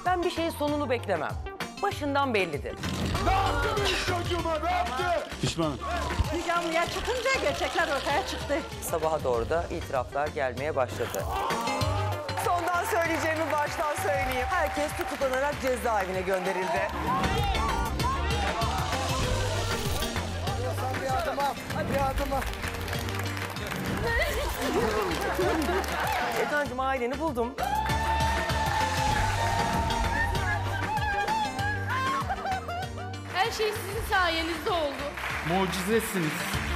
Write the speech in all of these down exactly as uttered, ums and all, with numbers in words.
Ben bir şeyin sonunu beklemem. Başından bellidir. Ne yaptı benim çocuğuma, ne yaptı? Pişmanım. Müge Anlı'ya çıkınca gerçekler ortaya çıktı. Sabaha doğru da itiraflar gelmeye başladı. Sondan söyleyeceğimi baştan söyleyeyim. Herkes tutuklanarak cezaevine gönderildi. Bir adım at, bir adım at. Etancığım aileni buldum. Her şey sizin sayenizde oldu. Mucizesiniz.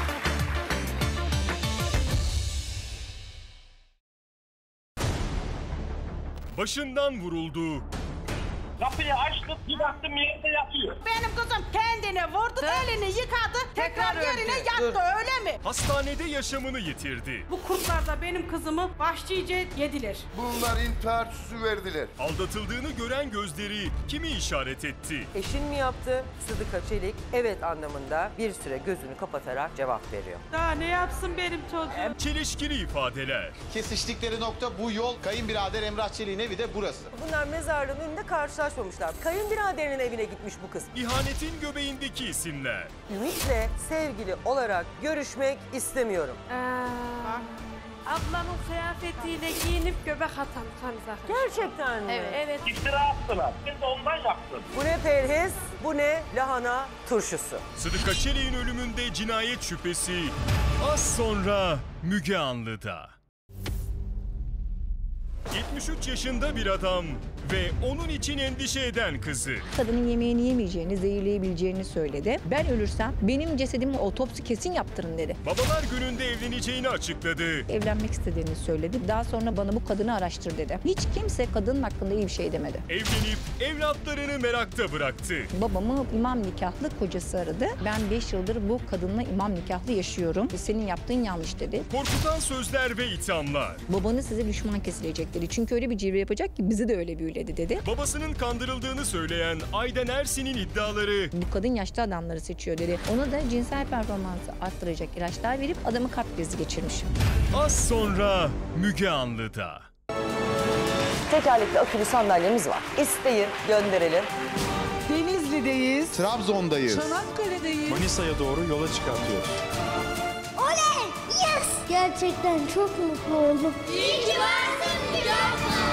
Başından vuruldu. Kapıyı açtım, bir baktım yerde yatıyor. Benim kızım kendine vurdu, elini yıkadı, tekrar, Tekrar yerine öldü. yattı, Dur. öyle mi? Hastanede yaşamını yitirdi. Bu kurtlar da benim kızımı vahşice yediler. Bunlar intihar süsü verdiler. Aldatıldığını gören gözleri kimi işaret etti? Eşin mi yaptı? Sıdıka Çelik evet anlamında bir süre gözünü kapatarak cevap veriyor. Daha ne yapsın benim çocuğum? Çelişkili ifadeler. Kesiştikleri nokta bu yol. Kayınbirader Emrah Çelik'in evi de burası. Bunlar mezarlığın önünde karşılaşmamışlar. Kayınbiraderinin evine gitmiş bu kız. İhanetin göbeğindeki isimler. Ümit'le sevgili olarak görüşmek istemiyorum. Ablamın kıyafetiyle giyinip göbek atan kanıza. Gerçekten mi? Evet, evet. İftira attılar. Ben de ondan yaptım. Bu ne perhiz, bu ne lahana turşusu. Sıdıka Çelik'in ölümünde cinayet şüphesi az sonra Müge Anlı'da. yetmiş üç yaşında bir adam ve onun için endişe eden kızı. Kadının yemeğini yemeyeceğini, zehirleyebileceğini söyledi. Ben ölürsem benim cesedimi otopsi kesin yaptırın dedi. Babalar gününde evleneceğini açıkladı. Evlenmek istediğini söyledi. Daha sonra bana bu kadını araştır dedi. Hiç kimse kadının hakkında iyi bir şey demedi. Evlenip evlatlarını merakta bıraktı. Babamı imam nikahlı kocası aradı. Ben beş yıldır bu kadınla imam nikahlı yaşıyorum. Senin yaptığın yanlış dedi. Korkutan sözler ve ithamlar. Babanız size düşman kesilecek dedi. Çünkü öyle bir cilve yapacak ki bizi de öyle büyüledi dedi. Babasının kandırıldığını söyleyen Ayden Ersin'in iddiaları. Bu kadın yaşlı adamları seçiyor dedi. Ona da cinsel performansı arttıracak ilaçlar verip adamı kalp krizi geçirmiş. Az sonra Müge Anlı'da. Tekerlekli akülü sandalyemiz var. İsteyin, gönderelim. Denizli'deyiz. Trabzon'dayız. Çanakkale'deyiz. Manisa'ya doğru yola çıkartıyoruz. Gerçekten çok mutlu oldum. İyi ki varsın Müge abla.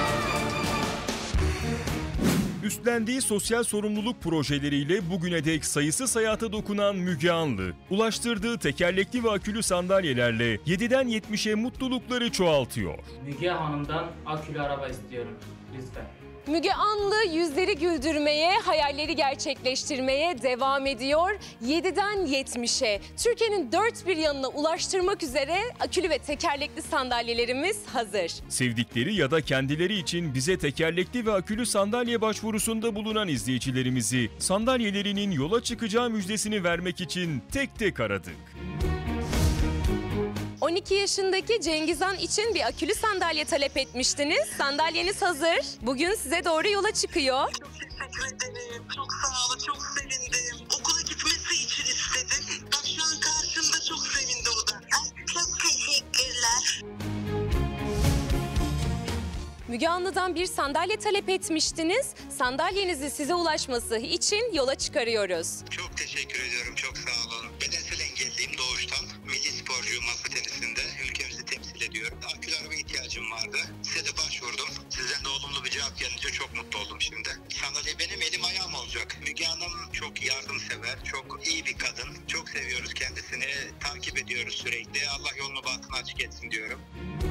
Üstlendiği sosyal sorumluluk projeleriyle bugüne dek sayısız hayata dokunan Müge Anlı, ulaştırdığı tekerlekli ve akülü sandalyelerle yediden yetmişe mutlulukları çoğaltıyor. Müge Hanım'dan akülü araba istiyorum. Lütfen. Müge Anlı yüzleri güldürmeye, hayalleri gerçekleştirmeye devam ediyor. yediden yetmişe Türkiye'nin dört bir yanına ulaştırmak üzere akülü ve tekerlekli sandalyelerimiz hazır. Sevdikleri ya da kendileri için bize tekerlekli ve akülü sandalye başvurusunda bulunan izleyicilerimizi sandalyelerinin yola çıkacağı müjdesini vermek için tek tek aradık. on iki yaşındaki Cengizhan için bir akülü sandalye talep etmiştiniz. Sandalyeniz hazır. Bugün size doğru yola çıkıyor. Çok teşekkür ederim. Çok sağ olun. Çok sevindim. Okula gitmesi için istedim. Bak şu an karşımda, çok sevindi o da. Ay, çok teşekkürler. Müge Anlı'dan bir sandalye talep etmiştiniz. Sandalyenizin size ulaşması için yola çıkarıyoruz. Çok teşekkür ediyorum. Çok sağ olun. Bedensel engelliyim doğuştan. Milli sporcuyum masa tenisinde. Ülkemizi temsil ediyorum. Akülü araba ihtiyacım vardı. Size de başvurdum. Sizden de olumlu bir cevap gelince çok mutlu oldum şimdi. Sandalye benim elim ayağım olacak. Müge Hanım çok yardımsever, çok iyi bir kadın. Çok seviyoruz kendisini. Takip ediyoruz sürekli. Allah yolunu bahtını açık etsin diyorum.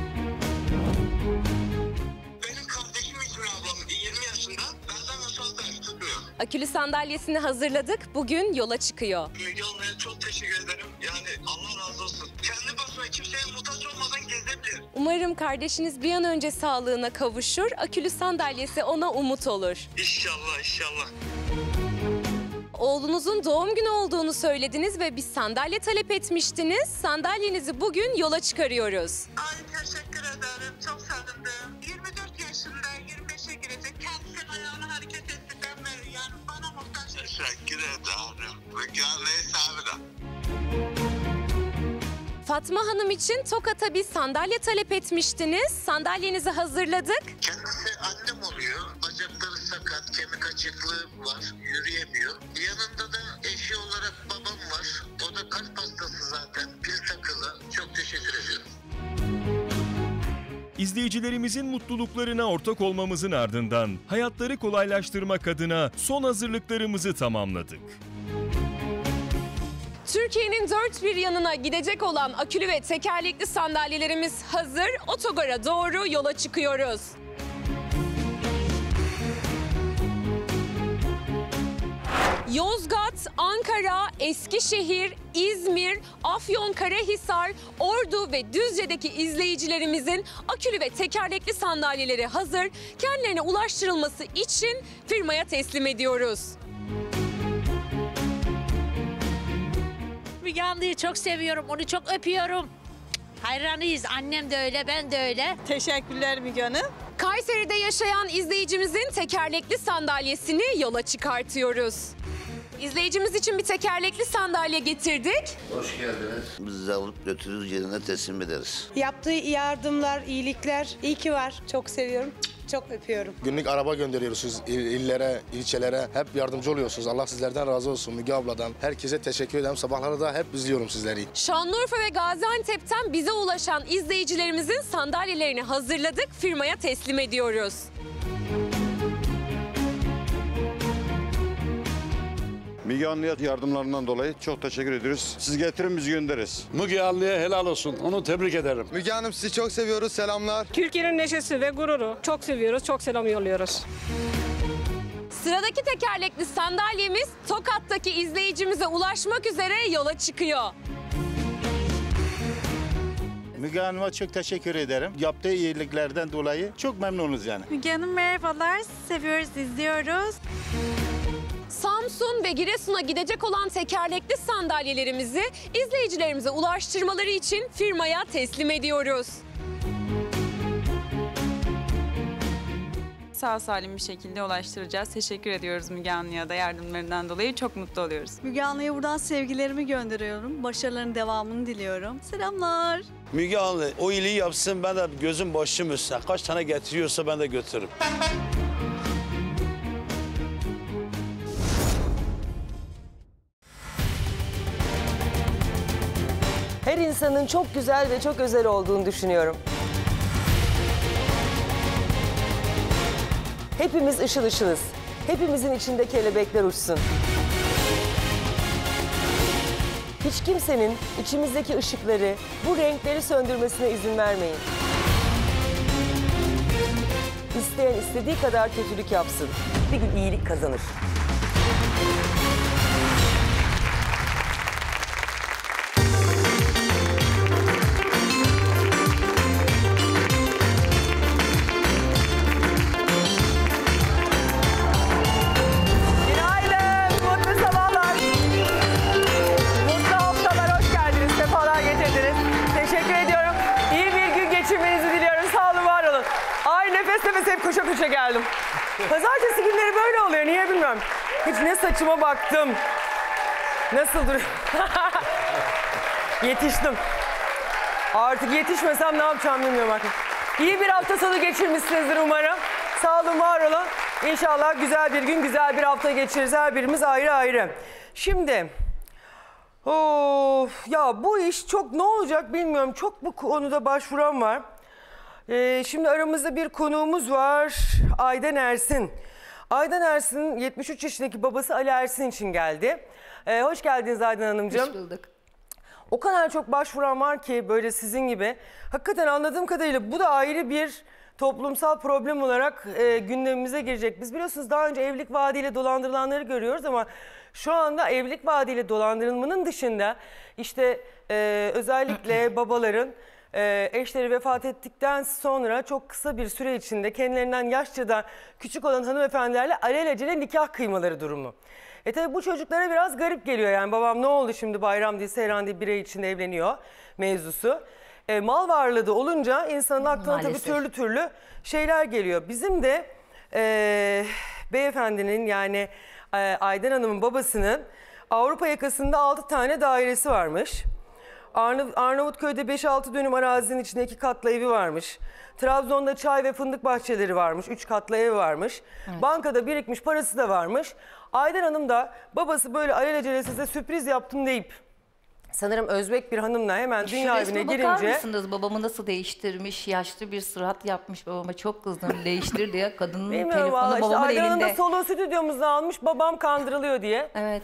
Benim kardeşim için ablam yirmi yaşında. Benden aşağıda tutmuyor. Akülü sandalyesini hazırladık. Bugün yola çıkıyor. Müge Hanım'a çok teşekkür ederim. Yani Allah razı olsun. Kendi başına kimseye muhtaç olmadan gezebilir. Umarım kardeşiniz bir an önce sağlığına kavuşur. Akülü sandalyesi ona umut olur. İnşallah, inşallah. Oğlunuzun doğum günü olduğunu söylediniz ve bir sandalye talep etmiştiniz. Sandalyenizi bugün yola çıkarıyoruz. Ay teşekkür ederim. Çok sevindim. yirmi dört yaşında, yirmi beşe girecek. Kendisi ayağını hareket ettiğinden beri yani bana muhtaç. Teşekkür ederim. Müge Anlı'ya sağlık. Fatma Hanım için Tokat'a bir sandalye talep etmiştiniz. Sandalyenizi hazırladık. Kendisi annem oluyor. Bacakları sakat. kemik açıklığı var, yürüyemiyor. Yanında da eşi olarak babam var. O da kalp hastası zaten, pil takılı. Çok teşekkür ediyorum. İzleyicilerimizin mutluluklarına ortak olmamızın ardından hayatları kolaylaştırmak adına son hazırlıklarımızı tamamladık. Türkiye'nin dört bir yanına gidecek olan akülü ve tekerlekli sandalyelerimiz hazır. Otogara doğru yola çıkıyoruz. Yozgat, Ankara, Eskişehir, İzmir, Afyonkarahisar, Ordu ve Düzce'deki izleyicilerimizin akülü ve tekerlekli sandalyeleri hazır. Kendilerine ulaştırılması için firmaya teslim ediyoruz. Müge Anlı'yı çok seviyorum, onu çok öpüyorum. Hayranıyız, annem de öyle, ben de öyle. Teşekkürler Müge Hanım. Kayseri'de yaşayan izleyicimizin tekerlekli sandalyesini yola çıkartıyoruz. İzleyicimiz için bir tekerlekli sandalye getirdik. Hoş geldiniz. Biz size alıp götürürüz, yerine teslim ederiz. Yaptığı yardımlar, iyilikler iyi ki var. Çok seviyorum, çok öpüyorum. Günlük araba gönderiyorsunuz il- illere, ilçelere. Hep yardımcı oluyorsunuz. Allah sizlerden razı olsun Müge abladan. Herkese teşekkür ederim. Sabahları da hep izliyorum sizleri. Şanlıurfa ve Gaziantep'ten bize ulaşan izleyicilerimizin sandalyelerini hazırladık, firmaya teslim ediyoruz. Müge Anlı'ya yardımlarından dolayı çok teşekkür ediyoruz. Siz getirin, biz göndeririz. Müge Anlı'ya helal olsun. Onu tebrik ederim. Müge Hanım sizi çok seviyoruz. Selamlar. Türkiye'nin neşesi ve gururu. Çok seviyoruz, çok selam yolluyoruz. Sıradaki tekerlekli sandalyemiz Tokat'taki izleyicimize ulaşmak üzere yola çıkıyor. Müge Hanım'a çok teşekkür ederim. Yaptığı iyiliklerden dolayı çok memnunuz yani. Müge Hanım merhabalar. Seviyoruz, izliyoruz. Samsun ve Giresun'a gidecek olan tekerlekli sandalyelerimizi izleyicilerimize ulaştırmaları için firmaya teslim ediyoruz. Sağ salim bir şekilde ulaştıracağız. Teşekkür ediyoruz Müge Anlı'ya da yardımlarından dolayı. Çok mutlu oluyoruz. Müge Anlı'ya buradan sevgilerimi gönderiyorum. Başarıların devamını diliyorum. Selamlar. Müge Anlı o iyiliği yapsın, ben de gözüm başım üstüne. Kaç tane getiriyorsa ben de götürürüm. Her insanın çok güzel ve çok özel olduğunu düşünüyorum. Hepimiz ışıl ışılız. Hepimizin içinde kelebekler uçsun. Hiç kimsenin içimizdeki ışıkları, bu renkleri söndürmesine izin vermeyin. İsteyen istediği kadar kötülük yapsın. Bir gün iyilik kazanır. Nefes hep koşa koşa geldim. Pazartesi günleri böyle oluyor. Niye bilmiyorum. Hiç ne saçıma baktım. Nasıl duruyor? Yetiştim. Artık yetişmesem ne yapacağım bilmiyorum artık. İyi bir hafta sonu geçirmişsinizdir umarım. Sağ olun, var olun. İnşallah güzel bir gün, güzel bir hafta geçiririz. Her birimiz ayrı ayrı. Şimdi... Of, ya bu iş çok ne olacak bilmiyorum. Çok bu konuda başvuran var. Ee, şimdi aramızda bir konuğumuz var. Aydan Ersin. Aydan Ersin'in yetmiş üç yaşındaki babası Ali Ersin için geldi. Ee, hoş geldiniz Aydan Hanımcığım. Hoş bulduk. O kadar çok başvuran var ki böyle sizin gibi. Hakikaten anladığım kadarıyla bu da ayrı bir toplumsal problem olarak e, gündemimize girecek. Biz biliyorsunuz daha önce evlilik vaadiyle dolandırılanları görüyoruz ama şu anda evlilik vaadiyle dolandırılmanın dışında işte e, özellikle babaların e, eşleri vefat ettikten sonra çok kısa bir süre içinde kendilerinden yaşça da küçük olan hanımefendilerle alelacele nikah kıymaları durumu. E tabi bu çocuklara biraz garip geliyor, yani babam ne oldu şimdi bayram değil seyran değil bir ay içinde evleniyor mevzusu. E, mal varlığı da olunca insanın aklına tabii türlü türlü şeyler geliyor. Bizim de e, beyefendinin yani e, Aydan Hanım'ın babasının Avrupa yakasında altı tane dairesi varmış. Arnav- Arnavutköy'de beş altı dönüm arazinin içinde iki katlı evi varmış. Trabzon'da çay ve fındık bahçeleri varmış. Üç katlı evi varmış. Evet. Bankada birikmiş parası da varmış. Aydan Hanım da babası böyle alelacele size sürpriz yaptım deyip sanırım Özbek bir hanımla hemen dünya Şu evine resme bakar girince... mısınız? Babamı nasıl değiştirmiş? Yaşlı bir sırat yapmış babama. Çok kızdım. Değiştir diye. Kadının Bilmiyorum telefonu valla işte babamın Aydan Hanım da elinde. solo stüdyomuzda almış babam kandırılıyor diye. Evet.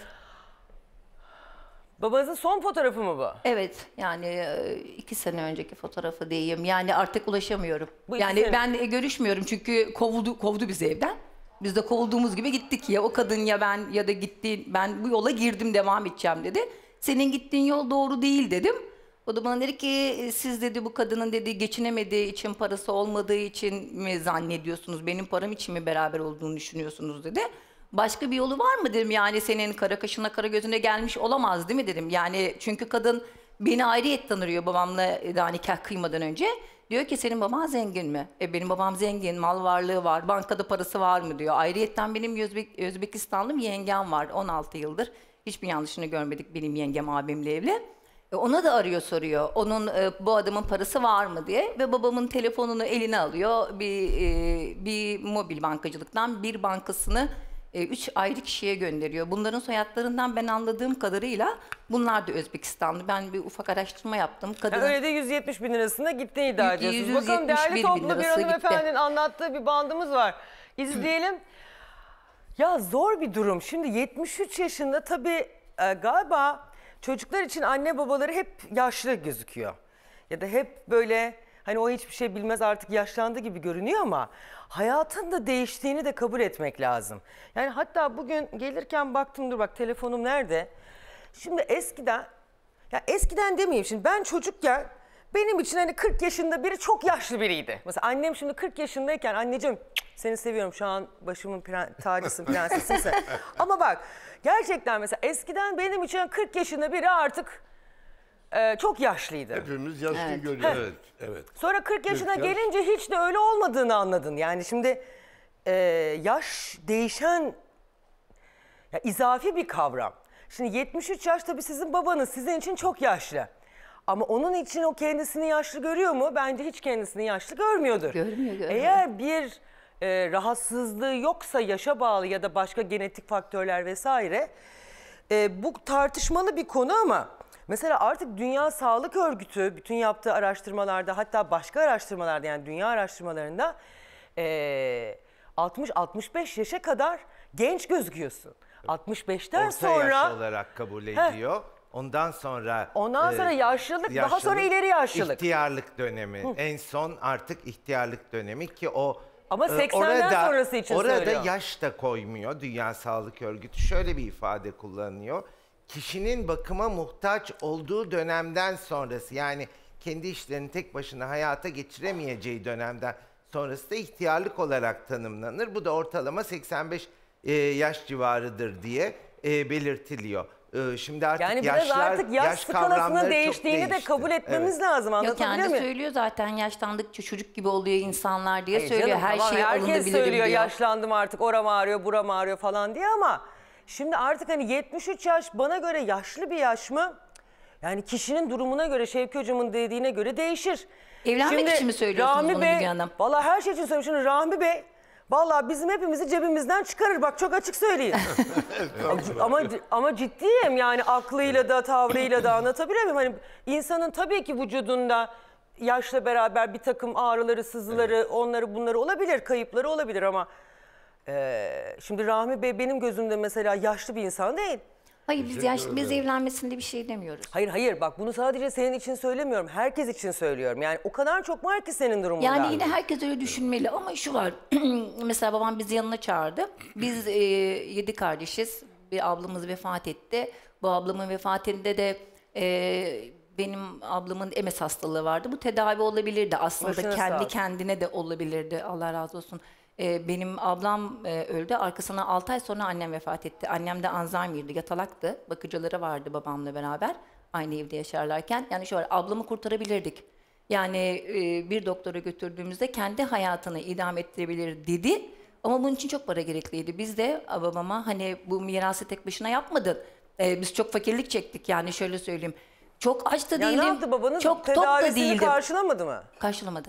Babanızın son fotoğrafı mı bu? Evet, yani e, iki sene önceki fotoğrafı diyeyim. Yani artık ulaşamıyorum. Bu iki Yani sene- ben e, görüşmüyorum çünkü kovuldu kovdu bizi evden. Biz de kovulduğumuz gibi gittik ya. O kadın ya ben ya da gitti. Ben bu yola girdim, devam edeceğim dedi. Senin gittiğin yol doğru değil dedim. O da bana dedi ki siz dedi bu kadının dedi geçinemediği için, parası olmadığı için mi zannediyorsunuz? Benim param için mi beraber olduğunu düşünüyorsunuz dedi. Başka bir yolu var mı dedim, yani senin kara kaşına kara gözüne gelmiş olamaz değil mi dedim. Yani çünkü kadın beni ayrıyet tanıyor babamla daha nikah kıymadan önce. Diyor ki senin baban zengin mi? E benim babam zengin, mal varlığı var, bankada parası var mı diyor. Ayrıyetten benim Özbek, Özbekistanlı bir yengem var on altı yıldır. Hiçbir yanlışını görmedik benim yengem abimle evli. E ona da arıyor soruyor. Onun e, bu adamın parası var mı diye ve babamın telefonunu eline alıyor. Bir e, bir mobil bankacılıktan bir bankasını e, üç ayrı kişiye gönderiyor. Bunların soyadlarından ben anladığım kadarıyla bunlar da Özbekistanlı. Ben bir ufak araştırma yaptım. Kadının... Yani öyle de yüz yetmiş bin lirasında gittiğini iddia yüz ediyorsunuz. yetmiş Bakalım değerli bin toplu bir lirası hanımefendinin gitti. anlattığı bir bandımız var. İzleyelim. Ya zor bir durum. Şimdi yetmiş üç yaşında tabii e, galiba çocuklar için anne babaları hep yaşlı gözüküyor. Ya da hep böyle hani o hiçbir şey bilmez artık yaşlandı gibi görünüyor ama hayatın da değiştiğini de kabul etmek lazım. Yani hatta bugün gelirken baktım, dur bak telefonum nerede? Şimdi eskiden, ya eskiden demeyeyim şimdi, ben çocukken benim için hani kırk yaşında biri çok yaşlı biriydi. Mesela annem şimdi kırk yaşındayken anneciğim seni seviyorum şu an başımın pren, tacısın prensesin sen. Ama bak gerçekten mesela eskiden benim için kırk yaşında biri artık e, çok yaşlıydı. Hepimiz yaşlı Evet. görüyoruz. Heh. Evet, evet. Sonra kırk yaşına kırk yaş. gelince hiç de öyle olmadığını anladın. Yani şimdi e, yaş değişen, ya izafi bir kavram. Şimdi yetmiş üç yaş tabii sizin babanız sizin için çok yaşlı. Ama onun için o kendisini yaşlı görüyor mu? Bence hiç kendisini yaşlı görmüyordur. Görmüyor, görmüyor. Eğer bir e, rahatsızlığı yoksa yaşa bağlı ya da başka genetik faktörler vesaire, e, bu tartışmalı bir konu ama mesela artık Dünya Sağlık Örgütü bütün yaptığı araştırmalarda, hatta başka araştırmalarda, yani dünya araştırmalarında e, altmış altmış beş yaşa kadar genç gözüküyorsun. altmış beşten Orta sonra yaş olarak kabul ediyor. Ondan sonra Ondan sonra yaşlılık, daha sonra ileri yaşlılık. İhtiyarlık dönemi. Hı. En son artık ihtiyarlık dönemi ki o Ama e, seksenden orada, sonrası için orada söylüyor. yaş da koymuyor. Dünya Sağlık Örgütü şöyle bir ifade kullanıyor. Kişinin bakıma muhtaç olduğu dönemden sonrası, yani kendi işlerini tek başına hayata geçiremeyeceği dönemden sonrası da ihtiyarlık olarak tanımlanır. Bu da ortalama seksen beş e, yaş civarıdır diye e, belirtiliyor. E, şimdi artık Yani biraz yaşlar, artık yaş, yaş skalasının kavramları değiştiğini çok de değişti. kabul etmemiz Evet. lazım. Yok, Anlatabiliyor kendi muyum? söylüyor zaten yaşlandıkça çocuk gibi oluyor insanlar diye Hayır söylüyor. canım, Her tamam, şeyi herkes alınabilirim söylüyor diyor. yaşlandım artık, oram ağrıyor buram ağrıyor falan diye ama şimdi artık hani yetmiş üç yaş bana göre yaşlı bir yaş mı? Yani kişinin durumuna göre, Şevki Hocam'ın dediğine göre değişir. Evlenmek için mi söylüyorsunuz Rahmi bunu Bey, Müge Hanım? Valla her şey için söylüyorum. Şimdi Rahmi Bey valla bizim hepimizi cebimizden çıkarır, bak çok açık söyleyeyim. ama ama ciddiyim, yani aklıyla da tavrıyla da anlatabiliyor muyum? Hani insanın tabii ki vücudunda yaşla beraber bir takım ağrıları, sızıları, evet, onları bunları olabilir, kayıpları olabilir ama e, şimdi Rahmi Bey benim gözümde mesela yaşlı bir insan değil. Hayır biz yaşlı, biz evlenmesinde bir şey demiyoruz. Hayır hayır bak bunu sadece senin için söylemiyorum, herkes için söylüyorum. Yani o kadar çok var ki senin durumunda. Yani yine herkes öyle düşünmeli ama şu var. Mesela babam bizi yanına çağırdı. Biz e, yedi kardeşiz. Bir ablamız vefat etti. Bu ablamın vefatında de e, benim ablamın M S hastalığı vardı. Bu tedavi olabilirdi. Aslında Başına sağ kendi olsun. kendine de olabilirdi. Allah razı olsun. E, benim ablam e, öldü. Arkasına altı ay sonra annem vefat etti. Annem de Alzheimer'di, yatalaktı. Bakıcıları vardı babamla beraber. Aynı evde yaşarlarken. Yani şöyle ablamı kurtarabilirdik. Yani e, bir doktora götürdüğümüzde kendi hayatını idame ettirebilir dedi. Ama bunun için çok para gerekliydi. Biz de babama hani bu mirası tek başına yapmadın. E, biz çok fakirlik çektik, yani şöyle söyleyeyim. Çok aç da Ya değildim. ne yaptı babanız? Çok tok da Tedavisini değildim. karşılamadı mı? Karşılamadı.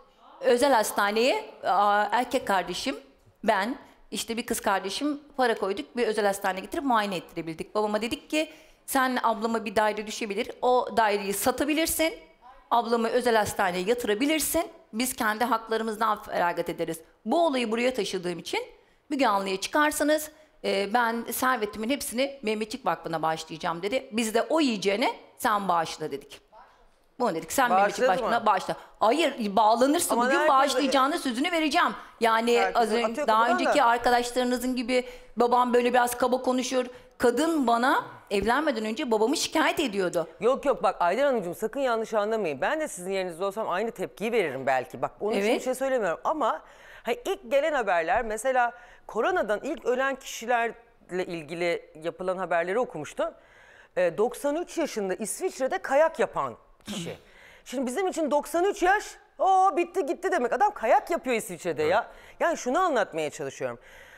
Özel hastaneye aa, erkek kardeşim, ben, işte bir kız kardeşim para koyduk. Bir özel hastaneye getirip muayene ettirebildik. Babama dedik ki sen ablama bir daire düşebilir. O daireyi satabilirsin. Ablamı özel hastaneye yatırabilirsin. Biz kendi haklarımızdan feragat ederiz. Bu olayı buraya taşıdığım için Müge Anlı'ya çıkarsanız e, ben servetimin hepsini Mehmetçik Vakfı'na bağışlayacağım dedi. Biz de o yiyeceğine sen bağışla dedik. Bunu dedik. Sen Mehmetçik Bağışladı Vakfı'na mı? bağışla. Hayır, bağlanırsın. Ama Bugün herkes- bağışlayacağını sözünü vereceğim. Yani Herkes az önce, atıyor daha kafadan önceki da. arkadaşlarınızın gibi babam böyle biraz kaba konuşuyor. Kadın bana evlenmeden önce babamı şikayet ediyordu. Yok yok bak Aydan Hanımcığım sakın yanlış anlamayın. Ben de sizin yerinizde olsam aynı tepkiyi veririm belki. Bak onun için Evet. bir şey söylemiyorum ama hani ilk gelen haberler mesela koronadan ilk ölen kişilerle ilgili yapılan haberleri okumuştum. Ee, doksan üç yaşında İsviçre'de kayak yapan kişi. Şimdi bizim için doksan üç yaş o bitti gitti demek. Adam kayak yapıyor İsviçre'de ya. Yani şunu anlatmaya çalışıyorum.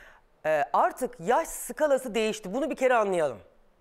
Ee, artık yaş skalası değişti. Bunu bir kere anlayalım.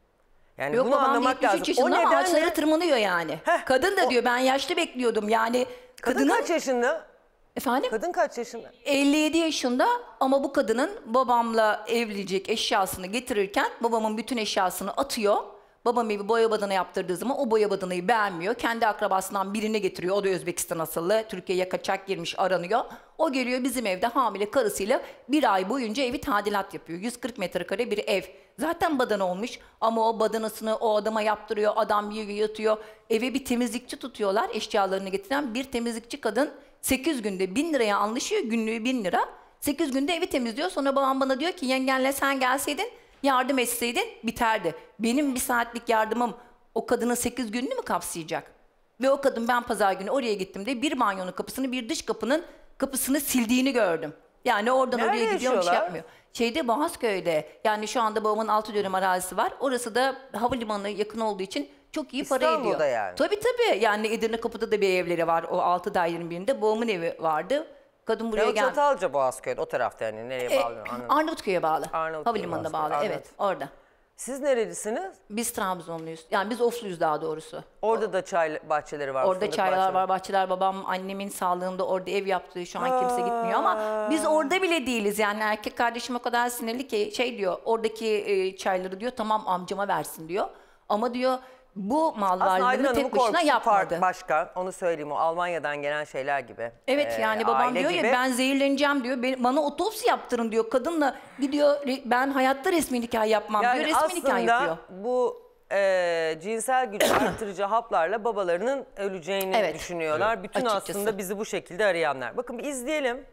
Yani Yok bunu babam anlamak yetmiş üç lazım. O yaşında ama nedenle ağaçlara tırmanıyor yani. Kadın da diyor ben yaşlı bekliyordum yani. kadın Kadının, kaç yaşında? Efendim? Kadın kaç yaşında? elli yedi yaşında ama bu kadının babamla evlenecek eşyasını getirirken babamın bütün eşyasını atıyor. Babam evi boya badana yaptırdığı zaman o boya badanayı beğenmiyor. Kendi akrabasından birini getiriyor. O da Özbekistan asıllı. Türkiye'ye kaçak girmiş aranıyor. O geliyor bizim evde hamile karısıyla bir ay boyunca evi tadilat yapıyor. yüz kırk metrekare bir ev. Zaten badana olmuş ama o badanasını o adama yaptırıyor. Adam yiyor yatıyor. Eve bir temizlikçi tutuyorlar eşyalarını getiren. Bir temizlikçi kadın sekiz günde bin liraya anlaşıyor. Günlüğü bin lira. sekiz günde evi temizliyor. Sonra babam bana diyor ki yengenle sen gelseydin yardım etseydin biterdi. Benim bir saatlik yardımım o kadının sekiz gününü mü kapsayacak? Ve o kadın ben pazar günü oraya gittim de bir banyonun kapısını bir dış kapının kapısını sildiğini gördüm. Yani oradan Nerede oraya gidiyor bir şey yaşıyorlar? yapmıyor. Şeyde Boğazköy'de yani şu anda babamın altı dönüm arazisi var. Orası da havalimanına yakın olduğu için çok iyi para ediyor. İstanbul'da yani. Tabii tabii yani Edirne Kapı'da da bir evleri var. O altı dairenin birinde babamın evi vardı. Kadın buraya Ya o geldi. Çatalca Boğazköy o tarafta yani nereye E, bağlı? Anladım. Arnavutköy'e bağlı. Arnavutköy'e Havalimanına bağlı, bağlı. anladım. Evet orada. Siz nerelisiniz? Biz Trabzonluyuz. Yani biz Ofluyuz daha doğrusu. Orada da çay bahçeleri var. Orada fındık çaylar bahçeleri. var, bahçeler. Babam annemin sağlığında orada ev yaptığı şu an kimse gitmiyor ama biz orada bile değiliz. Yani erkek kardeşim o kadar sinirli ki şey diyor oradaki e, çayları diyor tamam amcama versin diyor. Ama diyor bu mal Aslında Aydın varlığını Hanım'ın tek başına korkusu yapmadı. farklı, başka. Onu söyleyeyim o Almanya'dan gelen şeyler gibi. Evet Ee, yani babam aile diyor gibi. ya ben zehirleneceğim diyor. Ben- Bana otopsi yaptırın diyor. Kadınla gidiyor re- ben hayatta resmi nikah yapmam Yani diyor. Resmi nikah aslında yapıyor. bu e, cinsel gücü artırıcı haplarla babalarının öleceğini Evet. düşünüyorlar. Evet. Bütün Açıkçası. aslında bizi bu şekilde arayanlar. Bakın bir izleyelim.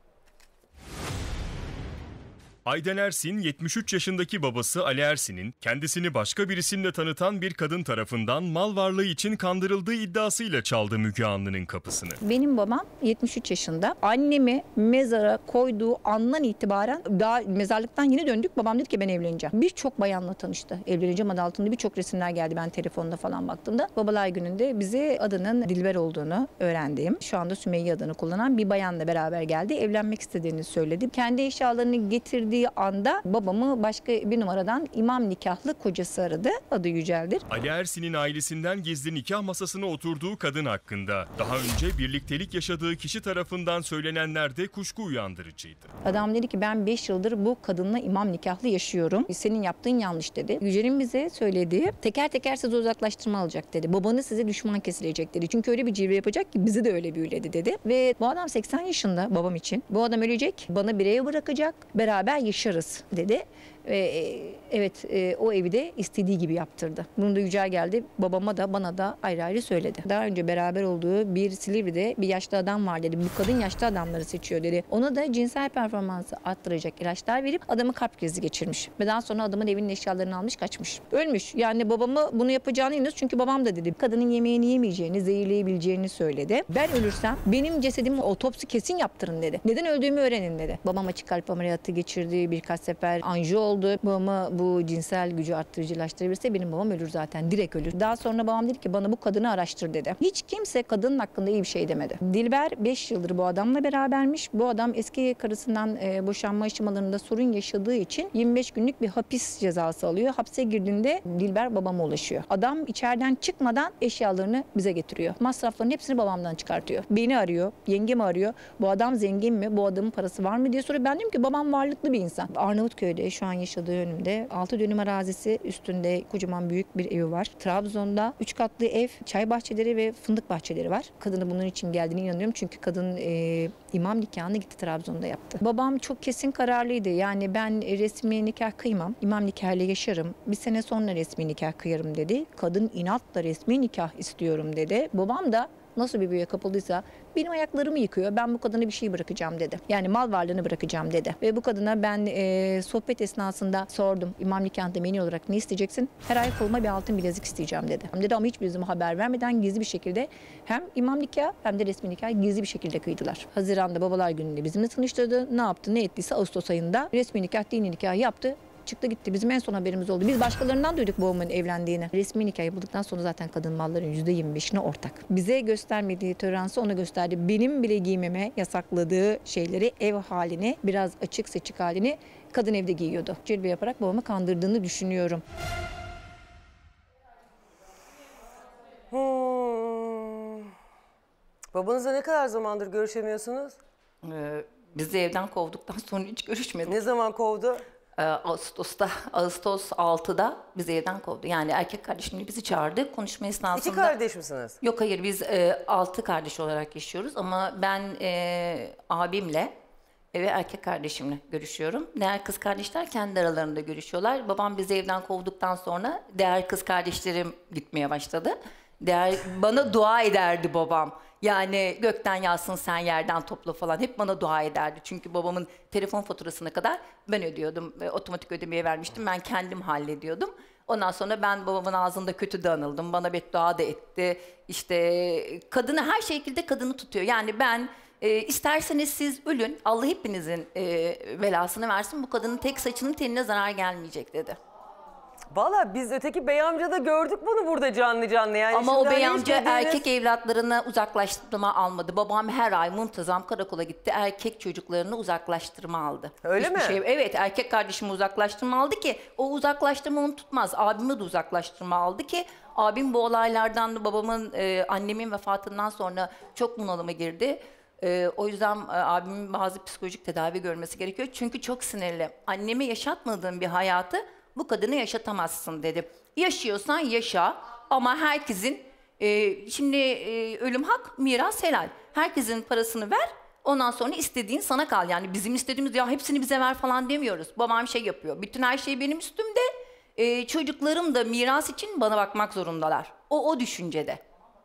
Aydan Ersin, yetmiş üç yaşındaki babası Ali Ersin'in kendisini başka bir isimle tanıtan bir kadın tarafından mal varlığı için kandırıldığı iddiasıyla çaldı Müge Anlı'nın kapısını. Benim babam yetmiş üç yaşında. Annemi mezara koyduğu andan itibaren daha mezarlıktan yeni döndük. Babam dedi ki ben evleneceğim. Birçok bayanla tanıştı. Evleneceğim adı altında birçok resimler geldi ben telefonda falan baktığımda. Babalar gününde bize adının Dilber olduğunu öğrendim. Şu anda Sümeyye adını kullanan bir bayanla beraber geldi. Evlenmek istediğini söyledi. Kendi eşyalarını getirdiği anda babamı başka bir numaradan imam nikahlı kocası aradı. Adı Yücel'dir. Ali Ersin'in ailesinden gizli nikah masasına oturduğu kadın hakkında daha önce birliktelik yaşadığı kişi tarafından söylenenler de kuşku uyandırıcıydı. Adam dedi ki ben beş yıldır bu kadınla imam nikahlı yaşıyorum. Senin yaptığın yanlış dedi. Yücel'in bize söylediği teker teker sizi uzaklaştırma alacak dedi. Babanız size düşman kesilecek dedi. Çünkü öyle bir cilve yapacak ki bizi de öyle büyüledi dedi. Ve bu adam seksen yaşında babam için. Bu adam ölecek. Bana bir ev bırakacak. Beraber yaşarız dedi. Ve e, evet e, o evi de istediği gibi yaptırdı. Bunu da Yücel geldi babama da bana da ayrı ayrı söyledi. Daha önce beraber olduğu bir Silivri'de bir yaşlı adam var dedi. Bu kadın yaşlı adamları seçiyor dedi. Ona da cinsel performansı arttıracak ilaçlar verip adamı kalp krizi geçirmiş. Ve daha sonra adamın evinin eşyalarını almış kaçmış. Ölmüş. Yani babamı bunu yapacağını inanıyor çünkü babam da dedi. Kadının yemeğini yemeyeceğini, zehirleyebileceğini söyledi. Ben ölürsem benim cesedimi otopsi kesin yaptırın dedi. Neden öldüğümü öğrenin dedi. Babam açık kalp ameliyatı geçirdi. Birkaç sefer anjiyo oldu. oldu. Babama bu cinsel gücü arttırıcılaştırabilirse benim babam ölür zaten. Direkt ölür. Daha sonra babam dedi ki bana bu kadını araştır dedi. Hiç kimse kadının hakkında iyi bir şey demedi. Dilber beş yıldır bu adamla berabermiş. Bu adam eski karısından e, boşanma aşamalarında sorun yaşadığı için yirmi beş günlük bir hapis cezası alıyor. Hapse girdiğinde Dilber babama ulaşıyor. Adam içeriden çıkmadan eşyalarını bize getiriyor. Masrafların hepsini babamdan çıkartıyor. Beni arıyor, yengemi arıyor. Bu adam zengin mi? Bu adamın parası var mı diye soruyor. Ben diyorum ki babam varlıklı bir insan. Arnavutköy'de şu an yaşadığı önümde altı dönüm arazisi, üstünde kocaman büyük bir evi var. Trabzon'da üç katlı ev, çay bahçeleri ve fındık bahçeleri var. Kadını bunun için geldiğine inanıyorum. Çünkü kadın e, imam nikahını gitti Trabzon'da yaptı. Babam çok kesin kararlıydı. Yani ben resmi nikah kıymam. İmam nikahıyla yaşarım. Bir sene sonra resmi nikah kıyarım dedi. Kadın inatla resmi nikah istiyorum dedi. Babam da nasıl bir büyüye kapıldıysa benim ayaklarımı yıkıyor. Ben bu kadına bir şey bırakacağım dedi. Yani mal varlığını bırakacağım dedi. Ve bu kadına ben e, sohbet esnasında sordum. İmam nikahında meni olarak ne isteyeceksin? Her ay koluma bir altın bilezik isteyeceğim dedi. Dedi ama hiçbir yüzüme haber vermeden gizli bir şekilde hem imam nikahı hem de resmi nikahı gizli bir şekilde kıydılar. Haziran'da babalar gününde bizimle tanıştırdı. Ne yaptı ne ettiyse Ağustos ayında resmi nikah dini nikahı yaptı. Çıktı gitti. Bizim en son haberimiz oldu. Biz başkalarından duyduk babamın evlendiğini. Resmi nikah yapıldıktan sonra zaten kadın malların yüzde yirmi beşine ortak. Bize göstermediği toleransı ona gösterdi. Benim bile giymeme yasakladığı şeyleri, ev halini, biraz açık seçik halini kadın evde giyiyordu. Cilve yaparak babamı kandırdığını düşünüyorum. Hmm. Babanızla ne kadar zamandır görüşemiyorsunuz? Ee, bizi evden kovduktan sonra hiç görüşmedik. Ne zaman kovdu? Ağustos'ta, Ağustos altıda bizi evden kovdu. Yani erkek kardeşimle bizi çağırdı. Konuşma esnasında... İki kardeş misiniz? Yok hayır, biz e, altı kardeş olarak yaşıyoruz. Ama ben e, abimle ve erkek kardeşimle görüşüyorum. Diğer kız kardeşler kendi aralarında görüşüyorlar. Babam bizi evden kovduktan sonra diğer kız kardeşlerim gitmeye başladı. Diğer, bana dua ederdi babam. Yani gökten yağsın sen yerden topla falan. Hep bana dua ederdi. Çünkü babamın telefon faturasına kadar ben ödüyordum. E, otomatik ödemeye vermiştim. Ben kendim hallediyordum. Ondan sonra ben babamın ağzında kötü de anıldım. Bana beddua da etti. İşte kadını her şekilde kadını tutuyor. Yani ben e, isterseniz siz ölün. Allah hepinizin e, belasını versin. Bu kadının tek saçının teline zarar gelmeyecek dedi. Valla biz öteki bey amcada gördük bunu burada canlı canlı. Yani ama şimdi o bey hani amca dediğiniz... erkek evlatlarına uzaklaştırma almadı. Babam her ay muntazam karakola gitti. Erkek çocuklarını uzaklaştırma aldı. Öyle Hiçbir mi? Şey, evet, erkek kardeşimi uzaklaştırma aldı ki o uzaklaştırma onu tutmaz. Abimi de uzaklaştırma aldı ki abim bu olaylardan babamın, e, annemin vefatından sonra çok bunalıma girdi. E, o yüzden e, abimin bazı psikolojik tedavi görmesi gerekiyor. Çünkü çok sinirli. Anneme yaşatmadığım bir hayatı bu kadını yaşatamazsın dedi. Yaşıyorsan yaşa ama herkesin, e, şimdi e, ölüm hak, miras helal. Herkesin parasını ver, ondan sonra istediğin sana kal. Yani bizim istediğimiz ya hepsini bize ver falan demiyoruz. Babam şey yapıyor, bütün her şey benim üstümde. E, çocuklarım da miras için bana bakmak zorundalar. O, o düşüncede.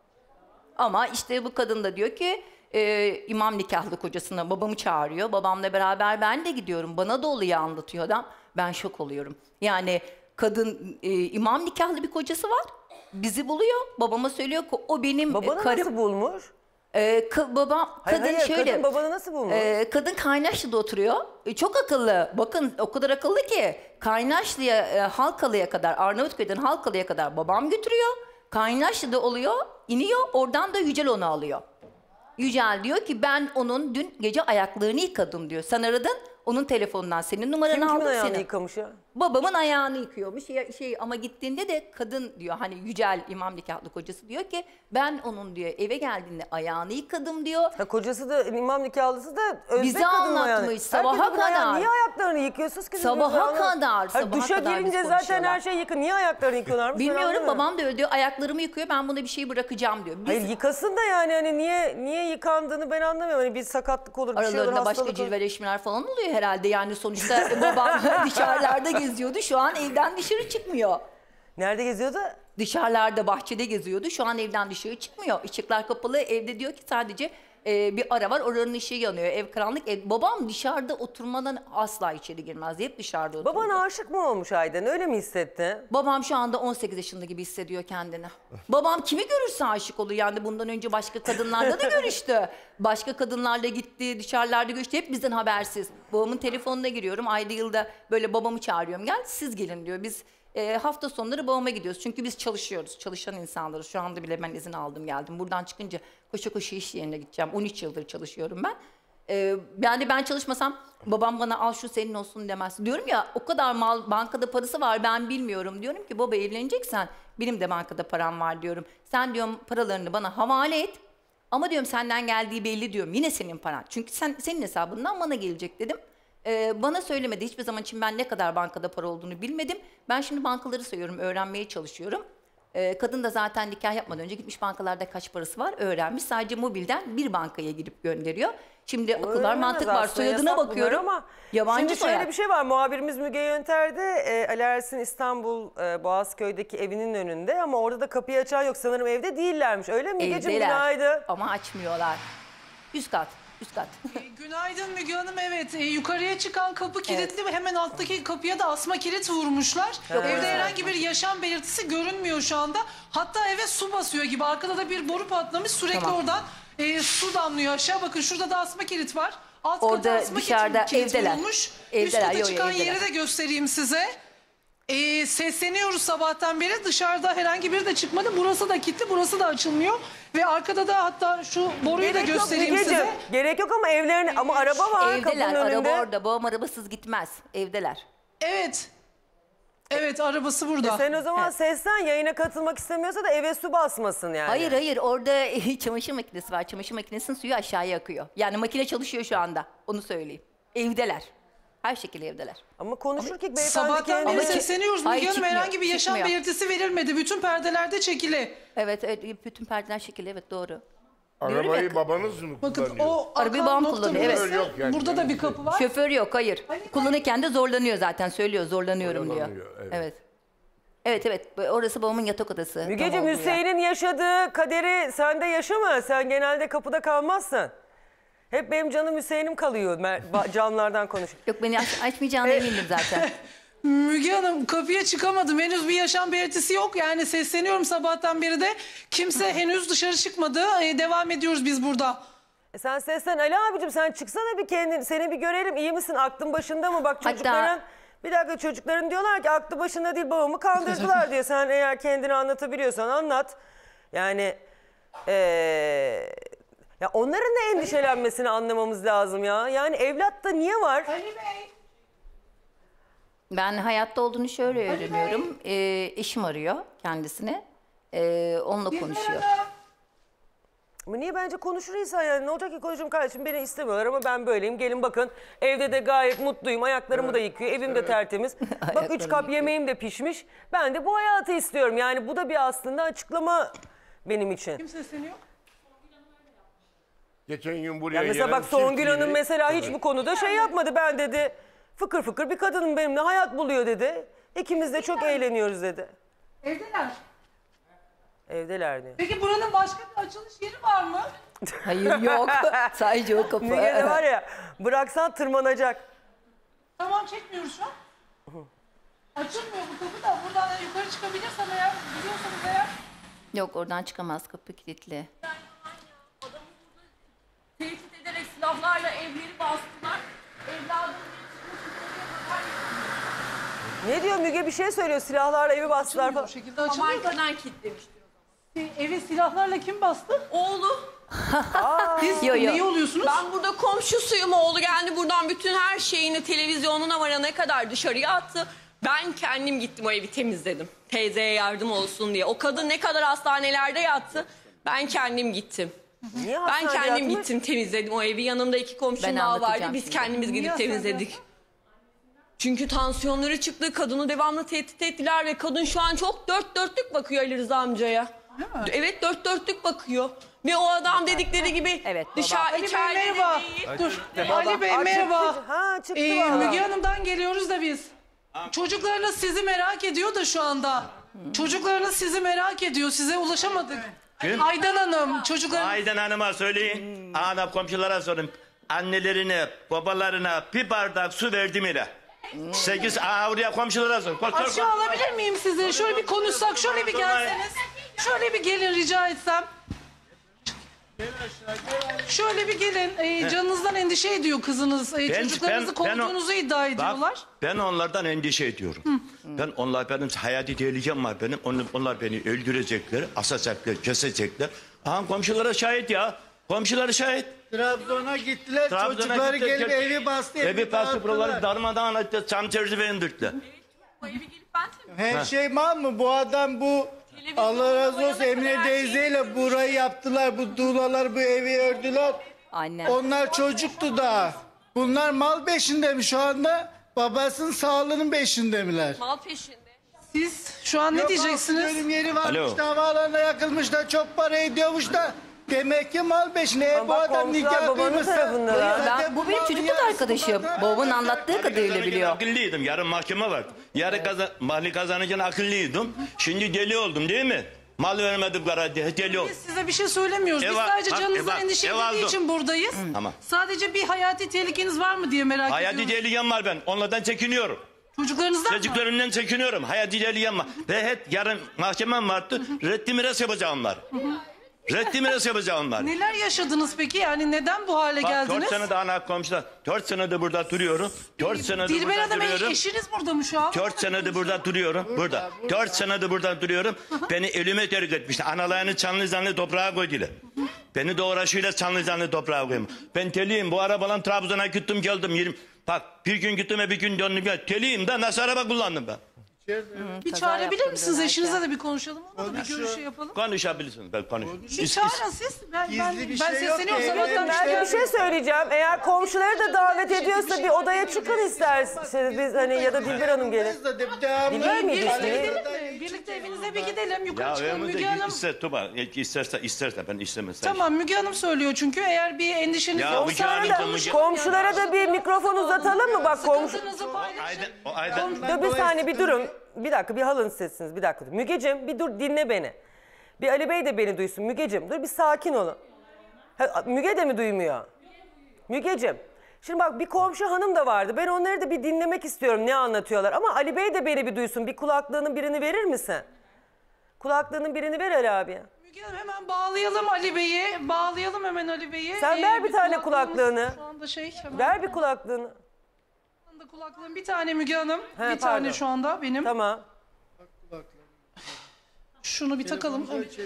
Ama işte bu kadın da diyor ki, e, imam nikahlı kocasına babamı çağırıyor. Babamla beraber ben de gidiyorum. Bana da olayı anlatıyor adam. Ben şok oluyorum. Yani kadın e, imam nikahlı bir kocası var. Bizi buluyor. Babama söylüyor ki o benim Babanı karım. nasıl bulmuş? E, ka, babam, hayır, kadın hayır, şöyle. Kadın babanı nasıl bulmuş? E, kadın Kaynaşlı'da oturuyor. E, çok akıllı. Bakın o kadar akıllı ki Kaynaşlı'ya, e, Halkalı'ya kadar, Arnavutköy'den Halkalı'ya kadar babam götürüyor. Kaynaşlı'da oluyor, iniyor. Oradan da Yücel onu alıyor. Yücel diyor ki ben onun dün gece ayaklarını yıkadım diyor. Sen aradın, onun telefonundan senin numaranı Kim aldım. kimin ayağını senin. yıkamış ya? Babamın ayağını yıkıyormuş. Ya, şey, ama gittiğinde de kadın diyor, hani Yücel imam nikahlı kocası diyor ki ben onun diyor eve geldiğinde ayağını yıkadım diyor. Ha, kocası da imam nikahlısı da Özbek bize kadın mı yani? anlatmış sabaha Herkes kadar. ayağı, niye ayaklarını yıkıyorsunuz ki? Sabaha kadar. Hayır, Sabaha duşa kadar girince biz zaten her şey yıkın. Niye ayaklarını yıkıyorlarmış? Bilmiyorum, babam da öyle diyor. Ayaklarımı yıkıyor, ben buna bir şey bırakacağım diyor. Biz... Hayır yıkasın da yani hani niye niye yıkandığını ben anlamıyorum. Hani bir sakatlık olur, bir şey olur, aralarında hastalık başka olur. cilveleşmeler falan oluyor herhalde. Yani sonuçta babam dışarılarda geziyordu. Şu an evden dışarı çıkmıyor. Nerede geziyordu? Dışarılarda, bahçede geziyordu. Şu an evden dışarı çıkmıyor. Işıklar kapalı. Evde diyor ki sadece e, bir ara var, oranın ışığı yanıyor, ev karanlık. Ev, babam dışarıda oturmadan asla içeri girmezdi, hep dışarıda otururdu. Baban aşık mı olmuş Aydan, öyle mi hissetti? Babam şu anda on sekiz yaşında gibi hissediyor kendini. Babam kimi görürse aşık oluyor. Yani bundan önce başka kadınlarla da görüştü. Başka kadınlarla gitti, dışarılarda görüştü. Hep bizden habersiz. Babamın telefonuna giriyorum. Ayda yılda böyle babamı çağırıyorum. Gel siz gelin diyor. Biz e, hafta sonları babama gidiyoruz. Çünkü biz çalışıyoruz. Çalışan insanlarız. Şu anda bile ben izin aldım geldim. Buradan çıkınca koşa koşa iş yerine gideceğim. on üç yıldır çalışıyorum ben. Ee, yani ben çalışmasam babam bana al şu senin olsun demez. Diyorum ya o kadar mal bankada parası var ben bilmiyorum. Diyorum ki baba evleneceksen benim de bankada param var diyorum. Sen diyorum paralarını bana havale et. Ama diyorum senden geldiği belli diyorum. Yine senin paran. Çünkü sen senin hesabından bana gelecek dedim. Ee, bana söylemedi. Hiçbir zaman için ben ne kadar bankada para olduğunu bilmedim. Ben şimdi bankaları sayıyorum. Öğrenmeye çalışıyorum. Ee, kadın da zaten nikah yapmadan önce gitmiş bankalarda kaç parası var öğrenmiş. Sadece mobilden bir bankaya gidip gönderiyor. Şimdi akıllar mantık var. Soyadına bakıyorum. Ama yabancı şimdi soyad. şöyle bir şey var. Muhabirimiz Müge Yönter de e, Ali Ersin İstanbul e, Boğazköy'deki evinin önünde ama orada da kapıyı açan yok. Sanırım evde değillermiş. Öyle mi Mügeciğim? Günaydın. Ama açmıyorlar. Üst kat. Üst kat. E, günaydın Müge Hanım. Evet e, yukarıya çıkan kapı kilitli evet. Ve hemen alttaki kapıya da asma kilit vurmuşlar. Yok, evde herhangi bir yaşam belirtisi görünmüyor şu anda. Hatta eve su basıyor gibi. Arkada da bir boru patlamış. Sürekli tamam. Oradan e, su damlıyor aşağı. Bakın şurada da asma kilit var. Alt orada asma dışarıda kilit evdeler. Vurulmuş. Evdeler. Üst kata yo, çıkan evdeler. Yeri de göstereyim size. Ee, sesleniyoruz sabahtan beri. Dışarıda herhangi biri de çıkmadı. Burası da kilitli, burası da açılmıyor. Ve arkada da hatta şu boruyu gerek da göstereyim yok, size. Gerek yok ama evlerin ama araba var evdeler, kapının önünde. Araba orada. Babam arabasız gitmez. Evdeler. Evet. Evet arabası burada. E sen o zaman evet. Seslen yayına katılmak istemiyorsa da eve su basmasın yani. Hayır hayır orada çamaşır makinesi var. Çamaşır makinesinin suyu aşağıya akıyor. Yani makine çalışıyor şu anda. Onu söyleyeyim. Evdeler. Her şekilde evdeler. Ama konuşur ki beyefendi sabahtan beri sesleniyoruz. Müge Hanım herhangi bir yaşam çıkmıyor. belirtisi verilmedi. Bütün perdelerde çekili. Evet, evet bütün perdeler çekili. Evet doğru. Arabayı ya, babanız mı bakın, kullanıyor? O arabayı babam kullanıyor. Evet. Yok yani. Burada da bir kapı var. Şoför yok hayır. Hani kullanırken de zorlanıyor zaten söylüyor zorlanıyorum diyor. Evet. evet. Evet evet orası babamın yatak odası. Mügeciğim Hüseyin'in yaşadığı kaderi sen de yaşama. Sen genelde kapıda kalmazsın. Hep benim canım Hüseyin'im kalıyor camlardan konuşup. Yok beni aç, açmayacağına emindim zaten. Müge Hanım kapıya çıkamadım. Henüz bir yaşam belirtisi yok. Yani sesleniyorum sabahtan beri de. Kimse henüz dışarı çıkmadı. Ee, devam ediyoruz biz burada. E sen seslen Ali abicim sen çıksana bir kendin. Seni bir görelim. İyi misin? Aklın başında mı? Bak çocukların... Hatta... Bir dakika çocukların diyorlar ki aklı başında değil babamı kandırdılar diyor. Sen eğer kendini anlatabiliyorsan anlat. Yani... Ee... Ya onların da endişelenmesini anlamamız lazım ya. Yani evlatta niye var? Ali Bey. Ben hayatta olduğunu şöyle öğreniyorum. Ee, eşim arıyor kendisini. Ee, onunla konuşuyor. Ama niye bence konuşur insan yani? Ne olacak ki konuşurum kardeşim beni istemiyorlar ama ben böyleyim. Gelin bakın evde de gayet mutluyum. Ayaklarımı evet. da yıkıyor. Evim evet. de tertemiz. Bak üç kap yemeğim de pişmiş. Ben de bu hayatı istiyorum. Yani bu da bir aslında açıklama benim için. Kim sesleniyor? Geçen gün buraya ya mesela bak Songül Hanım mesela evet. hiç bu konuda şey yapmadı. Ben dedi fıkır fıkır bir kadınım benimle hayat buluyor dedi. İkimiz de çok eğleniyoruz dedi. Evdeler. Evdeler diyor. Peki buranın başka bir açılış yeri var mı? Hayır yok. Sadece o kapı. Müge'de var ya bıraksan tırmanacak. Tamam çekmiyoruz şu an. Açılmıyor bu kapı da buradan yukarı çıkabilirsem eğer biliyorsanız eğer. Yok oradan çıkamaz kapı kilitli. Tehdit ederek silahlarla evleri bastılar. Evladım ne diyor Müge bir şey söylüyor silahlarla evi bastılar falan. Ama arkadan kilitlemiştir o zaman. Evi silahlarla kim bastı? Oğlu. Siz yo, yo. ne oluyorsunuz? Ben burada komşusuyum. Oğlu geldi buradan bütün her şeyini televizyonuna varana kadar dışarıya attı. Ben kendim gittim o evi temizledim. Teyzeye yardım olsun diye. O kadın ne kadar hastanelerde yattı. Ben kendim gittim. Niye ben kendim yatmış? Gittim temizledim o evi. Yanımda iki komşum daha vardı. Biz şimdi. kendimiz gidip temizledik. Çünkü tansiyonları çıktı. Kadını devamlı tehdit ettiler ve kadın şu an çok dört dörtlük bakıyor Ali Rıza amcaya. Evet dört dörtlük bakıyor. Ve o adam dedikleri gibi evet, dışarı içeride merhaba. değil. Dur. Ali Bey merhaba. Ha, çıktı ee, Müge Hanım'dan geliyoruz da biz. Çocuklarınız sizi merak ediyor da şu anda. Hmm. Çocuklarınız sizi merak ediyor. Size ulaşamadık. Kim? Aydan Hanım çocuklar. Aydan Hanım'a söyleyin. Ana komşulara sorun. Annelerine, babalarına bir bardak su verdim ile. Sekiz, aa oraya komşulara sorun. Koş, koş, Aşağı koş. alabilir miyim sizi? Şöyle bir konuşsak, şöyle bir gelseniz. Şöyle bir gelin rica etsem. Şöyle bir gelin. Ee, canınızdan endişe ediyor kızınız. Ee, Ben- çocuklarınızı ben- ben o- kovduğunuzu iddia ediyorlar. Bak, ben onlardan endişe ediyorum. Ben onlar benim hayati tehlikem var benim. Onlar, onlar beni öldürecekler, asacaklar, kesecekler. Aha komşulara şahit ya. Komşuları şahit. Trabzon'a gittiler, Trabzon'a çocukları gittiler, gelip gel- evi bastı. Evi bastı, dağıttılar. buraları darmadağın etti. Çam çerçeve indirdiler. Her Ha. şey mal mı? Bu adam bu Allah razı olsun Emine teyzeyle burayı yaptılar. Bu tuğlalar bu evi ördüler. Anne. Onlar çocuktu daha. Bunlar mal peşinde mi şu anda? Babasının sağlığının peşinde miler? Mal peşinde. Siz şu an ne Yok, diyeceksiniz? Bölüm yeri varmış Alo. da havaalanına yakılmış da çok para ediyormuş da. Demek ki mal peşinde. E, Ama bu bak adam komşular nikah babanın kıymışsa. tarafındalar. Ben, bu benim malı çocukluk yarısı arkadaşım. baba. Babamın anlattığı kadarıyla Kazanırken biliyor. akıllıydım. Yarın mahkeme var. Yarın kazan, mali kazanırken akıllıydım. Şimdi deli oldum değil mi? Mal vermedim garanti. Deli oldum. Biz size bir şey söylemiyoruz. Biz Ev al- sadece bak, canınızdan ev al- endişe ev ettiği aldım. için buradayız. Tamam. Sadece bir hayati tehlikeniz var mı diye merak Hayati ediyoruz. tehlikem var ben. Onlardan çekiniyorum. Çocuklarınızdan mı? Çocuklarımdan çekiniyorum. Hayati tehlikem var. Ve hep yarın mahkemem vardı. Reddi miras yapacağım var. Reddi miras yapacağım var. Neler yaşadınız peki? Yani neden bu hale Bak geldiniz? dört senede ana komşular. Dört senede burada duruyorum. Dört senede Dilber burada Hanım duruyorum. eşiniz burada mı şu an? Dört senede burada duruyorum. Burada. Dört senede burada duruyorum. Beni ölüme terk etmişler. Analarını canlı canlı toprağa koydular. Beni de uğraşıyla canlı canlı toprağa koyayım. Ben teliyim. Bu arabalan Trabzon'a gittim geldim. yirmi Bak bir gün gittim bir gün döndüm. Gel. Teliyim de nasıl araba kullandım ben. Bir çağırabilir misiniz? Eşinizle de bir konuşalım. Onunla da bir görüşü yapalım. Konuşabilirsiniz. Ben konuş. Bir çağırın siz. Ben, ben, bir ben şey yok sesleniyorum. ki. Sabahtan Ben beri bir şey söyleyeceğim. Eğer komşuları da davet ediyorsa bir odaya çıkın isterseniz biz hani ya da Dilber Hanım gelin. Dilber miydi Birlikte ismi? gidelim mi? Birlikte evinize bir gidelim. Yukarı Ya çıkalım evimizde Müge Hanım. ister Tuba. İsterse isterse ben istemezsem. Tamam Müge Hanım söylüyor çünkü eğer bir endişeniz Ya yoksa Müge Hanım da- da Müge- Komşulara da bir mikrofon uzatalım mı? Bak komşu... Sıkıntınızı paylaşın. Aydan, o Aydan. Dur bir saniye bir durun. Bir dakika bir halın sesiniz bir dakika. Mügeciğim bir dur dinle beni. Bir Ali Bey de beni duysun. Mügeciğim dur bir sakin olun. Ha, Müge de mi duymuyor? Mügeciğim. Şimdi bak bir komşu hanım da vardı. Ben onları da bir dinlemek istiyorum ne anlatıyorlar. Ama Ali Bey de beni bir duysun. Bir kulaklığının birini verir misin? Kulaklığının birini ver Ali abi. Müge Hanım hemen bağlayalım Ali Bey'i. Bağlayalım hemen Ali Bey'i. Sen ver bir tane kulaklığımız kulaklığını. Şu anda şey hemen. Ver bir kulaklığını. Şu anda kulaklığım bir tane Müge Hanım. He, bir pardon. tane şu anda benim. Tamam. Şunu bir takalım.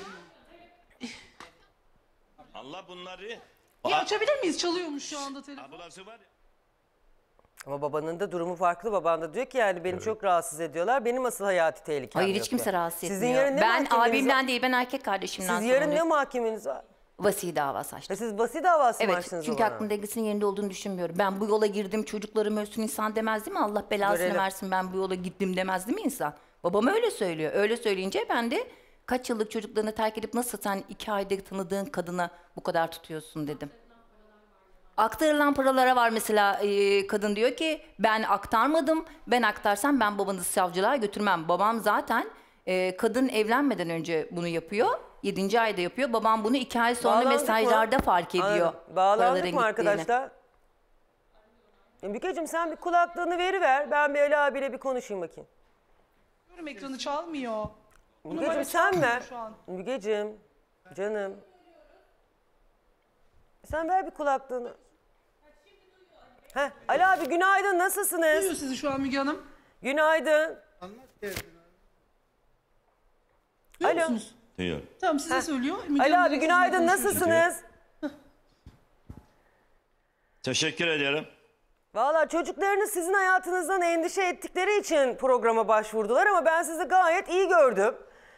Allah bunları. Bir açabilir miyiz? Çalıyormuş şu anda telefon. Ablası var ya. Ama babanın da durumu farklı. Baban da diyor ki yani beni çok rahatsız ediyorlar. Benim asıl hayati tehlikem Hayır yok hiç kimse diyor. rahatsız etmiyor. Sizin yarın ne Ben mahkemeniz abimden var? değil, ben erkek kardeşimden Siz yarın ne sorumluyum. mahkemeniz var? Vasi davası açtım. E siz vasi davası mı Evet açtınız çünkü o zaman? aklım dengesinin yerinde olduğunu düşünmüyorum. Ben bu yola girdim, çocuklarım ölsün insan demez değil mi? Allah belasını Görelim. versin, ben bu yola gittim demez değil mi insan? Babam öyle söylüyor. Öyle söyleyince ben de kaç yıllık çocuklarını terk edip nasıl sen iki ayda tanıdığın kadına bu kadar tutuyorsun dedim. Aktarılan paralara var mesela, e, kadın diyor ki ben aktarmadım. Ben aktarsam ben babanızı savcılığa götürmem. Babam zaten e, kadın evlenmeden önce bunu yapıyor. Yedinci ayda yapıyor. Babam bunu iki ay sonra Bağlandık mı? mesajlarda fark ediyor. Anladım. Bağlandık paraların mı gittiğini. arkadaşlar? Ya Mükeciğim sen bir kulaklığını veriver. Ben bir Ali abiyle bir konuşayım bakayım. Görüm ekranı çalmıyor. Mügeciğim sen ver. Şu an. Mügeciğim, canım. Sen ver bir kulaklığını. Heh, Ali abi günaydın, nasılsınız? Duyuyor sizi şu an Müge Hanım. Günaydın. Duyuyor Alo. musunuz? Diyor. Tamam size söylüyor. Müge Ali Hanım abi direkt günaydın, sizinle konuşuyor. nasılsınız? Teşekkür ederim. Valla çocuklarınız sizin hayatınızdan endişe ettikleri için programa başvurdular ama ben sizi gayet iyi gördüm.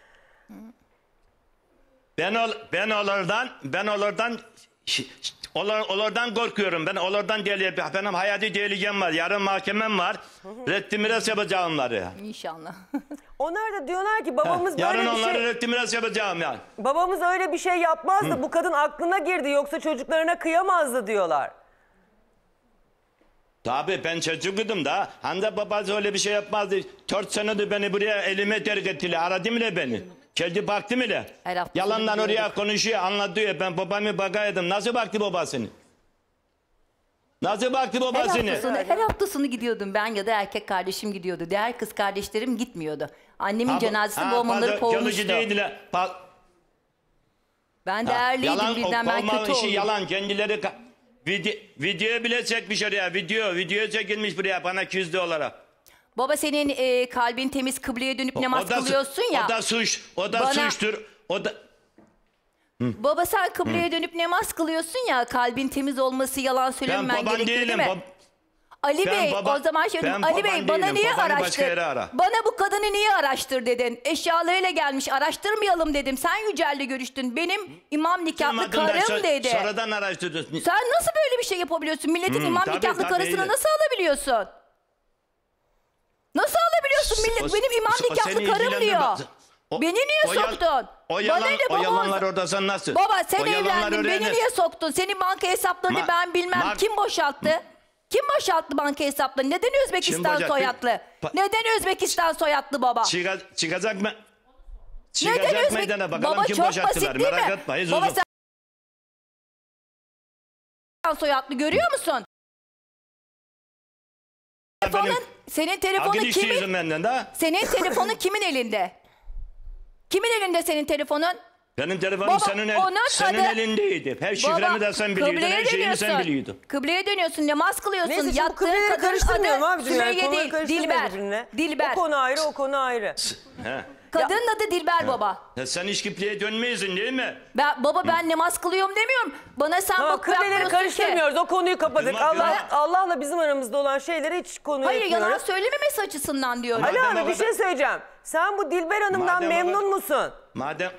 Ben ol, ben onlardan ben onlardan ş- ş- onlar, onlardan korkuyorum. Ben onlardan değil. Benim hayati tehlikem var. Yarın mahkemem var. Reddi miras yapacağım onları. İnşallah. Onlar da diyorlar ki babamız Heh, yarın böyle bir onları şey... reddi miras yapacağım yani. Babamız öyle bir şey yapmazdı. Hı. Bu kadın aklına girdi yoksa çocuklarına kıyamazdı diyorlar. Tabii ben çocuğuydum da. Hande babası öyle bir şey yapmazdı. Dört senedir beni buraya elime terk ettiler. Aradı bile beni. Geldi baktı mı le? Her hafta Yalandan sonu oraya gidiyorduk. konuşuyor, anlatıyor. Ben babamı bakaydım. Nasıl baktı babasını? Nasıl baktı Her babasını? hafta, sonu, her hafta sonu gidiyordum ben ya da erkek kardeşim gidiyordu. Diğer kız kardeşlerim gitmiyordu. Annemin Ha, bu- cenazesi ha, babam onları pardon, kovmuştu. Yalıcı değildiler. Pa- Ben Ha, değerliydim yalan, birden o ben kovma kötü işi oldum. yalan. Kendileri ka- video, video bile çekmiş oraya. Video, video çekilmiş buraya bana küzdü olarak. Baba senin e, kalbin temiz, kıbleye dönüp namaz O da su- kılıyorsun ya. O da suç. O da Bana- suçtur. O da... Baba sen kıbleye dönüp namaz kılıyorsun ya, kalbin temiz olması yalan Ben söylememen baban gerekiyor değilim. değil mi? bab- Ali Ben Bey baba- o zaman şöyle ben Ali Bey baban bana değilim, niye babanı başka araştır? yere ara. Bana bu kadını niye araştır dedin? Eşyalarıyla gelmiş, araştırmayalım dedim. Sen Yücel'le görüştün. Benim imam nikahlı Duymadın da karım so- dedi. Sonradan araştırdın. Sen nasıl böyle bir şey yapabiliyorsun? Milletin Hmm, imam tabii, nikahlı tabii, karısını öyle. nasıl alabiliyorsun? Nasıl alabiliyorsun? Millet O- benim imam o- o nikahlı seni karım ilgilendirmez. diyor. O- Beni niye o yal- soktun? O, yalan, Bana ne o baba? yalanlar orada sen nasıl? Baba sen O yalanlar evlendin, beni öğrenir. niye soktun? Senin banka hesaplarını Ma- ben bilmem. ma- Kim boşalttı? Kim boşalttı banka hesaplarını? Neden Özbekistan boşalttı? soyadlı? Pa- Neden Özbekistan soyadlı baba? Çıka, çıkacak mı? Neden Çıkacak Özbek? meydana bakalım Baba kim çok boşalttılar. basit değil Merak mi? etme. hiç Baba uzun. sen soyadlı görüyor musun? Telefonun, senin telefonun Akıl kimin? istiyorsun benden de. Senin telefonun kimin elinde? Kimin elinde senin telefonun? Benim telefonum Baba, senin, el, onun senin adı- elindeydi. Her Baba, şifremi de sen biliyordun. kıbleye Her şeyimi sen dönüyorsun. biliyordun. Kıbleye dönüyorsun, namaz kılıyorsun. Neyse şimdi Yattığın kıbleleri kadının karıştırmayalım adı abicim. Yani. Sümeyye Konuları değil, karıştırmayalım Dilber. birbirine. Dilber. O konu ayrı, o konu ayrı. He. Kadının adı Dilber baba. Ya sen hiç kipleye dönmeyisin değil mi? Ben, baba ben namaz kılıyorum demiyorum. Bana sen Tamam, bak kıbleleri bırakmıyorsun ki. karıştırmıyoruz. O konuyu kapadık. Kızma, Allah, kızma. Allah'la bizim aramızda olan şeyleri hiç konu Hayır etmiyoruz. yalan söylememesi açısından diyorum. Ali Madem abi o bir kadar- şey söyleyeceğim. Sen bu Dilber Hanım'dan Madem o memnun kadar- musun? Madem...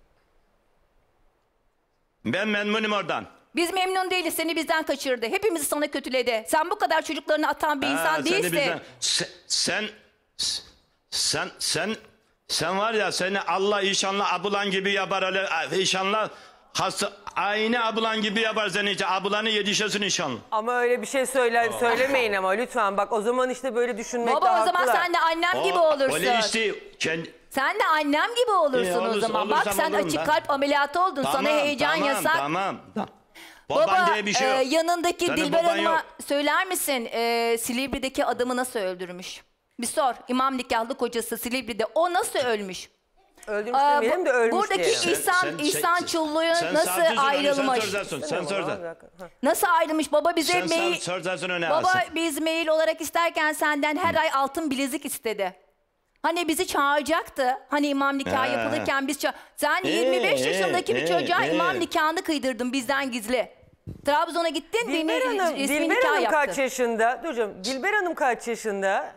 Ben memnunum oradan. Biz memnun değiliz, seni bizden kaçırdı. Hepimizi sana kötüledi. Sen bu kadar çocuklarını atan bir Ha, insan seni değilsin. bizden- Sen, sen, sen, sen, sen var ya seni Allah inşallah abulan gibi yapar öyle inşallah hasta aynı abulan gibi yapar seni işte abulanı yetişesin inşallah. Ama öyle bir şey söyle, söylemeyin ama lütfen. Bak o zaman işte böyle düşünmekte Baba o zaman haklılar. sen de annem gibi O- olursun. Öyle işte kendi, Sen de annem gibi olursun İyi, o olursa- zaman. Bak olursam sen olurum açık ben. kalp ameliyatı oldun. Sana Tamam, heyecan tamam, yasak. Tamam tamam. Baban Baba diye bir şey e, yok. yanındaki Senin Dilber baban Hanım'a yok. söyler misin e, Silivri'deki adamı nasıl öldürmüş? Bir sor. İmam nikahlı kocası Silivri'de o nasıl ölmüş? Öldürmüş Aa, demeyelim de ölmüş buradaki diyelim. İhsan, Sen- sen- İhsan sen- Çullu'yu sen nasıl savcısın, onu ayrılmış? Sen soracaksın, sen soracaksın. Nasıl ayrılmış? Baba bize Sen mail... sav- soracaksın öne Baba alsın. biz mail olarak isterken senden her ay altın bilezik istedi. Hani bizi çağıracaktı. Hani imam nikahı He. yapılırken biz ça- Sen He, yirmi beş he, yaşındaki bir he, çocuğa he. imam nikahını kıydırdın bizden gizli. Trabzon'a gittin, dini Dilber Hanım, resmi Dilber nikah Hanım yaptın. kaç yaşında? Dur canım. Dilber Hanım kaç yaşında?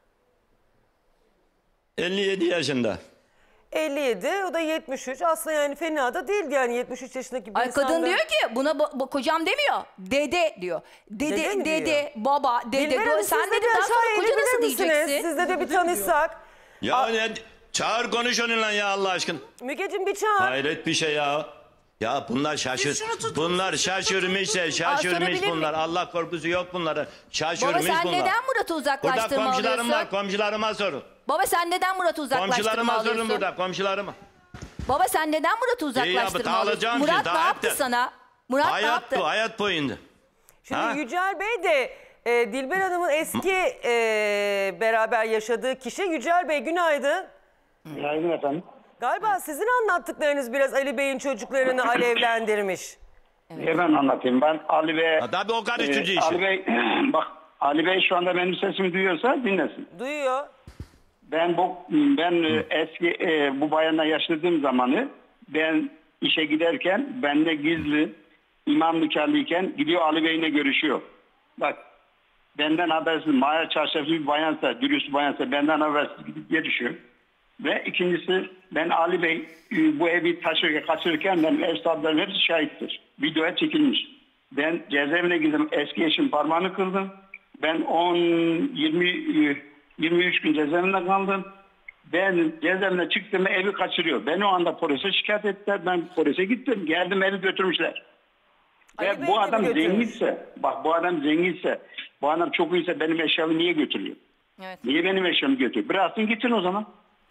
elli yedi yaşında. elli yedi, o da yetmiş üç. Aslında yani fena da değil yani yetmiş üç yaşındaki bir Ay insan kadın da- diyor ki buna bu- bu kocam demiyor. Dede diyor. Dede, Dede mi dede, diyor? baba, dede. Dilber diyor. Hanım, Sen siz de dedi bir daha aşağı sonra koca eğilebilir nasıl misiniz? diyeceksin? Sizde de bir tanışsak. Ya ne, çağır konuş onunla ya Allah aşkına. Mügeciğim bir çağır. Hayret bir şey ya. Ya bunlar şaşır. Bunlar şaşırmış, şaşırmış sorabilir bunlar. miyim? Allah korkusu yok bunlara. Şaşırmış Baba sen bunlar. neden Murat'ı Burada uzaklaştırma komşularım alıyorsun? var, komşularıma sorun. Baba sen neden Murat'ı uzaklaştırma Komşularıma sorun alıyorsun? burada, komşularıma. Baba sen neden Murat'ı İyi uzaklaştırma abi, alıyorsun? dağılacağım Murat şimdi, ne daha yaptı hep de- sana? Murat ne Hayat yaptı? bu, hayat boyunca. Şimdi Ha? Yücel Bey de e, Dilber Hanım'ın eski e, beraber yaşadığı kişi. Yücel Bey günaydın. Günaydın efendim. Galiba sizin anlattıklarınız biraz Ali Bey'in çocuklarını alevlendirmiş. Hemen anlatayım. Ben Ali Bey... Tabii o karıştırıcı işi. Ali Bey, bak Ali Bey şu anda benim sesimi duyuyorsa dinlesin. Duyuyor. Ben bu ben e, eski e, bu bayanla yaşadığım zamanı ben işe giderken benle gizli imam nikahlıyken gidiyor Ali Bey'le görüşüyor. Bak benden habersiz Maya çarşaflı bir bayansa, dürüst bayansa benden habersiz gidip görüşüyor. Ve ikincisi ben Ali Bey e, bu evi taşırken kaçırırken benim ev sahiplerim hepsi şahittir. Videoya çekilmiş. Ben cezaevine gittim. Eski eşim parmağını kırdım. Ben on yirmi yirmi üç gün cezaevinde kaldım. Ben cezaevine çıktığımda evi kaçırıyor. Beni o anda polise şikayet ettiler. Ben polise gittim. Geldim evi götürmüşler. Ali Ve Bey bu de adam mi götürmüş? zenginse, bak bu adam zenginse, bu adam çok iyiyse benim eşyamı niye götürüyor? Evet. Niye benim eşyamı götürüyor? Bıraksın gitsin o zaman.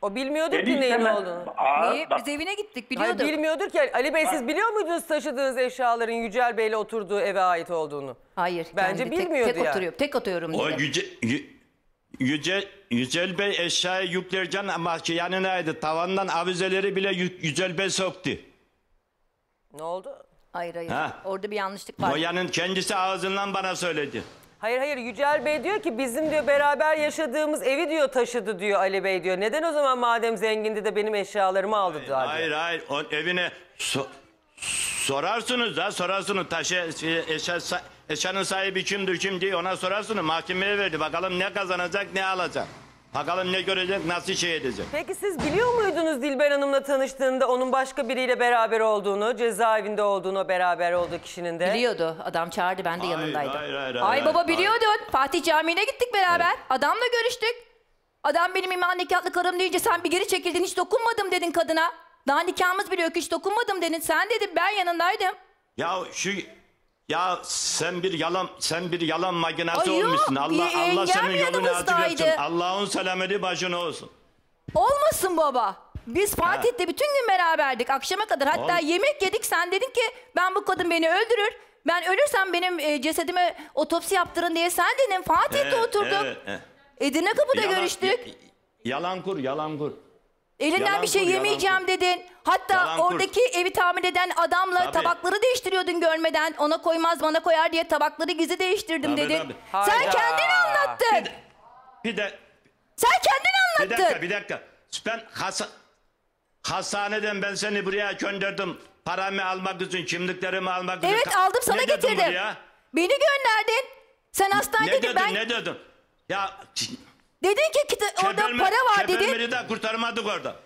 O bilmiyordur Beni ki neyin istemez. olduğunu. Aa, Niye? bak- Biz evine gittik Hayır, biliyorduk. bilmiyordur ki. Ali Bey siz biliyor muydunuz taşıdığınız eşyaların Yücel Bey'le oturduğu eve ait olduğunu? Hayır. Bence kendi tek- bilmiyordu tek, yani. oturuyor. Tek oturuyorum O dedi. Yüce, Yü- Yüce, Yücel Bey eşyayı yüklerken ama ki yanınaydı. Tavandan avizeleri bile Yü- Yücel Bey soktu. Ne oldu? Hayır hayır. Ha. Orada bir yanlışlık var. Boyanın kendisi ağzından bana söyledi. Hayır hayır Yücel Bey diyor ki bizim diyor beraber yaşadığımız evi diyor taşıdı diyor Ali Bey diyor. Neden o zaman madem zengindi de benim eşyalarımı aldı diyor. Hayır hayır o evine so- sorarsınız da sorarsınız taşı şey, eşya, sa- eşyanın sahibi kimdir kim diye ona sorarsınız mahkemeye verdi bakalım ne kazanacak ne alacak. Bakalım ne görecek nasıl şey edecek. Peki siz biliyor muydunuz Dilber Hanım'la tanıştığında onun başka biriyle beraber olduğunu, cezaevinde olduğunu, beraber olduğu kişinin de? Biliyordu. Adam çağırdı ben de Hayır, yanındaydım. hayır, hayır, Ay hayır, baba hayır. biliyordun. Fatih Camii'ne gittik beraber. Adamla görüştük. Adam benim iman nikahlı karım deyince sen bir geri çekildin hiç dokunmadım dedin kadına. Daha nikahımız bile yok hiç dokunmadım dedin. Sen dedin ben yanındaydım. Ya şu ya sen bir yalan sen bir yalan makinesi Ay yok, olmuşsun. Allah bir Allah senin engel yolunu açık yanımızdaydı. etsin. Allah'ın selameti başına olsun. Olmasın baba. Biz Fatih'le bütün gün beraberdik akşama kadar. Hatta Ol- yemek yedik sen dedin ki ben bu kadın beni öldürür. Ben ölürsem benim e, cesedime otopsi yaptırın diye sen dedin. Fatih'le Evet, oturduk. evet, evet. Edirne Kapı'da Yalan- görüştük. y- yalan kur yalan kur. Elinden Yalan bir şey kur, yalan yemeyeceğim kur. dedin. Hatta Yalan kur. oradaki evi tamir eden adamla Tabii. tabakları değiştiriyordun görmeden. Ona koymaz bana koyar diye tabakları gizli değiştirdim Tabii, dedin. tabii. Sen Hayda. kendin anlattın. Bir de Sen kendin bir anlattın. dakika bir dakika. Ben hasa, hastaneden ben seni buraya gönderdim. Paramı almak için, kimliklerimi almak için. Evet Ka- aldım sana ne dedim getirdim. buraya? Beni gönderdin. Sen Ne hastanede dedin ben ne dedin? Ya dedin ki kita- orada keberme- para var dedin. Kebermedi de kurtarmadık orada.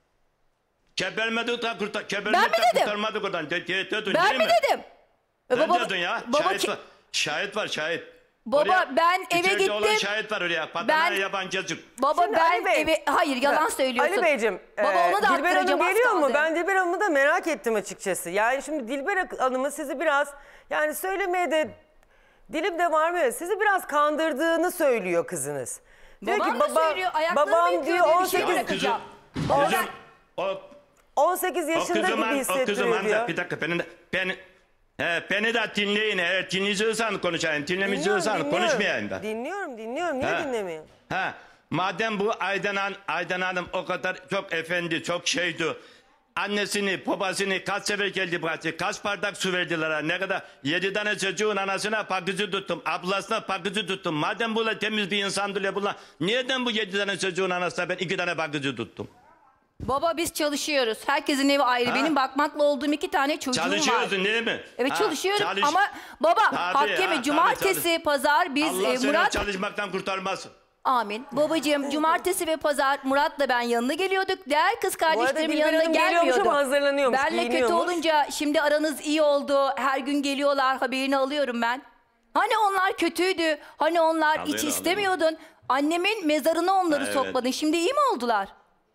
Kebermedik de kurtar, Ben kebermedik mi de dedim? kurtarmadık oradan. De, de, dedin, Ben değil mi mi? dedim? E, Sen baba- dedin ya. baba şahit ki- var. Şahit var şahit. Baba, ben eve içeride olan gittim. şahit var oraya. Ben- Patana yabancacık. Baba Şimdi ben Ali Bey- eve... Hayır yalan Ha, söylüyorsun. Ali Beyciğim, Baba e, onu da Dilber Hanım attıracağım, az geliyor mu? kaldı. Ben Dilber Hanım'ı da merak ettim açıkçası. Yani şimdi Dilber Hanım'ın sizi biraz, yani söylemeye de dilim de var mı? Sizi biraz kandırdığını söylüyor kızınız. Diyor Babam ki da söylüyor, ayaklarımı babam yıkıyor diyor diye bir şey on sekiz, bırakacağım. Kızım, o, on sekiz o yaşında kızım, gibi o kızım hissettiriyor anne, diyor. bir dakika beni de, beni, he, beni de dinleyin. Eğer dinleyiciyorsan konuşayım. Dinlemeyiciyorsan konuşmayayım da. Dinliyorum, dinliyorum. Niye Ha. dinlemiyorum? Ha, madem bu Aydan, Han- Aydan Hanım o kadar çok efendi, çok şeydi. Annesini, babasını kaç sefer geldi bıraktı. Kaç bardak su verdiler ha. Ne kadar? Yedi tane çocuğun anasına pakıcı tuttum. Ablasına pakıcı tuttum. Madem bu temiz bir insandır ya bunlar. Neden bu yedi tane çocuğun anasına ben iki tane pakıcı tuttum? Baba biz çalışıyoruz. Herkesin evi ayrı. Ha. Benim bakmakla olduğum iki tane çocuğum var. Çalışıyorsun değil mi? Evet Ha, çalışıyorum çalış- ama baba Tabii hakkemi ya, cumartesi, tabii, pazar biz Allah e, seni Murat... çalışmaktan kurtarmasın. Amin. Babacığım cumartesi ve pazar Murat'la ben yanına geliyorduk. Diğer kız kardeşlerimin Dilber yanına Hanım geliyormuş gelmiyordu. ama hazırlanıyormuş, Benle kötü giyiniyormuş. olunca şimdi aranız iyi oldu. Her gün geliyorlar haberini alıyorum ben. Hani onlar kötüydü. Hani onlar Alıyorum, hiç istemiyordun. Annemin mezarına onları Ha, evet. sokmadın. Şimdi iyi mi oldular?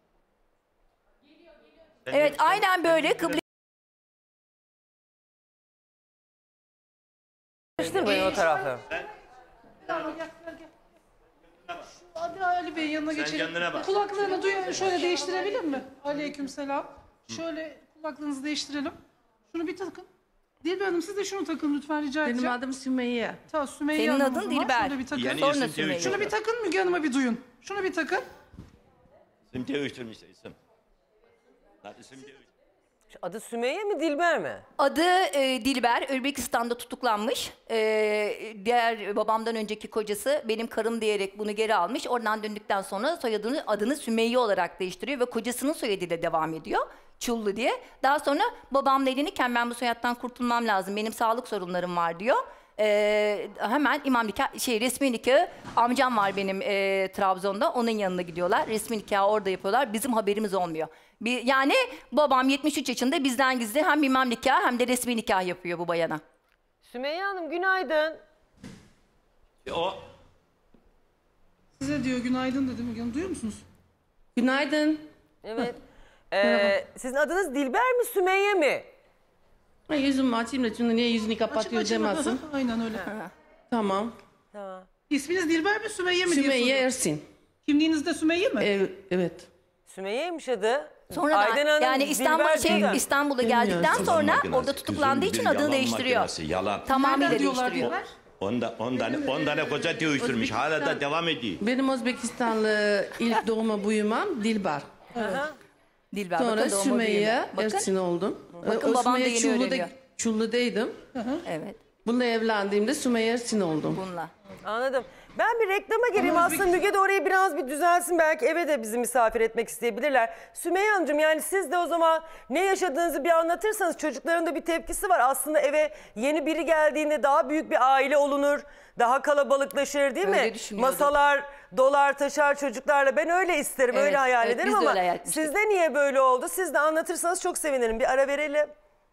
Evet aynen böyle. Kıble... Karıştırmayın o tarafı. Hadi Ali Bey'in yanına Sen geçelim. kendine bak. Kulaklarını duy şöyle değiştirebilir mi? Aleykümselam. Şöyle kulaklarınızı değiştirelim. Şunu bir takın. Dilber Hanım siz de şunu takın lütfen rica edeceğim. Benim adım Sümeyye. Tamam Sümeyye Senin Hanım o adın zaman. Dilber. Şöyle bir takın. Yani Sonra isim Sümeyye. değiştirmiş. Şunu bir takın Müge Hanım'a bir duyun. Şunu bir takın. İsim değiştirmiş isim. Lan isim değiştirmiş. Adı Sümeyye mi Dilber mi? Adı e, Dilber, Özbekistan'da tutuklanmış. E, diğer babamdan önceki kocası benim karım diyerek bunu geri almış. Oradan döndükten sonra soyadını, adını Sümeyye olarak değiştiriyor ve kocasının soyadıyla devam ediyor. Çullu diye. Daha sonra babamla evlenirken ben bu soyaddan kurtulmam lazım. Benim sağlık sorunlarım var diyor. E, hemen imam nikah, şey resmi nikahı amcam var benim e, Trabzon'da. Onun yanına gidiyorlar. Resmi nikahı orada yapıyorlar. Bizim haberimiz olmuyor. Bir, yani babam yetmiş üç yaşında bizden gizli hem imam nikahı hem de resmi nikah yapıyor bu bayana. Sümeyye Hanım günaydın. O Size diyor günaydın dedi Müge Hanım. Duyuyor musunuz? Günaydın. Evet. Ee, sizin adınız Dilber mi Sümeyye mi? Ha, yüzümü açayım da şimdi niye yüzünü kapatıyor Açık, açık. demezsin. Aynen öyle. Tamam. Tamam. İsminiz Dilber mi Sümeyye mi diye Sümeyye soruyorum. Ersin. Kimliğinizde Sümeyye mi? Evet. evet. Sümeyye'ymiş adı. Sonra Aydın Hanım, yani İstanbul Dilber şey, Dilber. İstanbul'a geldikten sonra orada tutuklandığı için adını değiştiriyor. Yalan. Tamamıyla Nereden diyorlar değiştiriyor. Dilber? Ondan, ondan, ondan koca değiştirmiş. Hala da devam ediyor. Benim Özbekistanlı ilk doğuma büyümem Dilbar. Dilber, Sonra bakın doğuma Sümeyye büyüme. Bakın. Ersin oldum. Bakın Ee, babam da Sümeyye yeni Çullu'da, öğreniyor. Çullu'daydım. Evet. Bununla evlendiğimde Sümeyye Ersin oldum. Bununla. Anladım. Ben bir reklama gireyim. Aslında Müge de orayı biraz bir düzelsin. Belki eve de bizi misafir etmek isteyebilirler. Sümeyye Hanımcığım, yani siz de o zaman ne yaşadığınızı bir anlatırsanız, çocukların da bir tepkisi var. Aslında eve yeni biri geldiğinde daha büyük bir aile olunur. Daha kalabalıklaşır değil Öyle mi? düşünüyordum. Masalar dolar taşar çocuklarla. Ben öyle isterim, Evet, öyle hayal evet, ederim biz de ama öyle hayal etmiştik. sizde niye böyle oldu? Siz de anlatırsanız çok sevinirim. Bir ara verelim.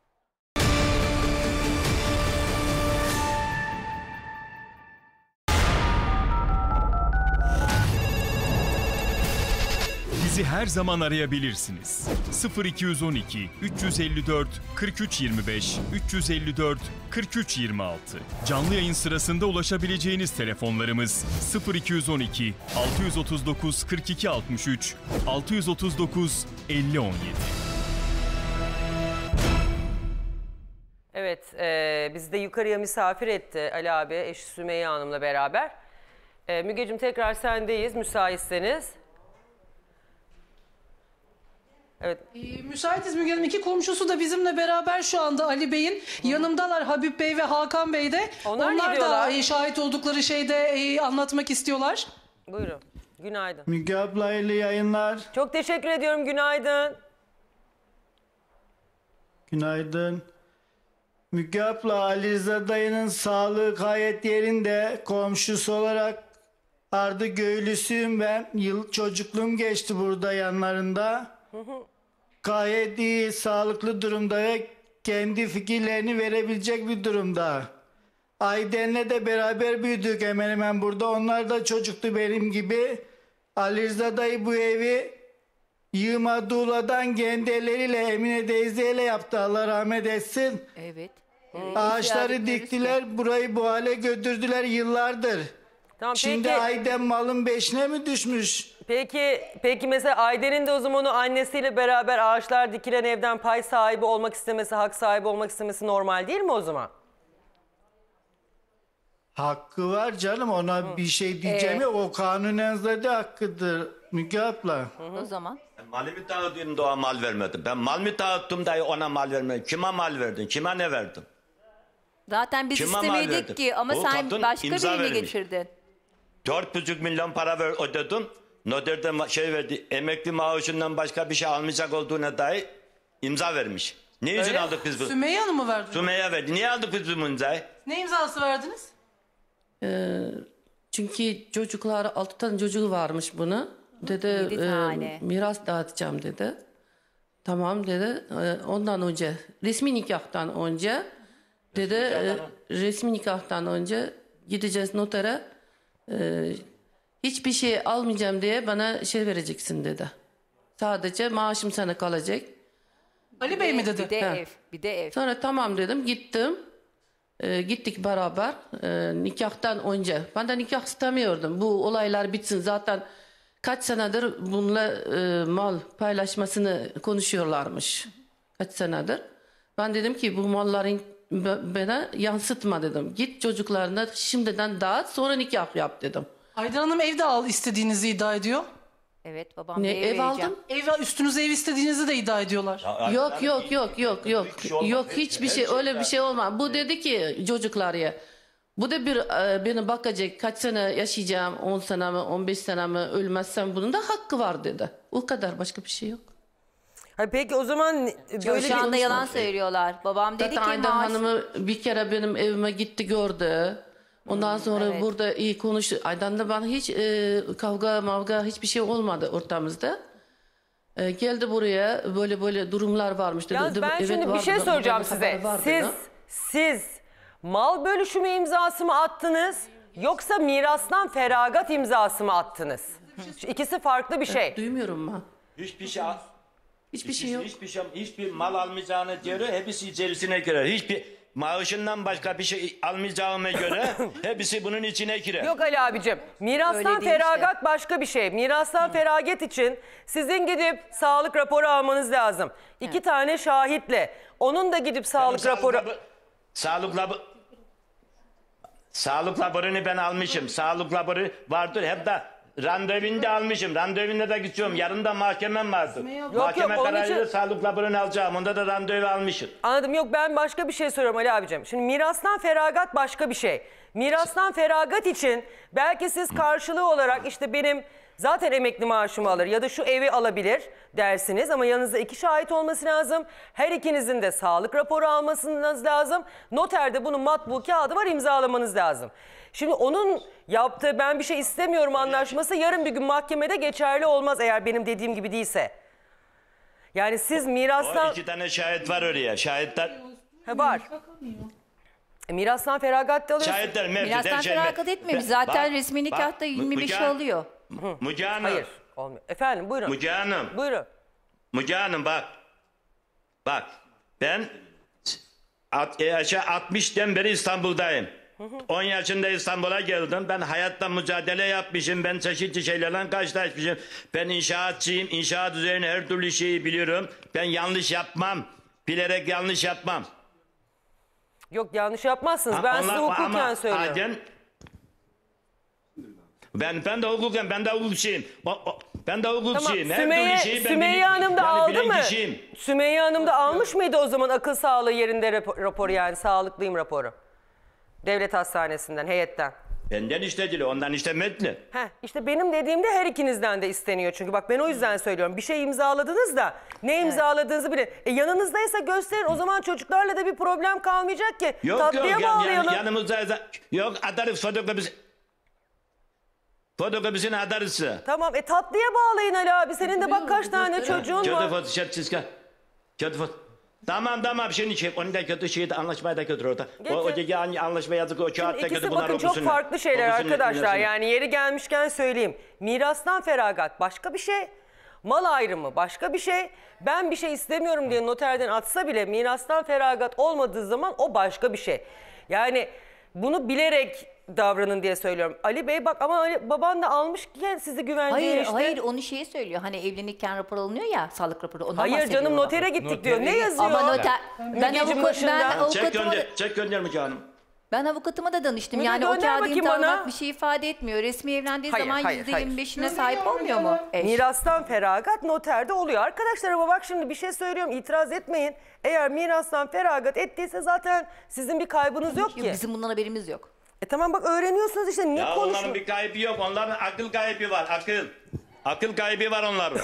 Bizi her zaman arayabilirsiniz. sıfır iki on iki üç elli dört kırk üç yirmi beş üç elli dört kırk üç yirmi altı. Canlı yayın sırasında ulaşabileceğiniz telefonlarımız sıfır iki on iki altı otuz dokuz kırk iki altmış üç altı otuz dokuz elli on yedi. Evet, e, bizi de yukarıya misafir etti Ali abi, eşi Sümeyye Hanım'la beraber. E, Mügeciğim, tekrar sendeyiz, müsaitseniz. Evet. Ee, müsaitiz Müge Hanım. İki komşusu da bizimle beraber şu anda Ali Bey'in yanındalar. Habib Bey ve Hakan Bey de. Onlar ne Onlar da diyorlar? e, şahit oldukları şeyde e, anlatmak istiyorlar. Buyurun, günaydın. Müge abla hayırlı yayınlar. Çok teşekkür ediyorum, günaydın. Günaydın. Müge abla, Ali Rıza dayının sağlığı gayet yerinde. Komşusu olarak Ardı Göylüsüyüm ben. Yıl çocukluğum geçti burada yanlarında. Gayet iyi, sağlıklı durumda ve kendi fikirlerini verebilecek bir durumda. Ayden'le de beraber büyüdük hemen hemen burada. Onlar da çocuktu benim gibi. Ali Rıza dayı bu evi Yığma Tuğla'dan kendi elleriyle Emine teyzeyle yaptı. Allah rahmet etsin. Evet. Ağaçları diktiler, burayı bu hale götürdüler yıllardır. Tamam, Şimdi peki. Ayden malın beşine mi düşmüş? Peki, peki mesela Ayden'in de o zaman o annesiyle beraber ağaçlar dikilen evden pay sahibi olmak istemesi, hak sahibi olmak istemesi normal değil mi o zaman? Hakkı var canım, ona bir şey diyeceğim Evet. yok. O kanunen zaten hakkıdır Müge abla. O zaman. Malımı dağıttım da o mal vermedim. Ben mal mı dağıttım da ona mal vermedim. Kime mal verdin? Kime ne verdin? Zaten biz Kime mal istemedik verdin? ki ama O sen kadın başka imza birini vermiş. getirdin. Dört buçuk milyon para ver, ödedim. Noter'de ma- şey verdi. Emekli maaşından başka bir şey almayacak olduğuna dair imza vermiş. Ne için Öyle. aldık biz bu? Sümeyye Hanım mı verdi? Sümeyye verdi. Niye aldık biz bu imzayı? Ne imzası verdiniz? Ee, çünkü çocuklar altı tane çocuğu varmış bunu. Dedi Yedi e, tane. miras dağıtacağım dedi. Tamam dedi. Ee, ondan önce resmi nikahtan önce dedi e, resmi nikahtan önce gideceğiz notere. Ee, hiçbir şey almayacağım diye bana şey vereceksin dedi. Sadece maaşım sana kalacak. Ali Bey mi dedi? Bir de Ha. ev, bir de ev. Sonra tamam dedim, gittim. Ee, gittik beraber ee, nikahtan önce. Ben de nikah istemiyordum. Bu olaylar bitsin. Zaten kaç senedir bununla e, mal paylaşmasını konuşuyorlarmış. Kaç senedir. Ben dedim ki bu malların b- bana yansıtma dedim. Git çocuklarına şimdiden dağıt, sonra nikah yap dedim. Aydan Hanım evde al istediğinizi iddia ediyor. Evet, babam Ne, da ev, ev vereceğim. aldım? Ev, üstünüze ev istediğinizi de iddia ediyorlar. Yok yok yok yok yok. olmaz. Yok hiçbir şey, öyle bir şey olmaz. Bu dedi ki çocuklara, bu da bir e, beni bakacak, kaç sene yaşayacağım, on sene mi on beş sene mi, ölmezsem bunun da hakkı var dedi. O kadar, başka bir şey yok. Ha, peki o zaman böyle Şu anda bir... yalan söylüyorlar. Babam dedi Zaten ki Aydan maaş... Hanım'ı bir kere benim evime gitti, gördü. Ondan sonra evet. burada iyi konuştu. Aydan'da bana hiç e, kavga mavga hiçbir şey olmadı ortamızda. E, geldi buraya, böyle böyle durumlar varmış dedi. Yalnız Dedim, ben evet, şimdi bir var şey dedi. soracağım Haberin size. haberi var Siz, dedi. siz mal bölüşümü imzası mı attınız yoksa mirastan feragat imzası mı attınız? Şu İkisi farklı bir şey. Duymuyorum ben. Hiçbir şey Hiçbir şey yok. Hiçbir şey, hiçbir mal almayacağını diyor. Hepsi içerisine girer. Hiçbir maaşından başka bir şey almayacağıma göre hepsi bunun içine girer. Yok Ali abicim, mirastan Öyle değil feragat işte. başka bir şey. Mirastan feragat için sizin gidip sağlık raporu almanız lazım. İki tane şahitle. Onun da gidip sağlık Benim raporu... Sağlık, sağlık, rapo- sağlık raporunu ben almışım. Sağlık raporu vardır. Hep de randevunu da almışım. Randevunda da gidiyorum. Yarın da mahkemem vardır. Yok, Mahkeme yok, onun kararıyla için- sağlık raporunu alacağım. Onda da randevu almışım. Anladım, yok ben başka bir şey soruyorum Ali abicim. Şimdi mirastan feragat başka bir şey. Mirastan feragat için belki siz karşılığı olarak işte benim zaten emekli maaşımı alır ya da şu evi alabilir dersiniz ama yanınızda iki şahit olması lazım. Her ikinizin de sağlık raporu almasınız lazım. Noterde bunun matbu kağıdı var, imzalamanız lazım. Şimdi onun yaptığı ben bir şey istemiyorum anlaşması yarın bir gün mahkemede geçerli olmaz eğer benim dediğim gibi değilse. Yani siz mirastan... O iki tane şahit var oraya. Şahitler... Ha, var. E, mirastan feragat da alıyorsun. Şahitler mevcut. Mirastan her şey me- feragat etmiyor. Bak, Zaten bak, resmi nikahta bak, yirmi beşi Müge- alıyor. Müge Hanım. Hayır, olmuyor. Efendim buyurun. Müge Hanım. Buyurun. Müge Hanım bak. Bak. Ben at, yaşa altmıştan beri İstanbul'dayım. on yaşında İstanbul'a geldim. Ben hayatta mücadele yapmışım. Ben çeşitli şeylerle karşılaşmışım. Ben inşaatçıyım. İnşaat üzerine her türlü şeyi biliyorum. Ben yanlış yapmam. Bilerek yanlış yapmam. Yok yanlış yapmazsınız. Ben Ha, size onlar- hukuken ama söylüyorum. adem- ben ben de hukuken ben de hukukçuyum. O, o, ben de hukukçuyum. Her Sümeyye, türlü şeyi ben Sümeyye bili- Hanım da yani aldı bilen mı? kişiyim. Sümeyye Hanım da almış mıydı o zaman akıl sağlığı yerinde rapor, raporu yani sağlıklıyım raporu? Devlet hastanesinden, heyetten. Benden istediler, ondan istemediler. Heh, işte benim dediğimde her ikinizden de isteniyor. Çünkü bak ben o yüzden söylüyorum. Bir şey imzaladınız da ne imzaladığınızı bilin. E yanınızdaysa gösterin. O zaman çocuklarla da bir problem kalmayacak ki. Yok Tatlıya yok yani, bağlayalım. yani yanımızda yok atarız fotokopisi. Fotokopisini atarız size. Tamam e tatlıya bağlayın Ali abi. Senin de bak kaç tane çocuğun Kötü var. foto, şertsiz gel. Kötü foto. Tamam tamam şimdi çek. Onu da kötü şeyi de anlaşmayı da kötü orada. O, o yani anlaşma yazık o kağıt da İkisi kötü bunlar bakın çok okusunlar. farklı şeyler Okusunlar, arkadaşlar. dinlesinler. Yani yeri gelmişken söyleyeyim. Mirastan feragat başka bir şey. Mal ayrımı başka bir şey. Ben bir şey istemiyorum diye noterden atsa bile mirastan feragat olmadığı zaman o başka bir şey. Yani bunu bilerek davranın diye söylüyorum. Ali Bey bak ama Ali, baban da almışken sizi güvenceye Hayır işte. hayır onu şey söylüyor. Hani evlenirken rapor alınıyor ya sağlık raporu. Ondan Hayır bahsediyor canım o. notere gittik diyor. Ne yazıyor? Ama noter ben, Mügeciğim avukat, ben başında. Çek avukatıma da, gönder, çek gönder Müge Hanım. ben avukatıma da danıştım. Müge, Yani o gönder kağıdı bakayım imzalamak bana. bir şey ifade etmiyor. Resmi evlendiği Hayır, zaman hayır, yüzde hayır. yirmi beşine sahip olmuyor mu? eş? Mirastan feragat noterde oluyor. Arkadaşlar ama bak şimdi bir şey söylüyorum itiraz etmeyin. Eğer mirastan feragat ettiyse zaten sizin bir kaybınız yok ki. Bizim bundan haberimiz yok. E tamam bak öğreniyorsunuz işte niye Ya onların konuşmuyorsunuz? bir kaybı yok. Onların akıl kaybı var. Akıl. Akıl kaybı var onların.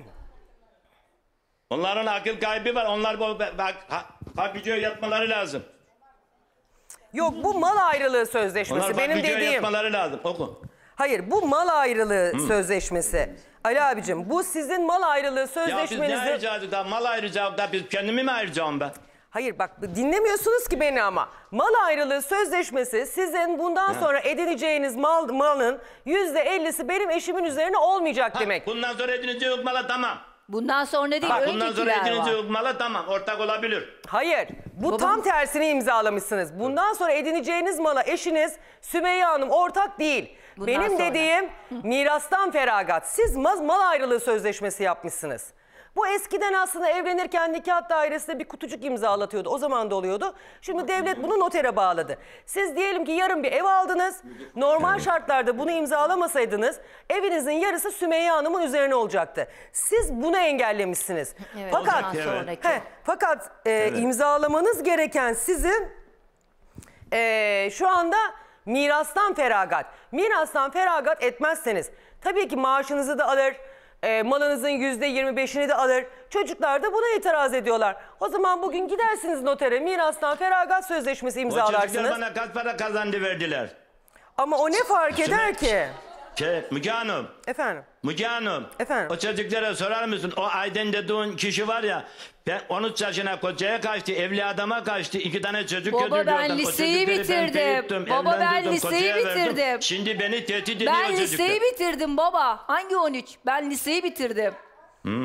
Onların akıl kaybı var. Onlar bu bak ha- hak gücü yatmaları lazım. Yok bu mal ayrılığı sözleşmesi Onlar benim hak gücü dediğim. yatmaları lazım. Oku. Hayır bu mal ayrılığı sözleşmesi. Ali abicim bu sizin mal ayrılığı Ya biz ne sözleşmenizi... ayıracağız da mal ayıracağız da biz kendimi mi ayıracağım ben? Hayır bak dinlemiyorsunuz ki beni ama. Mal ayrılığı sözleşmesi sizin bundan Ha. sonra edineceğiniz mal, malın yüzde ellisi benim eşimin üzerine olmayacak demek. Bundan sonra edineceği mala tamam. Bundan sonra değil Bak, bundan sonra öncekiler var. edineceği mala tamam. Ortak olabilir. Hayır bu tam tersini imzalamışsınız. Bundan sonra edineceğiniz mala eşiniz Sümeyye Hanım ortak değil. Bundan Benim sonra. dediğim mirastan feragat. Siz mal, mal ayrılığı sözleşmesi yapmışsınız. Bu eskiden aslında evlenirken nikah dairesinde bir kutucuk imzalatıyordu. O zaman da oluyordu. Şimdi devlet bunu notere bağladı. Siz diyelim ki yarın bir ev aldınız. Normal şartlarda bunu imzalamasaydınız evinizin yarısı Sümeyye Hanım'ın üzerine olacaktı. Siz bunu engellemişsiniz. Evet, fakat ondan sonraki. he, fakat e, Evet. imzalamanız gereken sizin e, şu anda mirastan feragat. Mirastan feragat etmezseniz tabii ki maaşınızı da alır. E, malınızın yüzde yirmi beşini de alır. Çocuklar da buna itiraz ediyorlar. O zaman bugün gidersiniz notere mirastan feragat sözleşmesi O imzalarsınız. çocuklar bana kaç para kazandı verdiler. Ama o ne fark eder ki? Şey, Müge Hanım. Efendim? Müge Hanım. Efendim? O çocuklara sorar mısın? O Aydın dediğin kişi var ya. Ben on üç yaşına kocaya kaçtı. Evli adama kaçtı. İki tane çocuk Baba, götürdü ben oradan. O liseyi çocukları ben bitirdim. büyüttüm, Baba, ben evlendirdim, liseyi kocaya verdim. bitirdim. Şimdi beni tehdit ediyor Ben çocuklar. liseyi bitirdim baba. Hangi on üç? Ben liseyi bitirdim. Hmm.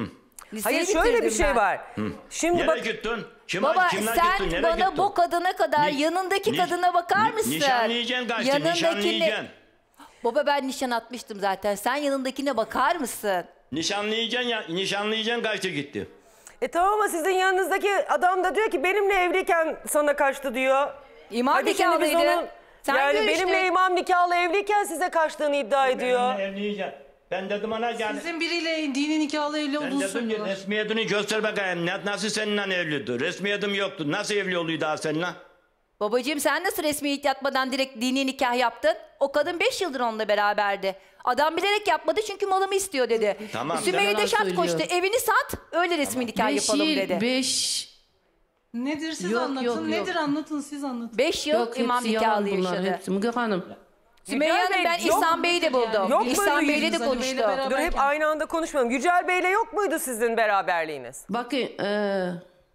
Liseyi Hayır şöyle bir bitirdim şey ben. var. Şimdi Nereye bak gittin? Kim, Baba kimler sen gittin? Nereye bana gittin? bu kadına kadar Ni- yanındaki ni- kadına bakar ni- mısın? Nişanlayacaksın kaçtı, nişanlayacaksın. Baba ben nişan atmıştım zaten. Sen yanındakine bakar mısın? Nişanlayacaksın ya, nişanlayacaksın kaçtı gitti. E tamam ama sizin yanınızdaki adam da diyor ki benimle evliyken sana kaçtı diyor. İmam Hadi şimdi biz nikahlıydı. onun- Sen yani görüştün. benimle imam nikahlı evliyken size kaçtığını iddia ediyor. Benimle evleyeceksin. Ben dedim ona gel. Sizin biriyle dini nikahlı evli Ben olduğunu dedim ki söylüyorlar. resmiyetini göster bakayım. Ne- Nasıl seninle evliydi? Resmiyetim yoktu. Nasıl evli oluyor daha seninle? Babacığım sen nasıl resmiyet yatmadan direkt dini nikah yaptın? O kadın beş yıldır onunla beraberdi. Adam bilerek yapmadı çünkü malımı istiyor dedi. Tamam. Sümeyye de Yalan şart koştu. söylüyor. Evini sat öyle resmi nikah Beş yapalım yıl, dedi. Beş, Nedir siz Yok, anlatın. yok, yok. Nedir anlatın siz anlatın. Beş yıl yok imam hepsi yalan nikahlı bunlar. yaşadı. Hepsi Müge Hanım. Sümeyye Yücel Hanım Bey, ben yok İhsan Bey'i de buldum. Yok İhsan muydu Bey'le de Yücel Bey'le konuştum. beraber- Dur hep aynı anda konuşmayalım. Yücel Bey'le yok muydu sizin beraberliğiniz? Bakın e,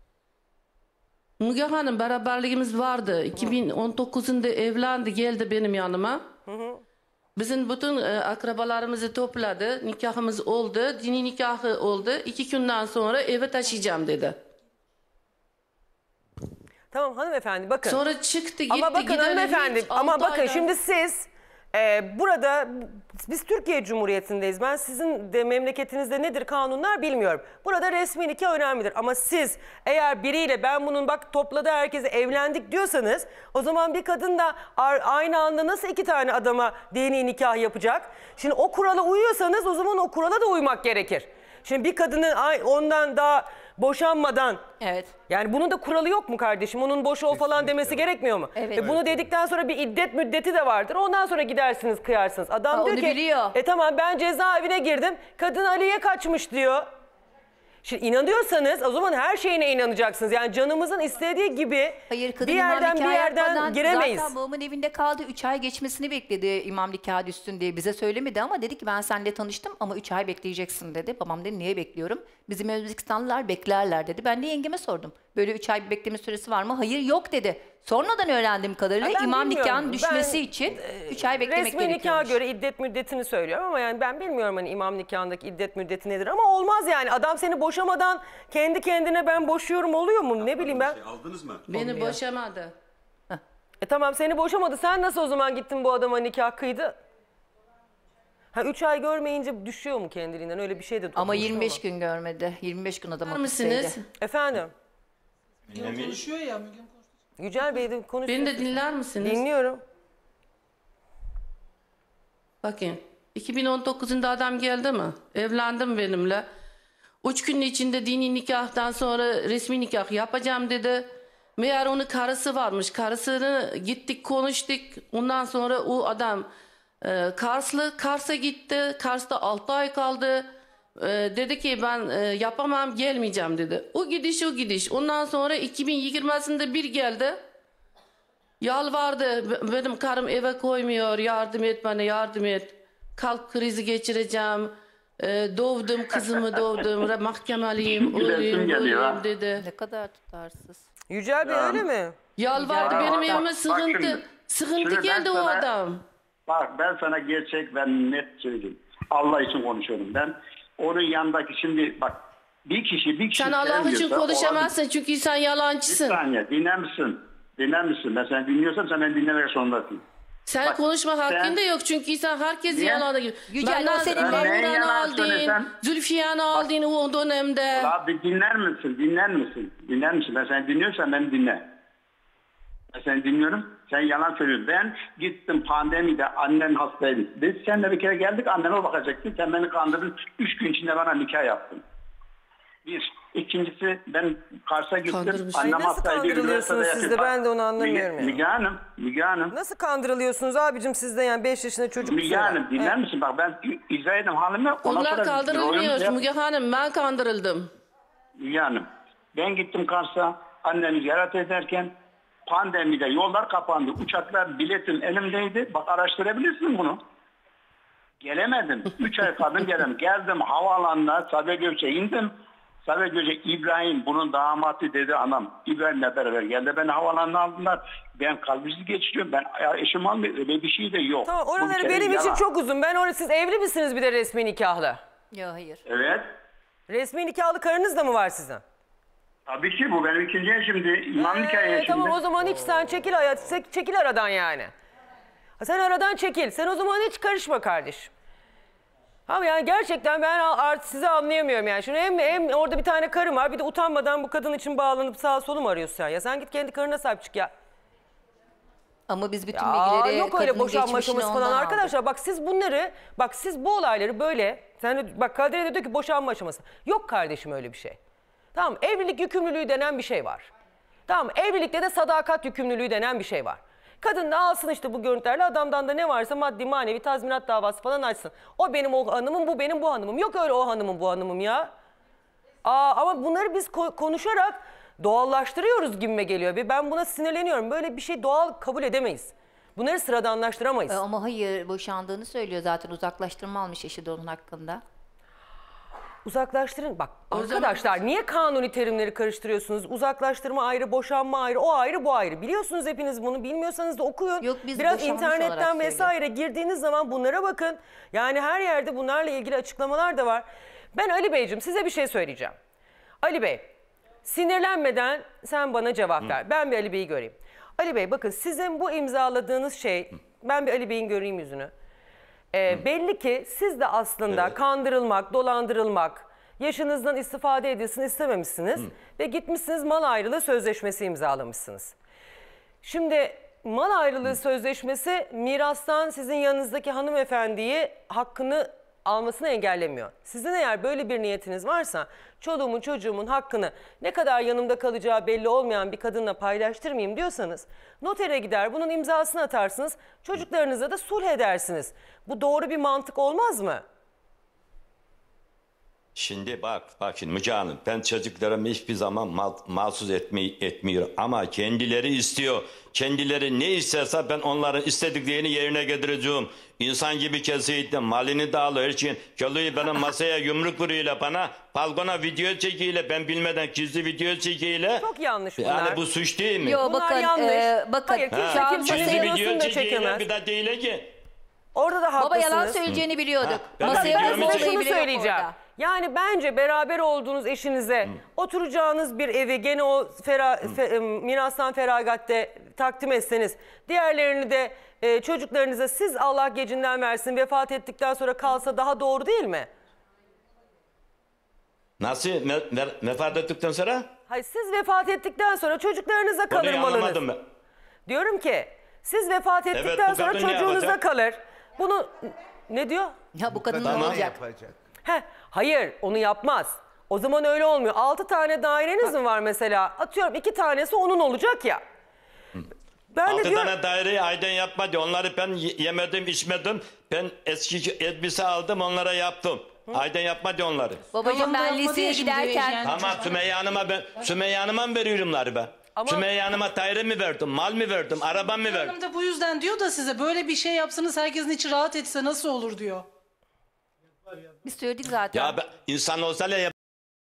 Müge Hanım beraberliğimiz vardı. iki bin on dokuzunda evlendi geldi benim yanıma. Bizim bütün e, akrabalarımızı topladı. Nikahımız oldu. Dini nikahı oldu. İki günden sonra eve taşıyacağım dedi. Tamam hanımefendi bakın. Sonra çıktı gitti. Ama bakın gideli hanımefendi hiç ama altı bakın aydan- şimdi siz e, burada biz Türkiye Cumhuriyeti'ndeyiz. Ben sizin de memleketinizde nedir kanunlar bilmiyorum. Burada resmi nikah önemlidir ama siz eğer biriyle ben bunun bak topladı herkese evlendik diyorsanız o zaman bir kadın da ar- aynı anda nasıl iki tane adama dini nikah yapacak? Şimdi o kurala uyuyorsanız o zaman o kurala da uymak gerekir. Şimdi bir kadının ay- ondan daha boşanmadan Evet. yani bunun da kuralı yok mu kardeşim? Onun boş ol falan demesi gerekmiyor mu? Evet. E bunu dedikten sonra bir iddet müddeti de vardır. Ondan sonra gidersiniz kıyarsınız. Adam Ha, diyor onu ki biliyor. e tamam ben cezaevine girdim. Kadın Ali'ye kaçmış diyor. Şimdi inanıyorsanız o zaman her şeyine inanacaksınız. Yani canımızın istediği gibi Hayır kadın bir imam yerden bir nikah yerden yapmadan giremeyiz. zaten babamın evinde kaldı. Üç ay geçmesini bekledi imam nikahı düşsün diye. Bize söylemedi ama dedi ki ben seninle tanıştım ama üç ay bekleyeceksin dedi. Babam dedi niye bekliyorum? Bizim Özbekistanlılar beklerler dedi. Ben de yengeme sordum. Böyle üç ay bir bekleme süresi var mı? Hayır yok dedi. Sonradan öğrendiğim kadarıyla Ya ben imam bilmiyorum. nikahın düşmesi Ben, için üç ay beklemek Resmi nikaha gerekiyormuş. göre iddet müddetini söylüyorum ama yani ben bilmiyorum hani imam nikahındaki iddet müddeti nedir ama olmaz yani. Adam seni boşamadan kendi kendine ben boşuyorum oluyor mu? Ne bileyim ben. Aldınız mı? Beni Olmuyor. boşamadı. E tamam seni boşamadı. Sen nasıl o zaman gittin bu adama nikah kıydı? Ha üç ay görmeyince düşüyor mu kendiliğinden? Öyle bir şey de Ama duymuştum yirmi beş gün görmedi. yirmi beş gün adam Var hapisteydi. mısınız? Efendim? Müge konuşuyor ya. Müge konuşuyor. Yücel Bey de konuşuyor. Beni de dinler misiniz? Dinliyorum. Bakın iki bin on dokuzunda adam geldi mi? Evlendim benimle. Üç günün içinde dini nikahtan sonra resmi nikah yapacağım dedi. Meğer onun karısı varmış. Karısını gittik konuştuk. Ondan sonra o adam e, Karslı. Kars'a gitti. Kars'ta altı ay kaldı. E, dedi ki ben e, yapamam gelmeyeceğim dedi. O gidiş o gidiş. Ondan sonra iki bin yirmisinde bir geldi. Yalvardı. B- Benim karım eve koymuyor. Yardım et bana yardım et. Kalp krizi geçireceğim. E, doğdum kızımı doğdum. Re- Mahkemeliyim. Gülesim Öleyim geliyor ha. öleyim dedi. Ne kadar tutarsız. Yücel Bey Ya. öyle mi? Yalvardı Ya, benim bak- evime bak sıkıntı. şimdi. Sıkıntı Şimdi ben geldi o sana- adam. Bak ben sana gerçek ben net söyleyeyim. Allah için konuşuyorum ben. Onun yanındaki şimdi bak bir kişi bir kişi Sen Allah için sevmiyorsa konuşamazsın olabilir. çünkü sen Bir yalancısın. saniye dinler misin? Dinler misin? Ben seni dinliyorsam sen beni dinlemek zorundasın. Sen Bak, konuşma hakkın sen- da yok çünkü sen herkes Niye? yalan gibi. Yücel, Benden o senin Ben neyin Mahmuran'ı yalan aldın, söylesem- Zülfiyan'ı aldın o dönemde. Ya bir dinler misin? Dinler misin? Dinler misin? Ben seni dinliyorsam beni dinle. Ben seni dinliyorum. Sen yalan söylüyorsun. Ben gittim pandemide annen hastaydı. Biz seninle bir kere geldik anneme bakacaktın. Sen beni kandırdın. Üç gün içinde bana nikah yaptın. Bir. İkincisi ben Kars'a gittim. Kandırmış. Annem Ay nasıl hastaydı. kandırılıyorsunuz üniversitede siz de? yatıyor. Ben de onu anlamıyorum Müge, yani. Müge Hanım. Müge Hanım. Nasıl kandırılıyorsunuz abicim siz de yani beş yaşında çocuk Müge Hanım dinler misin? Bak ben izah edeyim halimi. Ondan Onlar sonra kaldırılmıyor bir oyun- Müge Hanım ben kandırıldım. Müge Hanım. Ben gittim Kars'a annemi ziyaret ederken pandemide yollar kapandı. Uçaklar biletim elimdeydi. Bak araştırabilirsin bunu. Gelemedim. Üç ay kadın gelemedim. Geldim havaalanına Sabiha Gökçe'ye indim. Sabiha Gökçe İbrahim bunun damatı dedi anam. İbrahim'le beraber geldi. Beni havaalanına aldılar. Ben kalp krizi geçiriyorum. Ben ya eşim almıyor. Öyle bir şey de yok. Tamam Bu bir oraları kere benim için yalan. çok uzun. Ben orada siz evli misiniz bir de resmi nikahla? Yok hayır. Evet. Resmi nikahlı karınız da mı var sizin? Tabii ki bu benim ikinci eşimdi. İmam nikahı Ee, eşimdi. tamam o zaman hiç sen çekil hayat, çekil aradan yani. Ha, sen aradan çekil. Sen o zaman hiç karışma kardeşim. Ama yani gerçekten ben artık sizi anlayamıyorum yani. Şimdi hem, hem orada bir tane karım var, bir de utanmadan bu kadın için bağlanıp sağa solu mu arıyorsun sen? Ya sen git kendi karına sahip çık ya. Ama biz bütün Ya bilgileri yok öyle kadının boşanma geçmişini aşaması falan ondan arkadaşlar. aldık. Bak siz bunları, bak siz bu olayları böyle, sen de, bak Kadriye de diyor ki boşanma aşaması. Yok kardeşim öyle bir şey. Tamam, evlilik yükümlülüğü denen bir şey var. Tamam, evlilikte de sadakat yükümlülüğü denen bir şey var. Kadın da alsın işte bu görüntülerle, adamdan da ne varsa maddi manevi tazminat davası falan açsın. O benim o hanımım, bu benim bu hanımım. Yok öyle o hanımım bu hanımım ya. Aa, ama bunları biz ko- konuşarak doğallaştırıyoruz gibime geliyor. Ve ben buna sinirleniyorum. Böyle bir şey doğal kabul edemeyiz. Bunları sıradanlaştıramayız. E, Ama hayır, boşandığını söylüyor zaten, uzaklaştırma almış eşi de onun hakkında. Uzaklaştırın. Bak O arkadaşlar zaman- niye kanuni terimleri karıştırıyorsunuz? Uzaklaştırma ayrı, boşanma ayrı, o ayrı, bu ayrı. Biliyorsunuz hepiniz bunu. Bilmiyorsanız da okuyun. Yok, biz Biraz boşanmış internetten olarak vesaire girdiğiniz zaman bunlara bakın. Yani her yerde bunlarla ilgili açıklamalar da var. Ben Ali Beyciğim size bir şey söyleyeceğim. Ali Bey, sinirlenmeden sen bana cevap ver. Ben bir Ali Bey'i göreyim. Ali Bey bakın sizin bu imzaladığınız şey, ben bir Ali Bey'in göreyim yüzünü. Ee, belli ki siz de aslında Evet. kandırılmak, dolandırılmak, yaşınızdan istifade edilsin istememişsiniz. Ve gitmişsiniz mal ayrılığı sözleşmesi imzalamışsınız. Şimdi mal ayrılığı sözleşmesi mirastan sizin yanınızdaki hanımefendiyi hakkını almasını engellemiyor. Sizin eğer böyle bir niyetiniz varsa çoluğumun çocuğumun hakkını ne kadar yanımda kalacağı belli olmayan bir kadınla paylaştırmayayım diyorsanız notere gider bunun imzasını atarsınız, çocuklarınıza da sulh edersiniz. Bu doğru bir mantık olmaz mı? Şimdi bak, bak şimdi Müge Hanım, ben çocuklarımı hiçbir zaman mal, mahsus etme, etmiyorum ama kendileri istiyor. Kendileri ne isterse ben onların istediklerini yerine getireceğim. İnsan gibi keseydim, malini dağılır için. Çalıyı benim masaya yumruk vuruyorlar bana, balkona video çekiyle, ben bilmeden gizli video çekiyle. Çok yanlış bunlar. Yani bu suç değil mi? Yo, Bunlar bakın, yanlış. e, bakın. Hayır, kimse Ha, kimse Gizli videosunu video da çekiyle çekemez. bir de değil ki. Orada da haklısınız. Baba yalan söyleyeceğini biliyorduk. Ha, ben Masaya videomu Ben yazılı size çekeyim. şunu bile yok söyleyeceğim. orada. Yani bence beraber olduğunuz eşinize oturacağınız bir evi gene o fera, fe- mirastan feragatte takdim etseniz, diğerlerini de e, çocuklarınıza siz Allah gecinden versin vefat ettikten sonra kalsa daha doğru değil mi? Nasıl? Me, me, vefat ettikten sonra? Hayır, siz vefat ettikten sonra çocuklarınıza kalır Konuyu malınız. anlamadım ben. Diyorum ki siz vefat Evet, ettikten bu sonra kadın ne çocuğunuza yapacak? kalır. Bunu ne diyor? Ya bu kadın ne Tamam. olacak? Yapacak. Heh, hayır onu yapmaz. O zaman öyle olmuyor. Altı tane daireniz mi var mesela? Atıyorum iki tanesi onun olacak ya. Ben de Altı diyorum, tane daireyi aydan yapmadı. Onları ben y- yemedim, içmedim. Ben eski elbise aldım, onlara yaptım. Aydan yapmadı onları. Babacığım Tamam da ben yapmadı liseye ya şimdi giderken yani. Ama Sümeyye Hanım'a ben, Sümeyye Hanım'a mı veriyorum onları ben? Ama- Sümeyye Hanım'a daire mi verdim, mal mı verdim, araba mı verdim? Hanım da bu yüzden diyor da size böyle bir şey yapsanız herkesin içi rahat etse nasıl olur diyor. biz söyledik zaten. Ya ben, insan olsa ne yap?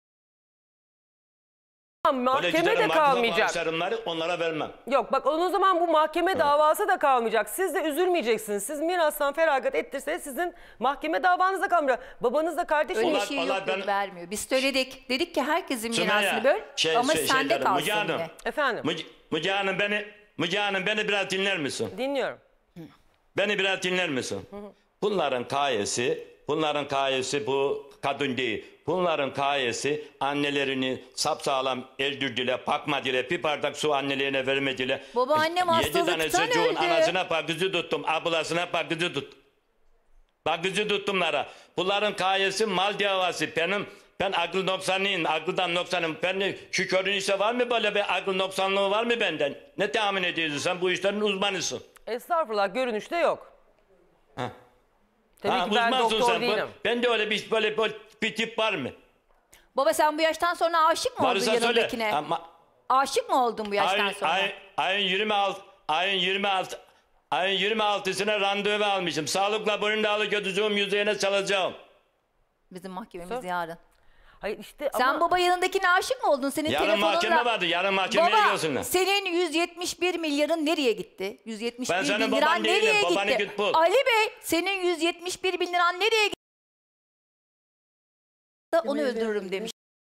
Öyle mahkeme giderim, de mahkeme kalmayacak. bağışlarımları onlara vermem. Yok bak o zaman bu mahkeme davası da kalmayacak. Siz de üzülmeyeceksiniz. Siz mirastan feragat ettirse sizin mahkeme davanız da kalmayacak. Babanız da kardeşiniz. Öyle bir Onlar- şey yok, onlar yok ben- vermiyor. Biz söyledik. Dedik ki herkesin Sümeyye, mirasını böl şey- ama şey- sende şeylerim, kalsın Müge Hanım. yine. Efendim Müge, Müge Hanım beni, Müge Hanım beni biraz dinler misin? dinliyorum. Beni biraz dinler misin? Bunların gayesi, bunların gayesi bu kadın değil. Bunların gayesi annelerini sapsağlam eldirdiler, bakmadılar. Bir bardak su annelerine vermediler. Babaannem Yedi tane hastalıktan çocuğun öldü. anasına bakıcı tuttum, ablasına bakıcı tuttum. Bakıcı tuttumlara. Bunların gayesi mal davası. Benim ben akıl noksanlıyım, akıldan noksanım. Ben şu körünüse var mı böyle bir akıl noksanlığı var mı benden? Ne tahmin ediyorsun sen bu işlerin uzmanısın. Estağfurullah görünüşte yok. Ha. Tabii Ha, ki ben uzmansın doktor sen. değilim. Ben de öyle bir böyle, böyle bir tip var mı? Baba sen bu yaştan sonra aşık mı oldun Varsa söyle. yanındakine? Ama Aşık mı oldun bu yaştan ayın, sonra? ayın, ayın yirmi altı ayın yirmi altı ayın yirmi altısına randevu almışım. Sağlık laboratuvarına götüreceğim, yüzeyine çalacağım. Bizim mahkememiz yarın. Hayır işte Sen ama baba yanındakine aşık mı oldun? Senin Yarın telefonunla... mahkeme vardı. Yarın mahkemeye Baba gelsinler. senin yüz yetmiş bir milyarın nereye gitti? yüz yetmiş bir Ben senin bin liran baban değilim, nereye babanı gitti? git bul. Ali Bey senin yüz yetmiş bir bin liran nereye gitti? da onu öldürürüm demiş.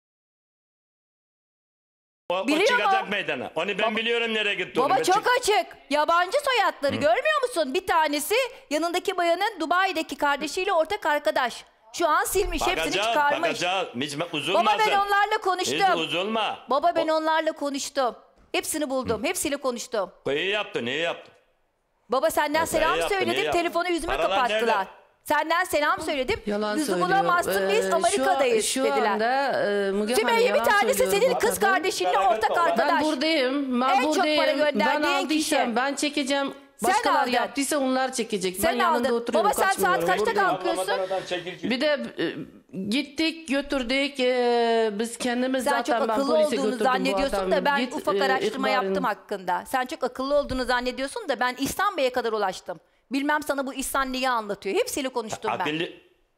O, o Biliyor çıkacak mu? meydana. Onu ben biliyorum nereye gitti. Baba onu. Ben çok çık- açık. Yabancı soyadları Hı. görmüyor musun? Bir tanesi yanındaki bayanın Dubai'deki kardeşiyle ortak arkadaş. Şu an silmiş, hepsini Bakacağız, çıkarmış. bakacağız. Hiç üzülme Baba ben sen. onlarla konuştum. Hiç üzülme. Baba ben onlarla konuştum. Hepsini buldum. Hepsiyle konuştum. İyi yaptın, iyi yaptın. Baba senden Baba, selam iyi yaptın, iyi söyledim. yaptın. Telefonu yüzüme Paralar kapattılar. nerede? Senden selam söyledim. Yalan Bizi söylüyor. bulamazsın, biz Ee, şu an- Amerika'dayız şu dediler. anda, e, Müge Hanım Sümeyye bir yalan tanesi söylüyor senin bu kız kadın. kardeşinle ortak arkadaş. Ben buradayım. Ben En çok buradayım. para Ben gönderdiğin aldıysam kişi. ben çekeceğim. Sen Başkalar aldın. yaptıysa onlar çekecek. Sen ben yanında aldın. oturuyorum. Baba sen saat kaçmıyorum. kaçta Buradayım. kalkıyorsun? Bir de e, gittik götürdük. e, biz kendimiz Sen zaten çok ben akıllı polise olduğunu götürdüm bu zannediyorsun adamı. da ben Git, ufak e, araştırma ihbarını- yaptım hakkında. Sen çok akıllı olduğunu zannediyorsun da ben İhsan Bey'e kadar ulaştım. Bilmem sana bu İhsan neyi anlatıyor. Hepsiyle konuştum ben. Akıllı...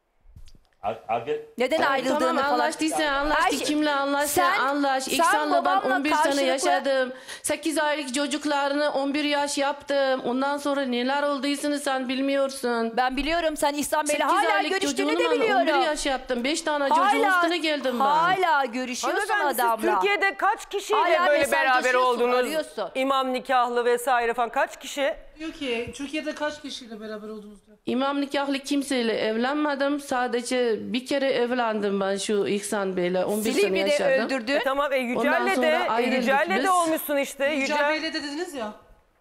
A- akıl... Neden Tamam, ayrıldığını tamam, falan. anlaştıysa anlaştı. Her şey- Kimle anlaşsa Sen- anlaş. sen İhsan'la ben babamla on bir sene karşılıklı- yaşadım. sekiz aylık çocuklarını on bir yaş yaptım. Ondan sonra neler olduysını sen bilmiyorsun. Ben biliyorum, sen İhsan Bey'le sekiz hala aylık görüştüğünü de çocuğumla biliyorum. on bir yaş yaptım. beş tane Hala- çocuğun üstüne geldim ben. Hala görüşüyorsun Hanımefendi, siz adamla. Türkiye'de kaç kişiyle Hala böyle beraber mesajlaşıyorsun, oldunuz? arıyorsun. İmam nikahlı vesaire falan kaç kişi? Diyor ki Türkiye'de kaç kişiyle beraber oldunuz diyor. İmam nikahlı kimseyle evlenmedim. Sadece bir kere evlendim ben şu İhsan Bey'le. on bir sene Silivri'de yaşadım. öldürdü. E tamam, e Ondan Yücel'le sonra de, e, ayrıldık Yücel'le biz. de olmuşsun işte. Yücel Yücel. Bey'le de dediniz ya.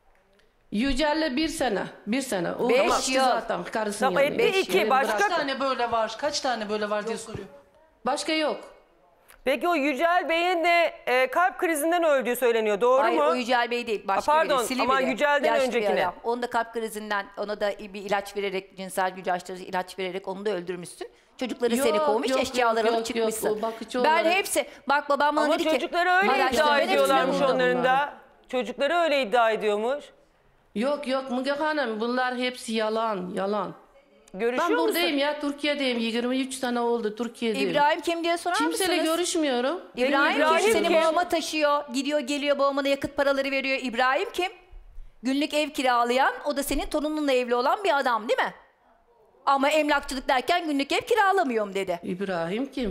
Yücel'le bir sene. Bir sene. O Beş kaçtı yıl. zaten karısının Tamam, yanına. etti Beş iki, yıl başka- bıraktı. Kaç tane böyle var? Kaç tane böyle var diye soruyor. Başka yok. Peki o Yücel Bey'in de e, kalp krizinden öldüğü söyleniyor. Doğru Hayır, mu? o Yücel Bey değil, başka Ha, pardon, biri. Silivri'de. ama Yücel'den Yaşlı bir öncekine. adam. Onu da kalp krizinden, ona da bir ilaç vererek, cinsel güçlendirici ilaç vererek onu da öldürmüşsün. Çocukları Yok, seni kovmuş, yok, eşyaları yok, alıp yok, yok. çıkmışsın. O bakıcı Ben olarak- hepsi, bak babam bana Ama dedi ki... çocukları öyle Araştırma, iddia ben hepsini ediyorlarmış buldum. onların da. Çocukları öyle iddia ediyormuş. Yok yok Müge Hanım, bunlar hepsi yalan, yalan. Görüşüyor Ben musun? buradayım ya, Türkiye'deyim. yirmi üç sene oldu Türkiye'deyim. İbrahim kim diye sorar Kimseyle mısınız? görüşmüyorum. İbrahim, İbrahim kim? Seni kim? babama taşıyor, gidiyor geliyor babamına yakıt paraları veriyor. İbrahim kim? Günlük ev kiralayan, o da senin torununla evli olan bir adam değil mi? Ama emlakçılık derken günlük ev kiralamıyorum dedi. İbrahim kim?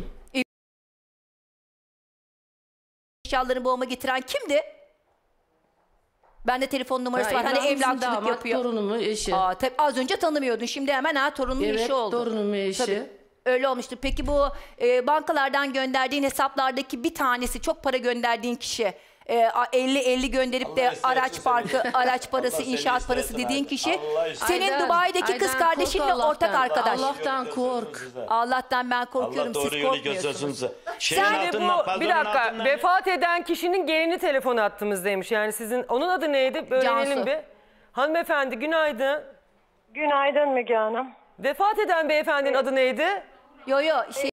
Eşyalarını babama getiren kimdi? Ben de telefon numarası Ha, var. Hani İbrahim'in emlakçılık damat, yapıyor. torunumun eşi. Aa, tabii az önce tanımıyordun. Şimdi hemen ha torunumun Evet, eşi oldu. torunumun eşi. Tabii, öyle olmuştu. Peki bu e, bankalardan gönderdiğin hesaplardaki bir tanesi, çok para gönderdiğin kişi, elli elli gönderip de Allah araç istersen parkı, seni- araç parası, Allah seni inşaat parası istersen dediğin hadi. kişi Allah istersen. senin Aydan, Dubai'deki kız Aydan, kardeşinle kork ortak Allah'tan. arkadaş. Allah'tan kork. Allah'tan ben korkuyorum, Allah siz doğru yolu göstersin korkmuyorsunuz. size. Şeyin Şimdi altından, bu bir pazarın dakika, altından- vefat eden kişinin gelini telefon attığımızdaymış. Yani sizin, onun adı neydi? Öğrenelim Cansu. bir. Hanımefendi günaydın. Günaydın Müge Hanım. Vefat eden beyefendinin adı neydi? Yo yo şey,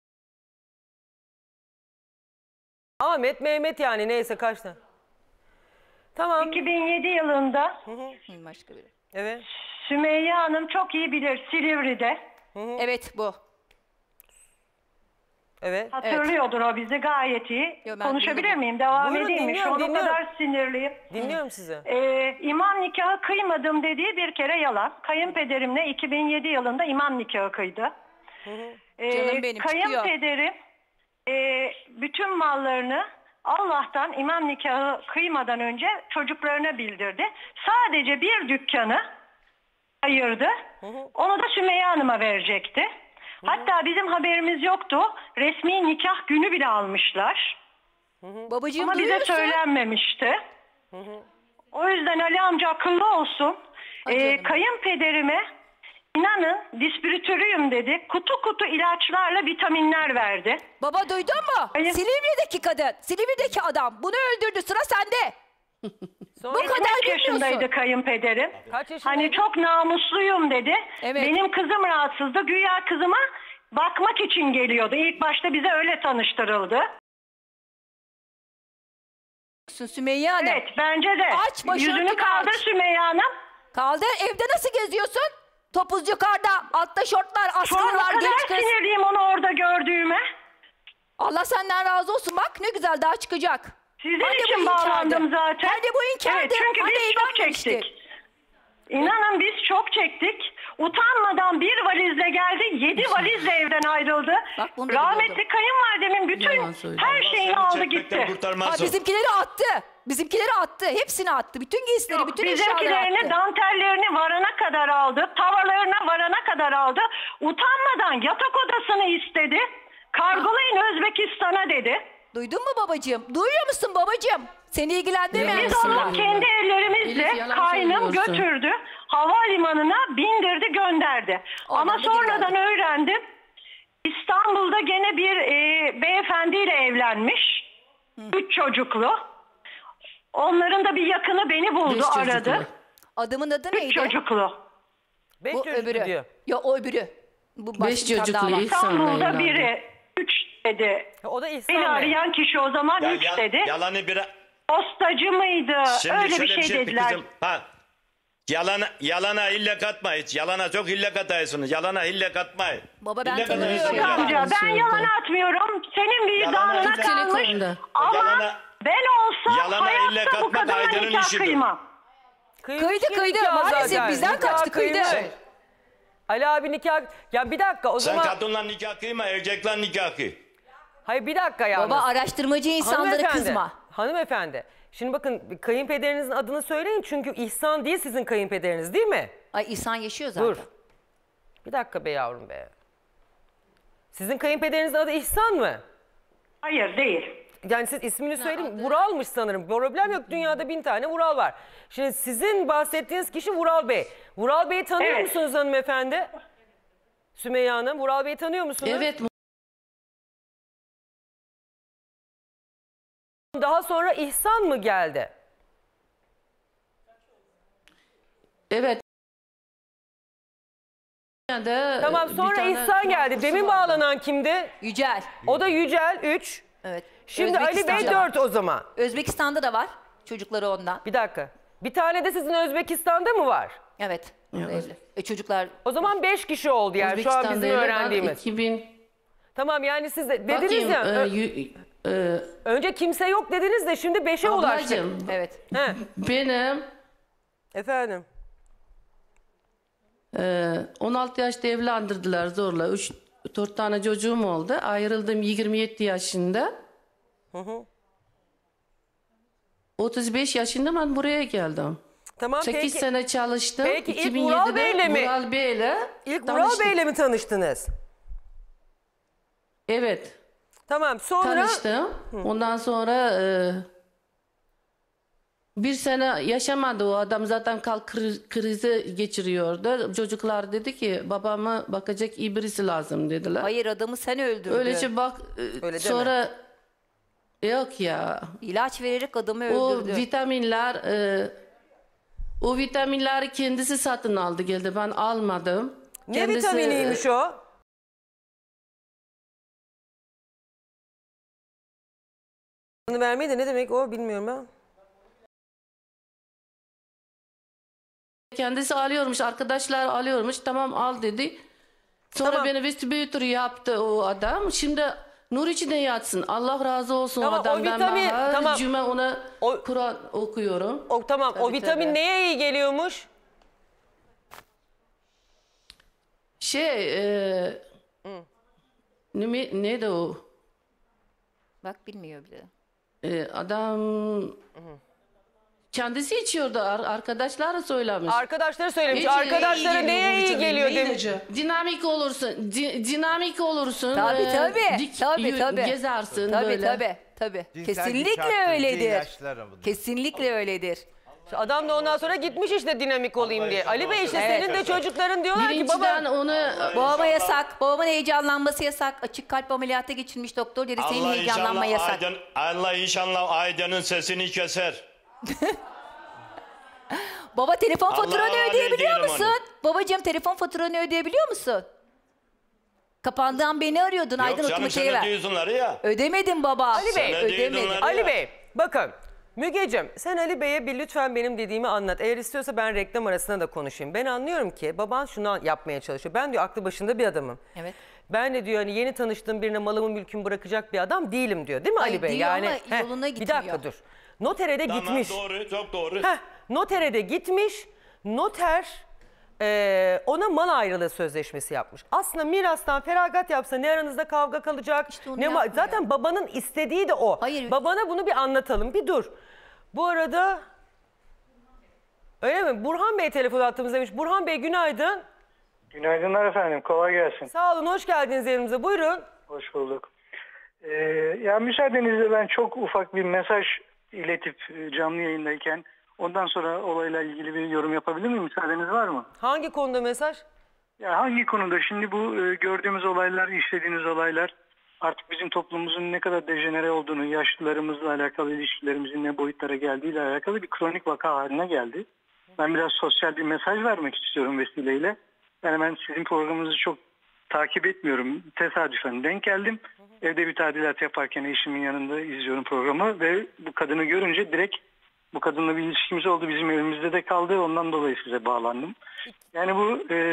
Ahmet, Mehmet yani neyse kaç tane. Tamam. iki bin yedi yılında başka biri. Evet. Sümeyye Hanım çok iyi bilir Silivri'de. Evet bu. Evet. Hatırlıyordur o bizi gayet iyi. Yo, ben Konuşabilir duydum. miyim? Devam Buyurun, edeyim mi? Şu dinliyorum, an o dinliyorum. kadar sinirliyim. Dinliyorum sizi. Ee, imam nikahı kıymadım dediği bir kere yalan. Kayınpederimle iki bin yedi yılında imam nikahı kıydı. Ee, Canım benim, çıkıyor. Kayınpederim e, bütün mallarını Allah'tan imam nikahı kıymadan önce çocuklarına bildirdi. Sadece bir dükkanı ayırdı. Onu da Sümeyye Hanım'a verecekti. Hatta bizim haberimiz yoktu. Resmi nikah günü bile almışlar. Babacığım Ama bize duyuyorsun. söylenmemişti. O yüzden Ali amca akıllı olsun. Ay Ee, canım. kayınpederime inanın distribütörüyüm dedi. Kutu kutu ilaçlarla vitaminler verdi. Baba duydun mu? Hayır. Silivri'deki kadın, Silivri'deki adam bunu öldürdü, sıra sende. Sonra Bu kadar Kaç yaşındaydı bilmiyorsun. kayınpederim? Kaç yaşındaydı? Hani çok namusluyum dedi. Evet. Benim kızım rahatsızdı. Güya kızıma bakmak için geliyordu. İlk başta bize öyle tanıştırıldı. Sümeyye Hanım. Evet bence de. Aç, başörtü Yüzünü kaldır aç. Sümeyye Hanım. Kaldı, evde nasıl geziyorsun? Topuz yukarıda, altta şortlar, Şu an o askılar, kadar genç kız. sinirliyim onu orada gördüğüme. Allah senden razı olsun, bak ne güzel daha çıkacak. Sizin Hani bu için inkardı? bağlandım zaten. Hani bu inkardı? Evet, çünkü Hani biz çok evlenmemiştik? çektik. İnanın biz çok çektik. Utanmadan bir valizle geldi, yedi valizle evden ayrıldı. bunu da Rahmetli kayınvalidemin bütün her şeyini aldı gitti. Ha, bizimkileri attı. Bizimkileri attı. Hepsini attı. Bütün giysileri, Yok, bütün eşyaları bizimkilerini, attı. dantellerini varana kadar aldı. Tavalarına varana kadar aldı. Utanmadan yatak odasını istedi. Kargolayın Özbekistan'a dedi. Duydun mu babacığım? Duyuyor musun babacığım? Seni ilgilendirmeyen Biz kısımlar. onu kendi ellerimizle Elif, yalan kaynım söylüyorsun. götürdü. Havalimanına bindirdi, gönderdi. Oradan Ama da sonradan geri öğrendim. İstanbul'da gene bir e, beyefendiyle evlenmiş. Üç çocuklu. Onların da bir yakını beni buldu, Beş aradı. çocuklu. Adamın adı Üç neydi? çocuklu. Beş Bu çocuklu öbürü. diyor. Ya o öbürü. Bu başka Beş bir tane çocuklu daha var. İhsan'la İstanbul'da evlendi. biri. Üç dedi. O da İhsan Beni Bey. arayan kişi o zaman Ya, üç ya- dedi. yalanı bir... Postacı mıydı? Şimdi Öyle bir şöyle şey, bir şey dediler. kızım. Ha. Yalana, yalana hille katma hiç. Yalana çok hille katıyorsunuz. Yalana hille katmayın. Baba ben Hille tanıyorum. katıyorsunuz. Yok amca, ben söyledi. yalan atmıyorum. Senin vicdanına Yalan- kalmış. Telekomda. Ama Yalana- ben olsam Yalana ille hayatta bu katma, kadına Aydan'ın nikah işidir. kıymam. Kıymış Kıydı, ki kıydı. nikah Maalesef zaten. bizden Nikah kaçtı, kıydı. kıymış. Ali abi nikah... Ya bir dakika o Sen zaman... kadınla nikah kıyma, erkekle nikah kıy. Hayır bir dakika yalnız. Baba araştırmacı insanları Hanımefendi, kızma. Hanımefendi. Şimdi bakın kayınpederinizin adını söyleyin çünkü İhsan değil sizin kayınpederiniz değil mi? Ay İhsan yaşıyor zaten. Dur. Bir dakika be yavrum be. Sizin kayınpederinizin adı İhsan mı? Hayır, değil. Yani siz ismini söyleyin. Vural'mış sanırım. Problem yok. Dünyada bin tane Vural var. Şimdi sizin bahsettiğiniz kişi Vural Bey. Vural Bey'i tanıyor Evet. musunuz hanımefendi? Sümeyye Hanım. Vural Bey'i tanıyor musunuz? Evet. Daha sonra İhsan mı geldi? Evet. De, Tamam bir sonra tane İhsan geldi. kursu Demin vardı. bağlanan kimdi? Yücel. O da Yücel üç. Evet. Şimdi Ali Bey Özbekistan'da dört var. o zaman. Özbekistan'da da var. Çocukları ondan. Bir dakika. Bir tane de sizin Özbekistan'da mı var? Evet. Evli. E, çocuklar O zaman beş kişi oldu yani şu an Özbekistan'da bizim evli, ben öğrendiğimiz. iki bin Tamam yani siz de dediniz Bakayım, ya. e, ö- yü- e, önce kimse yok dediniz de şimdi beşe ulaştık. ablacığım, evet. He. benim Efendim. e, on altı yaşta evlendirdiler zorla. Üç, dört tane çocuğum oldu. Ayrıldım yirmi yedi yaşında. Hı hı. otuz beş yaşında ben buraya geldim. Tamam sekiz peki. sene çalıştım. Peki ilk iki bin Vural yedide Bey'le mi? Vural Bey'le İlk Vural tanıştık. Bey'le mi tanıştınız? Evet. Tamam sonra. Tanıştım. Ondan sonra e, bir sene yaşamadı o adam, zaten kalp kri- krizi geçiriyordu. Çocuklar dedi ki babama bakacak iyi birisi lazım dediler. Hayır adamı sen öldürdün. Öylece bak e, Öyle deme. sonra yok ya. İlaç vererek adamı O öldürdü. vitaminler e, o vitaminleri kendisi satın aldı geldi, ben almadım. Ne Kendisi, vitaminiymiş e, o? Bunu vermeyi de ne demek o bilmiyorum ben. Kendisi alıyormuş, arkadaşlar alıyormuş. Tamam al dedi. Sonra Tamam. beni distribütör yaptı o adam. Şimdi nur içinde yatsın. Allah razı olsun Tamam, o o adamdan. vitamin- Her tamam. cüme ona O- Kur'an okuyorum. O tamam o Tabii, vitamin tabii. neye iyi geliyormuş? Şey e, ne, mi- neydi o? Bak bilmiyor bile. E, adam kendisi içiyordu. Ar- arkadaşları söylemiş. Arkadaşları söylemiş. Hiç iyi Arkadaşları geliyor neye bu iyi vitamin, geliyor ne demiş. ilacı? Dinamik olursun. di- dinamik olursun. Tabii e, tabii. dik Tabii yü- tabii. Gezersin tabii, böyle. Tabii tabii. Cinsel Kesinlikle güç öyledir. ilaçları bunlar. Kesinlikle öyledir. Adam da ondan sonra gitmiş işte dinamik olayım diye. Ali Bey işte Evet. senin de çocukların diyorlar ki baba. Birinciden onu Babama yasak. Babamın heyecanlanması yasak. Açık kalp ameliyatı geçirmiş doktor dedi senin Allah heyecanlanma inşallah yasak. Aydın, Allah inşallah Aydan'ın sesini keser. Baba telefon Allah'a faturanı havale ödeyebiliyor ediyorum musun? Babacığım telefon faturanı ödeyebiliyor musun? Kapandığın beni arıyordun Aydın Yok canım otomatiğe sen ver. ödüyorsunlar ya. Ödemedim baba. Ali Bey, Sen ödeydin ödemedim. onları. Ali ya. Bey bakın Mügeciğim sen Ali Bey'e bir lütfen benim dediğimi anlat. Eğer istiyorsa ben reklam arasında da konuşayım. Ben anlıyorum ki baban şunu yapmaya çalışıyor. Ben diyor aklı başında bir adamım. Evet. Ben de diyor hani yeni tanıştığım birine malımı mülkümü bırakacak bir adam değilim diyor. Değil mi Ay, Ali Bey? diyor Yani ama yoluna Bir gitmiyor. dakika dur. Notere de Tamam gitmiş. doğru çok doğru. Heh, notere de gitmiş. Noter Ee, ona mal ayrılığı sözleşmesi yapmış. Aslında mirastan feragat yapsa ne aranızda kavga kalacak ne ma- zaten babanın istediği de o. Hayır. Babana bunu bir anlatalım. Bir dur. Bu arada öyle mi? Burhan Bey telefon attığımızdaymış. Burhan Bey günaydın. Günaydınlar efendim. Kolay gelsin. Sağ olun. Hoş geldiniz yerimize. Buyurun. Hoş bulduk. Ee, ya müsaadenizle ben çok ufak bir mesaj iletip e, canlı yayındayken ondan sonra olayla ilgili bir yorum yapabilir miyim? Müsaadeniz var mı? Hangi konuda mesaj? Ya hangi konuda? Şimdi bu e, gördüğümüz olaylar, işlediğiniz olaylar artık bizim toplumumuzun ne kadar dejenere olduğunu, yaşlılarımızla alakalı ilişkilerimizin ne boyutlara geldiğiyle alakalı bir kronik vaka haline geldi. Ben biraz sosyal bir mesaj vermek istiyorum vesileyle. Yani ben sizin programınızı çok takip etmiyorum. Tesadüfen denk geldim. Evde bir tadilat yaparken eşimin yanında izliyorum programı ve bu kadını görünce direkt bu kadınla bir ilişkimiz oldu. Bizim evimizde de kaldı. Ondan dolayı size bağlandım. Yani bu e,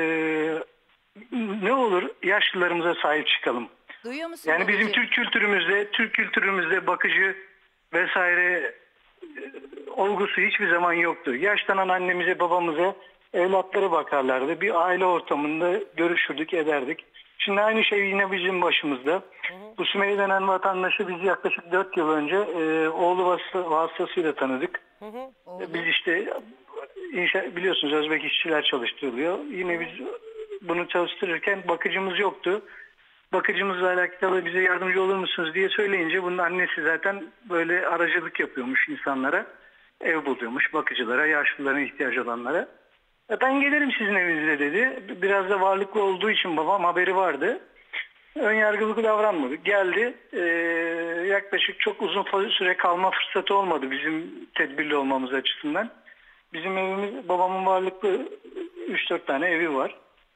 ne olur yaşlılarımıza sahip çıkalım. Duyuyor musun? Yani bizim babacığım? Türk kültürümüzde, Türk kültürümüzde bakıcı vesaire e, olgusu hiçbir zaman yoktu. Yaşlanan annemize, babamıza evlatları bakarlardı. Bir aile ortamında görüşürdük, ederdik. Şimdi aynı şey yine bizim başımızda. Hı hı. Bu Sümeyye denen vatandaşı biz yaklaşık dört yıl önce e, oğlu vasıta, vasıtasıyla tanıdık. Hı hı. Biz işte inşa, biliyorsunuz Özbek işçiler çalıştırılıyor. Yine biz bunu çalıştırırken bakıcımız yoktu. Bakıcımızla alakalı bize yardımcı olur musunuz diye söyleyince bunun annesi zaten böyle aracılık yapıyormuş insanlara. Ev buluyormuş bakıcılara, yaşlıların ihtiyacı olanlara. E ben gelirim sizin evinize dedi. Biraz da varlıklı olduğu için babam haberi vardı. Önyargılı davranmadı. Geldi. E, yaklaşık çok uzun süre kalma fırsatı olmadı bizim tedbirli olmamız açısından. Bizim evimiz, babamın varlıklı üç dört tane evi var.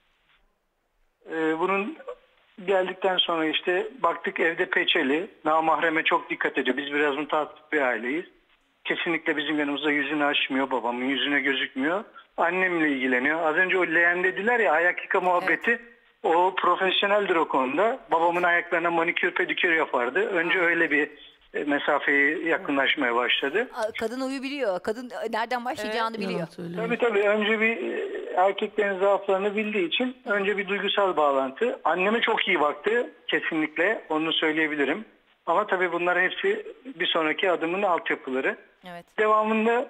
E, bunun geldikten sonra işte baktık evde peçeli. Namahreme çok dikkat ediyor. Biz biraz mutasip bir aileyiz. Kesinlikle bizim yanımızda yüzünü açmıyor. Babamın yüzüne gözükmüyor. Annemle ilgileniyor. Az önce o leğen dediler ya ayak yıka muhabbeti. Evet. O profesyoneldir o konuda. Babamın ayaklarına manikür pedikür yapardı. Önce öyle bir mesafeyi yakınlaşmaya başladı. Kadın uyu biliyor. Kadın nereden başlayacağını evet. biliyor. Tabii tabii. Önce bir erkeklerin zaaflarını bildiği için önce bir duygusal bağlantı. Anneme çok iyi baktı. Kesinlikle. Onu söyleyebilirim. Ama tabii bunlar hepsi bir sonraki adımın altyapıları. Evet. Devamında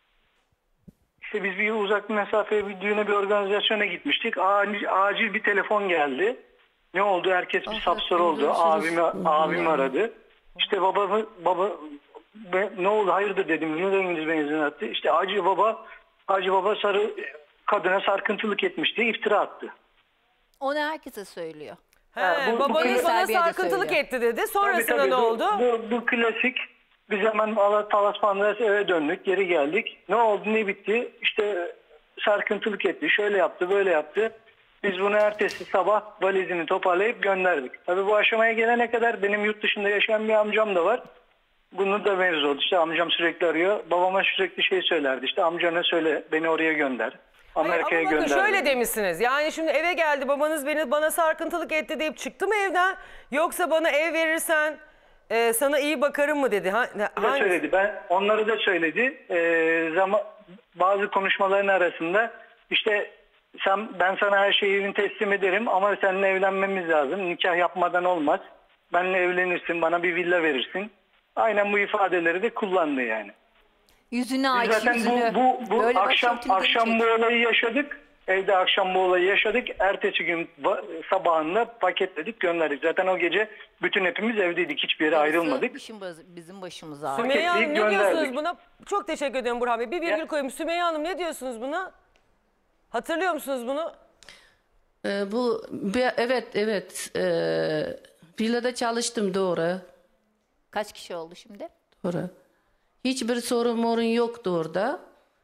işte biz bir uzak mesafeye bir düğüne bir organizasyona gitmiştik. Acil, acil bir telefon geldi. Ne oldu? Herkes bir sapsarı oldu. Abimi, abim aradı. İşte babamı, baba ne oldu? Hayırdır dedim. Niye renginiz benzin attı? İşte Hacı baba, Hacı baba sarı kadına sarkıntılık etmiş diye iftira attı. Onu herkese söylüyor. He, ha, bu, babanız bu bana sarkıntılık etti dedi. Sonrasında tabii, tabii, ne bu, oldu? Bu, bu klasik. Biz hemen Talasman'da eve döndük. Geri geldik. Ne oldu? Ne bitti? İşte sarkıntılık etti. Şöyle yaptı, böyle yaptı. Biz bunu ertesi sabah valizini toparlayıp gönderdik. Tabii bu aşamaya gelene kadar benim yurt dışında yaşayan bir amcam da var. Bunu da mevzu oldu. İşte amcam sürekli arıyor. Babama sürekli şey söylerdi. İşte amcana söyle beni oraya gönder. Amerika'ya gönder. Ama bakın şöyle dedi. demişsiniz. Yani şimdi eve geldi babanız beni bana sarkıntılık etti deyip çıktı mı evden? Yoksa bana ev verirsen e, sana iyi bakarım mı dedi? Ha, ne söyledi? Ben onları da söyledi. E, zaman bazı konuşmaların arasında işte sen ben sana her şeyi teslim ederim ama seninle evlenmemiz lazım. Nikah yapmadan olmaz. Benimle evlenirsin, bana bir villa verirsin. Aynen bu ifadeleri de kullandı yani. Yüzünü aç, zaten yüzünü. bu, bu, bu akşam akşam bu olayı yaşadık. Evde akşam bu olayı yaşadık. Ertesi gün sabahında paketledik, gönderdik. Zaten o gece bütün hepimiz evdeydik. Hiçbir yere ayrılmadık. Bizim başımıza. Sümeyye Hanım ne diyorsunuz buna? Çok teşekkür ederim Burhan Bey. Bir virgül ya. koyayım. Sümeyye Hanım ne diyorsunuz buna? Hatırlıyor musunuz bunu? Ee, bu evet evet. Ee, villada çalıştım doğru. Kaç kişi oldu şimdi? Doğru. Hiçbir sorun morun yoktu orada.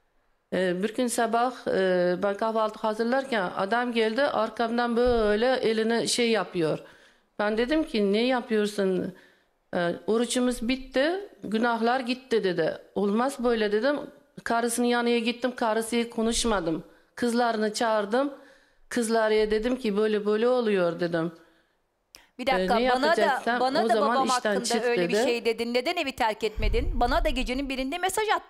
Ee, bir gün sabah e, ben kahvaltı hazırlarken adam geldi arkamdan böyle elini şey yapıyor. Ben dedim ki ne yapıyorsun? Ee, orucumuz bitti, günahlar gitti dedi. Olmaz böyle dedim. Karısının yanına gittim, karısıyla konuşmadım. Kızlarını çağırdım. Kızlarıya dedim ki böyle böyle oluyor dedim. Bir dakika ee, bana da bana da babam hakkında öyle dedi. bir şey dedin. Neden evi terk etmedin? Bana da gecenin birinde mesaj attın.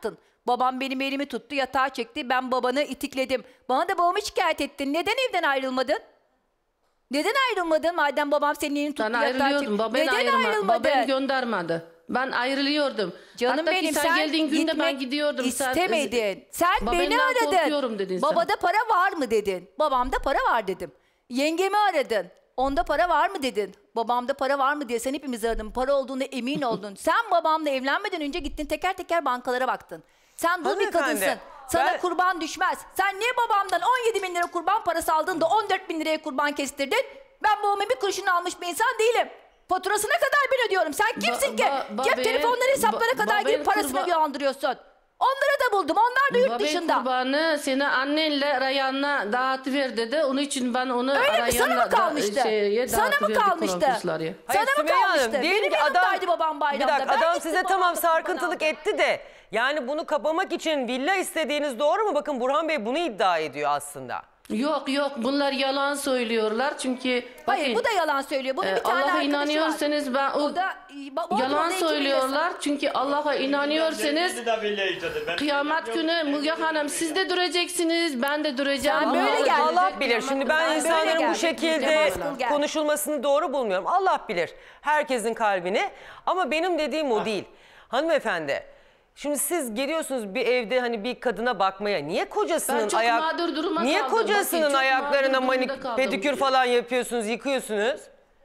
Babam benim elimi tuttu, yatağa çekti. Ben babanı itikledim. Bana da babamı şikayet ettin. Neden evden ayrılmadın? Neden ayrılmadın madem babam senin elini tuttu, Ben yatağa ayrılıyordum. çekti? Babam Neden ayrılma, ayrılmadın? babam göndermedi. Ben ayrılıyordum. Canım Hatta ki benim, sen, sen geldiğin günde gitmek ben gidiyordum. istemedin. Sen, sen beni Babamdan korkuyorum aradın. dedin sen. Babada para var mı dedin. Babamda para var dedim. Yengemi aradın. Onda para var mı dedin. Babamda para var mı diye sen hepimiz aradın. Para olduğuna emin oldun. Sen babamla evlenmeden önce gittin teker teker bankalara baktın. Sen dul bir Hanımefendi, kadınsın. Sana ben- kurban düşmez. Sen niye babamdan on yedi bin lira kurban parası aldın da on dört bin liraya kurban kestirdin? Ben babamın bir kuruşunu almış bir insan değilim. Faturasına kadar ben ödüyorum. Sen kimsin Ba- ki? ba- Cep babe- telefonları hesaplara ba- kadar babe girip parasını kurban- yağdırıyorsun. Onları da buldum. Onlar da yurt Babam dışında. kurbanı seni annenle Rayhan'la dağıtıver dedi. Onun için ben onu Öyle mi? Sana mı Rayhan'la da- kalmıştı? şeye Sana mı dağıtıverdik kalmıştı? komşuları. Hayır, Sana mı Sümeyye Hanım, kalmıştı? diyelim Benim ki yanımdaydı babam bayramda. Bir dakika, Ben adam gittim size babamla tamam kurban sarkıntılık aldım. etti de yani bunu kapamak için villa istediğiniz doğru mu? Bakın Burhan Bey bunu iddia ediyor aslında. Yok yok bunlar yalan söylüyorlar çünkü Hayır bakın, bu da yalan söylüyor. Bunun e, bir tane Allah'a arkadaşı inanıyorsanız ben o, var. O da Bodrum'da yalan iki villa söylüyorlar çünkü Allah'a inanıyorsanız Dedi de villa istedi. Ben- kıyamet günü Müge Hanım siz de dureceksiniz ben de duracağım. Sen Allah böyle da gel. durecek. Allah bilir. Şimdi ben Sen böyle insanların gel. bu şekilde Cemaat gel. konuşulmasını doğru bulmuyorum. Allah bilir herkesin kalbini. Ama benim dediğim o değil. Hanımefendi, şimdi siz geliyorsunuz bir evde hani bir kadına bakmaya. Niye kocasının Ben çok ayak mağdur duruma Niye kaldım. kocasının Bakın, çok ayaklarına mağdur durumda manik kaldım. pedikür falan yapıyorsunuz, yıkıyorsunuz?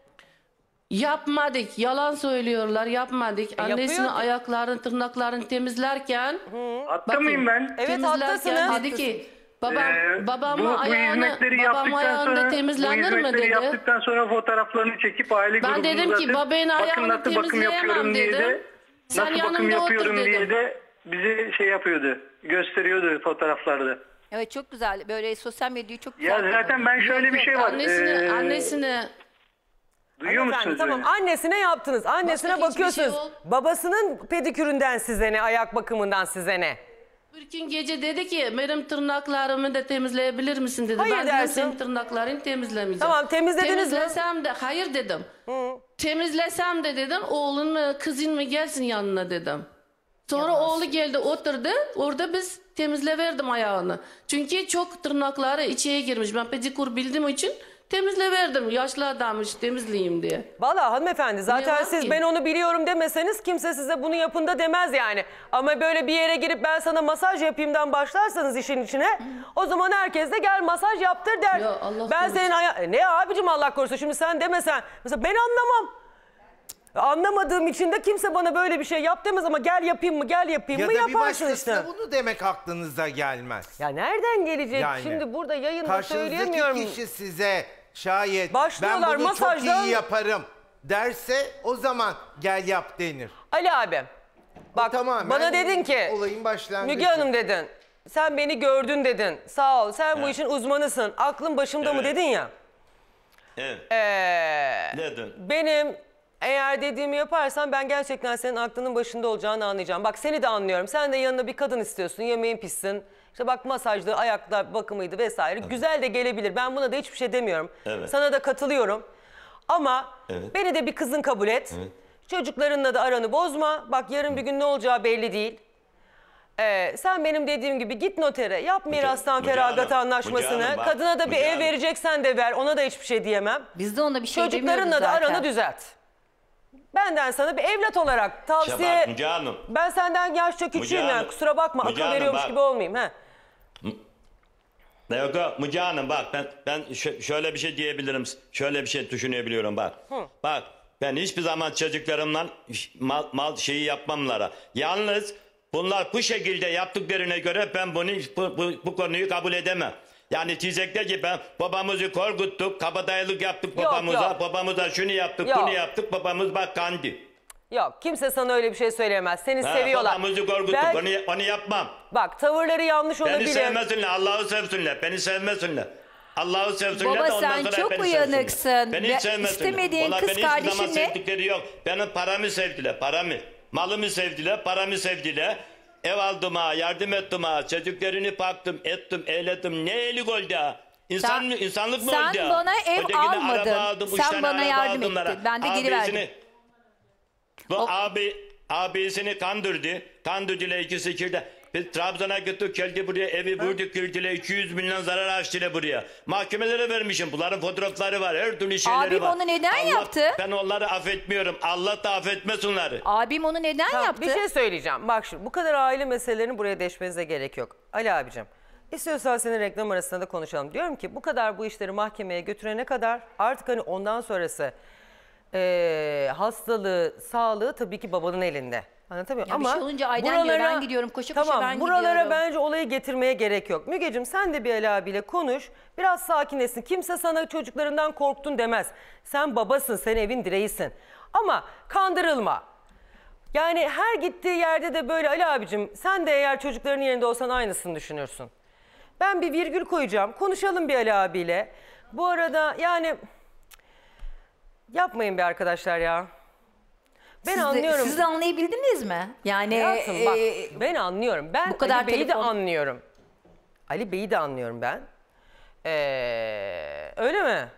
Yapmadık. Yalan söylüyorlar. Yapmadık. Annesinin yapıyor. ayaklarını, tırnaklarını temizlerken Hatta mıyım ben? Evet, temizlerken haklısınız. dedi ki babam Ee, babamın bu, bu ayağını hizmetleri babam yaptıktan ayağında sonra, bu temizlenir mi hizmetleri dedi. yaptıktan sonra fotoğraflarını çekip aile Ben grubumuza dedim ki, atıp, babayın bakın ayağını nasıl bakım yapıyorum temizleyemem diye dedim. de Sen nasıl bakım yanımda otur yapıyorum diye dedim. de bizi şey yapıyordu. Gösteriyordu fotoğraflarda. Evet çok güzel. Böyle sosyal medyayı çok güzel. Ya zaten ben şöyle bir şey var. Annesine, ee, annesine Duyuyor Hanımefendi, musunuz tamam beni? annesine yaptınız. Annesine Başka hiçbir bakıyorsunuz. şey yok. Babasının pediküründen size ne, ayak bakımından size ne? bir gün gece dedi ki benim tırnaklarımı da temizleyebilir misin dedi. Hayır ben dedim dersin. senin tırnaklarını temizlemeyeceğim. Tamam, temizlediniz mi? Temizlesem de hayır dedim. Temizlesem de dedim oğlun mu kızın mı gelsin yanına dedim. Sonra oğlu geldi oturdu orada biz temizleverdim ayağını. Çünkü çok tırnakları içeye girmiş. Ben pedikur bildiğim için temizleverdim. Yaşlı adammış temizleyeyim diye. Valla hanımefendi zaten var siz ki? ben onu biliyorum demeseniz kimse size bunu yapın da demez yani. Ama böyle bir yere girip ben sana masaj yapayımdan başlarsanız işin içine o zaman herkes de gel masaj yaptır der. Ya Allah ben korusun. senin aya- E ne abicim Allah korusun şimdi sen demesen mesela ben anlamam. Anlamadığım için de kimse bana böyle bir şey yap demez ama gel yapayım mı gel yapayım Ya mı da bir yaparsın başkasına işte. bunu demek aklınıza gelmez. Ya nereden gelecek Yani şimdi burada yayında Karşınızdaki söyleyemiyorum. kişi size şayet Başlıyorlar ben bunu masajdan- çok iyi yaparım derse o zaman gel yap denir. Ali abi bak tamamen bana dedin ki olayın başlangıcı. Müge Hanım dedin sen beni gördün dedin sağ ol sen bu Evet. işin uzmanısın aklın başımda mı Evet. dedin ya. Evet. Ee, Dedin. benim eğer dediğimi yaparsan ben gerçekten senin aklının başında olacağını anlayacağım. Bak seni de anlıyorum sen de yanına bir kadın istiyorsun yemeğin pişsin. İşte bak masajdı, ayaklar bakımıydı vesaire. Güzel de gelebilir. Ben buna da hiçbir şey demiyorum. Evet. Sana da katılıyorum. Ama Evet. beni de bir kızın kabul et. Evet. Çocuklarınla da aranı bozma. Bak yarın bir gün ne olacağı belli değil. Ee, sen benim dediğim gibi git notere, yap mirastan Müge feragat Hanım, anlaşmasını. Müge Hanım, bak, Kadına da bir Müge ev Hanım. vereceksen de ver. Ona da hiçbir şey diyemem. Biz de ona bir şey demiyoruz Çocuklarınla da zaten. aranı düzelt. Benden sana bir evlat olarak tavsiye... Şabak Müge Hanım. Ben senden yaşça küçüğüm yani Hanım, kusura bakma Müge akıl Hanım, veriyormuş bak. gibi olmayayım. He. Yok yok Müge Hanım bak ben ben şö- şöyle bir şey diyebilirim. Şöyle bir şey düşünebiliyorum bak. Bak ben hiçbir zaman çocuklarımla mal, mal şeyi yapmamlara. Yalnız bunlar bu şekilde yaptıklarına göre ben bunu bu, bu, bu konuyu kabul edemem. Yani diyecekler ki ben babamızı korkuttuk, kabadayılık yaptık Yok, babamıza, yok. babamıza şunu yaptık, Yok. bunu yaptık, babamız bak kandı. Yok kimse sana öyle bir şey söyleyemez. Seni Ha, seviyorlar. babamızı korkuttuk, Ben- onu, onu yapmam. Bak tavırları yanlış Beni olabilir. sevmesinler, Allah'ı sevsinler, beni sevmesinler. Allah'ı sevsinler Baba de ondan sen sonra çok beni uyanıksın. sevsinler. Beni Ve hiç sevmesinler. istemediğin Vallahi kız beni hiçbir zaman kardeşinle- sevdikleri yok. Benim paramı sevdiler, paramı. Malımı sevdiler, paramı sevdiler. Ev aldım ha, yardım ettim ha. Çocuklarını baktım, ettim, eyledim. Ne elik oldu ha? İnsan mı, insanlık mı sen oldu ha? bana ev Ötekine almadın. araba aldım, üç Sen tane bana araba yardım aldım onlara. ettin. Ben de geri Abisini- verdim. Bu abi, abisini kandırdı. Kandırdılar ikisi ikirde. Biz Trabzon'a gittik geldi buraya evi vurduk kırdılar iki yüz milyon zarar açtılar buraya. Mahkemelere vermişim bunların fotoğrafları var her türlü şeyleri Abim var. onu neden Allah- yaptı? Ben onları affetmiyorum. Allah da affetmez onları. Abim onu neden Tamam, yaptı? bir şey söyleyeceğim. Bak şimdi bu kadar aile meselelerini buraya deşmenize gerek yok. Ali abicim, istiyorsan senin reklam arasında da konuşalım. Diyorum ki bu kadar bu işleri mahkemeye götürene kadar artık hani ondan sonrası eee, hastalığı, sağlığı tabii ki babanın elinde. Anlatabiliyor Ya bir muyum? şey olunca Aydan diyor, ben gidiyorum, koşa koşa tamam, ben buralara gidiyorum. bence olayı getirmeye gerek yok. Mügeciğim sen de bir Ali abiyle konuş. Biraz sakinleşsin. Kimse sana çocuklarından korktun demez. Sen babasın, sen evin direğisin. Ama kandırılma. Yani her gittiği yerde de böyle Ali abicim sen de eğer çocukların yerinde olsan aynısını düşünürsün. Ben bir virgül koyacağım. Konuşalım bir Ali abiyle. Bu arada yani yapmayın be arkadaşlar ya. Ben Siz de- anlıyorum. siz de anlayabildiniz mi? Yani Hayatım, bak, e, ben anlıyorum. Ben bu kadar Ali Bey'i de telefon- anlıyorum. Ali Bey'i de anlıyorum ben. Ee, öyle mi?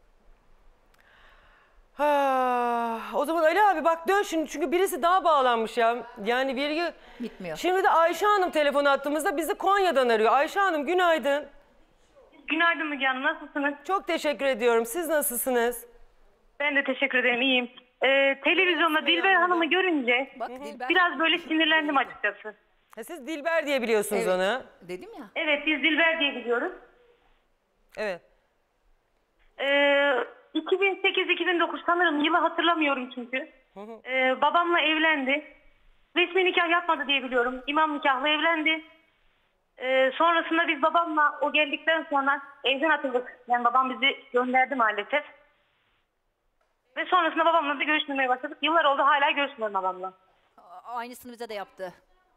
Ha, o zaman Ali abi bak dön şimdi çünkü birisi daha bağlanmış ya. Yani virgül... Bitmiyor. Şimdi de Ayşe Hanım telefon attığımızda bizi Konya'dan arıyor. Ayşe Hanım günaydın. Günaydın Müge Hanım, nasılsınız? Çok teşekkür ediyorum. Siz nasılsınız? Ben de teşekkür ederim, iyiyim. Ee, televizyonda Dilber Hanım'ı görünce biraz böyle sinirlendim açıkçası. Ha, siz Dilber diye biliyorsunuz Evet. onu. Dedim ya. Evet, biz Dilber diye biliyoruz. Evet. Ee, iki bin sekiz iki bin dokuz sanırım, yılı hatırlamıyorum çünkü. Ee, babamla evlendi. Resmi nikah yapmadı diye biliyorum. İmam nikahla evlendi. Ee, sonrasında biz babamla o geldikten sonra evden atıldık. Yani babam bizi gönderdi maalesef. Ve sonrasında babamla da görüşmemeye başladık. Yıllar oldu, hala görüşmüyorum babamla. Aynısını bize de yaptı.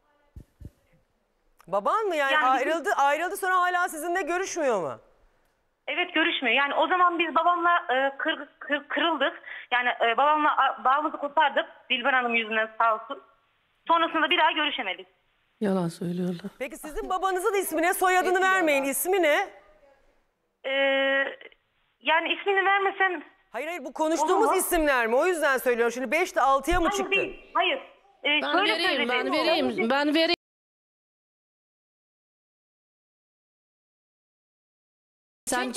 Baban mı yani, Yani ayrıldı ayrıldı sonra hala sizinle görüşmüyor mu? Evet, görüşmüyor. Yani o zaman biz babamla e, kır, kır- kırıldık. Yani e, babamla a, bağımızı kopardık. Dilber Hanım yüzünden sağ olsun. Sonrasında bir daha görüşemedik. Yalan söylüyorlar. Peki sizin babanızın ismi ne? Soyadını vermeyin. İsmi ne? Ee, yani ismini vermesem... Hayır hayır bu konuştuğumuz isimler mi? O yüzden söylüyorum. Şimdi beşte altıya mı Hayır, çıktı? değil. Hayır. Ee, Ben şöyle vereyim, ben söyleyeyim. vereyim, ben vereyim. Sen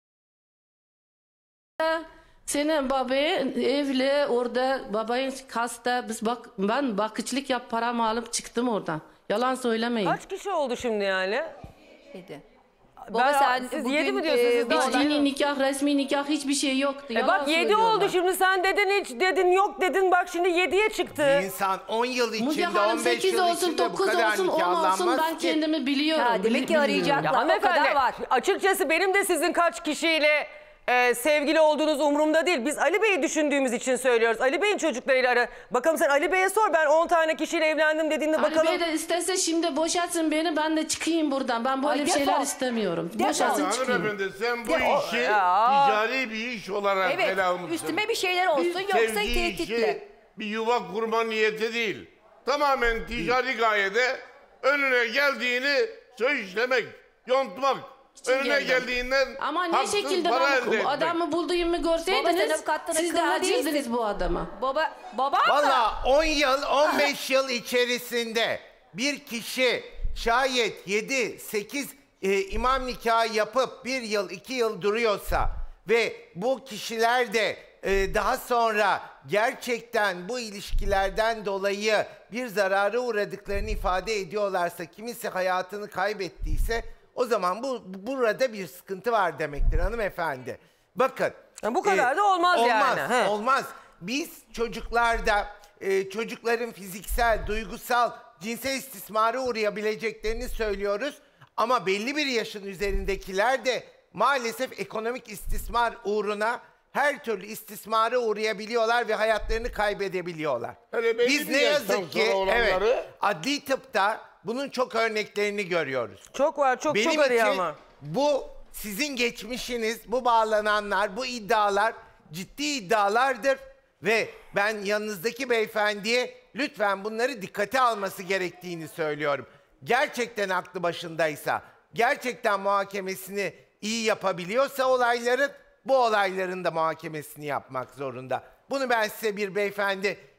senin babayı evli orada babayın hasta biz bak ben bakıcılık yap paramı alıp çıktım oradan. Yalan söylemeyin. Kaç kişi oldu şimdi yani? Yedi. Ben, Baba sen siz bugün, yedi mi diyorsunuz? e, Siz daha Hiç dini nikah, resmi nikah hiçbir şey yoktu. E Yalan bak yedi söylüyorlar. oldu şimdi sen dedin hiç dedin yok dedin bak şimdi yediye çıktı. Bir insan on yıl Müge içinde, Hanım on beş sekiz yıl olsun, içinde bu dokuz kadar olsun, on olsun nikahlanmaz ben ki. kendimi biliyorum. Ha, demek ki Bil- arayacaklar. biliyorum. Ya hanımefendi, O kadar var. açıkçası benim de sizin kaç kişiyle e, sevgili olduğunuz umurumda değil. Biz Ali Bey'i düşündüğümüz için söylüyoruz. Ali Bey'in çocuklarıyla ara. Bakalım sen Ali Bey'e sor ben on tane kişiyle evlendim dediğinde Ali bakalım. Bey de istese şimdi boşatsın beni ben de çıkayım buradan. Ben böyle Ay, bir defol. şeyler istemiyorum. Defol. Boşatsın çıkayım. Hanımefendi sen bu Ya, işi ya. ticari bir iş olarak Evet, ele almışsın. üstüme bir şeyler olsun, Bir yoksa sevgi tehditle. işi, bir yuva kurma niyeti değil. Tamamen ticari gayede önüne geldiğini söğüşlemek, yontmak. Önüne geldim. geldiğinden Ama ne haksız şekilde para ben elde bu etmek. adamı bulduğumu Baba görseydiniz sen avukattına siz de kıllı acırdınız değilsin. bu adama. Baba, babam mı? Valla on yıl, on beş yıl içerisinde bir kişi şayet yedi, sekiz e, imam nikahı yapıp bir yıl, iki yıl duruyorsa ve bu kişiler de e, daha sonra gerçekten bu ilişkilerden dolayı bir zarara uğradıklarını ifade ediyorlarsa, kimisi hayatını kaybettiyse o zaman bu burada bir sıkıntı var demektir hanımefendi. Bakın. Ya bu kadar da olmaz yani, Olmaz, he. olmaz. Biz çocuklarda e, çocukların fiziksel, duygusal, cinsel istismara uğrayabileceklerini söylüyoruz. Ama belli bir yaşın üzerindekiler de maalesef ekonomik istismar uğruna her türlü istismara uğrayabiliyorlar ve hayatlarını kaybedebiliyorlar. Hele belli Biz bir ne yaştan yazık ki sonra evet, olanları- adli tıpta bunun çok örneklerini görüyoruz. Çok var çok Benim çok arıyor için ama. bu sizin geçmişiniz, bu bağlananlar, bu iddialar ciddi iddialardır. Ve ben yanınızdaki beyefendiye lütfen bunları dikkate alması gerektiğini söylüyorum. Gerçekten aklı başındaysa, gerçekten muhakemesini iyi yapabiliyorsa olayların, bu olayların da muhakemesini yapmak zorunda. Bunu ben size bir beyefendi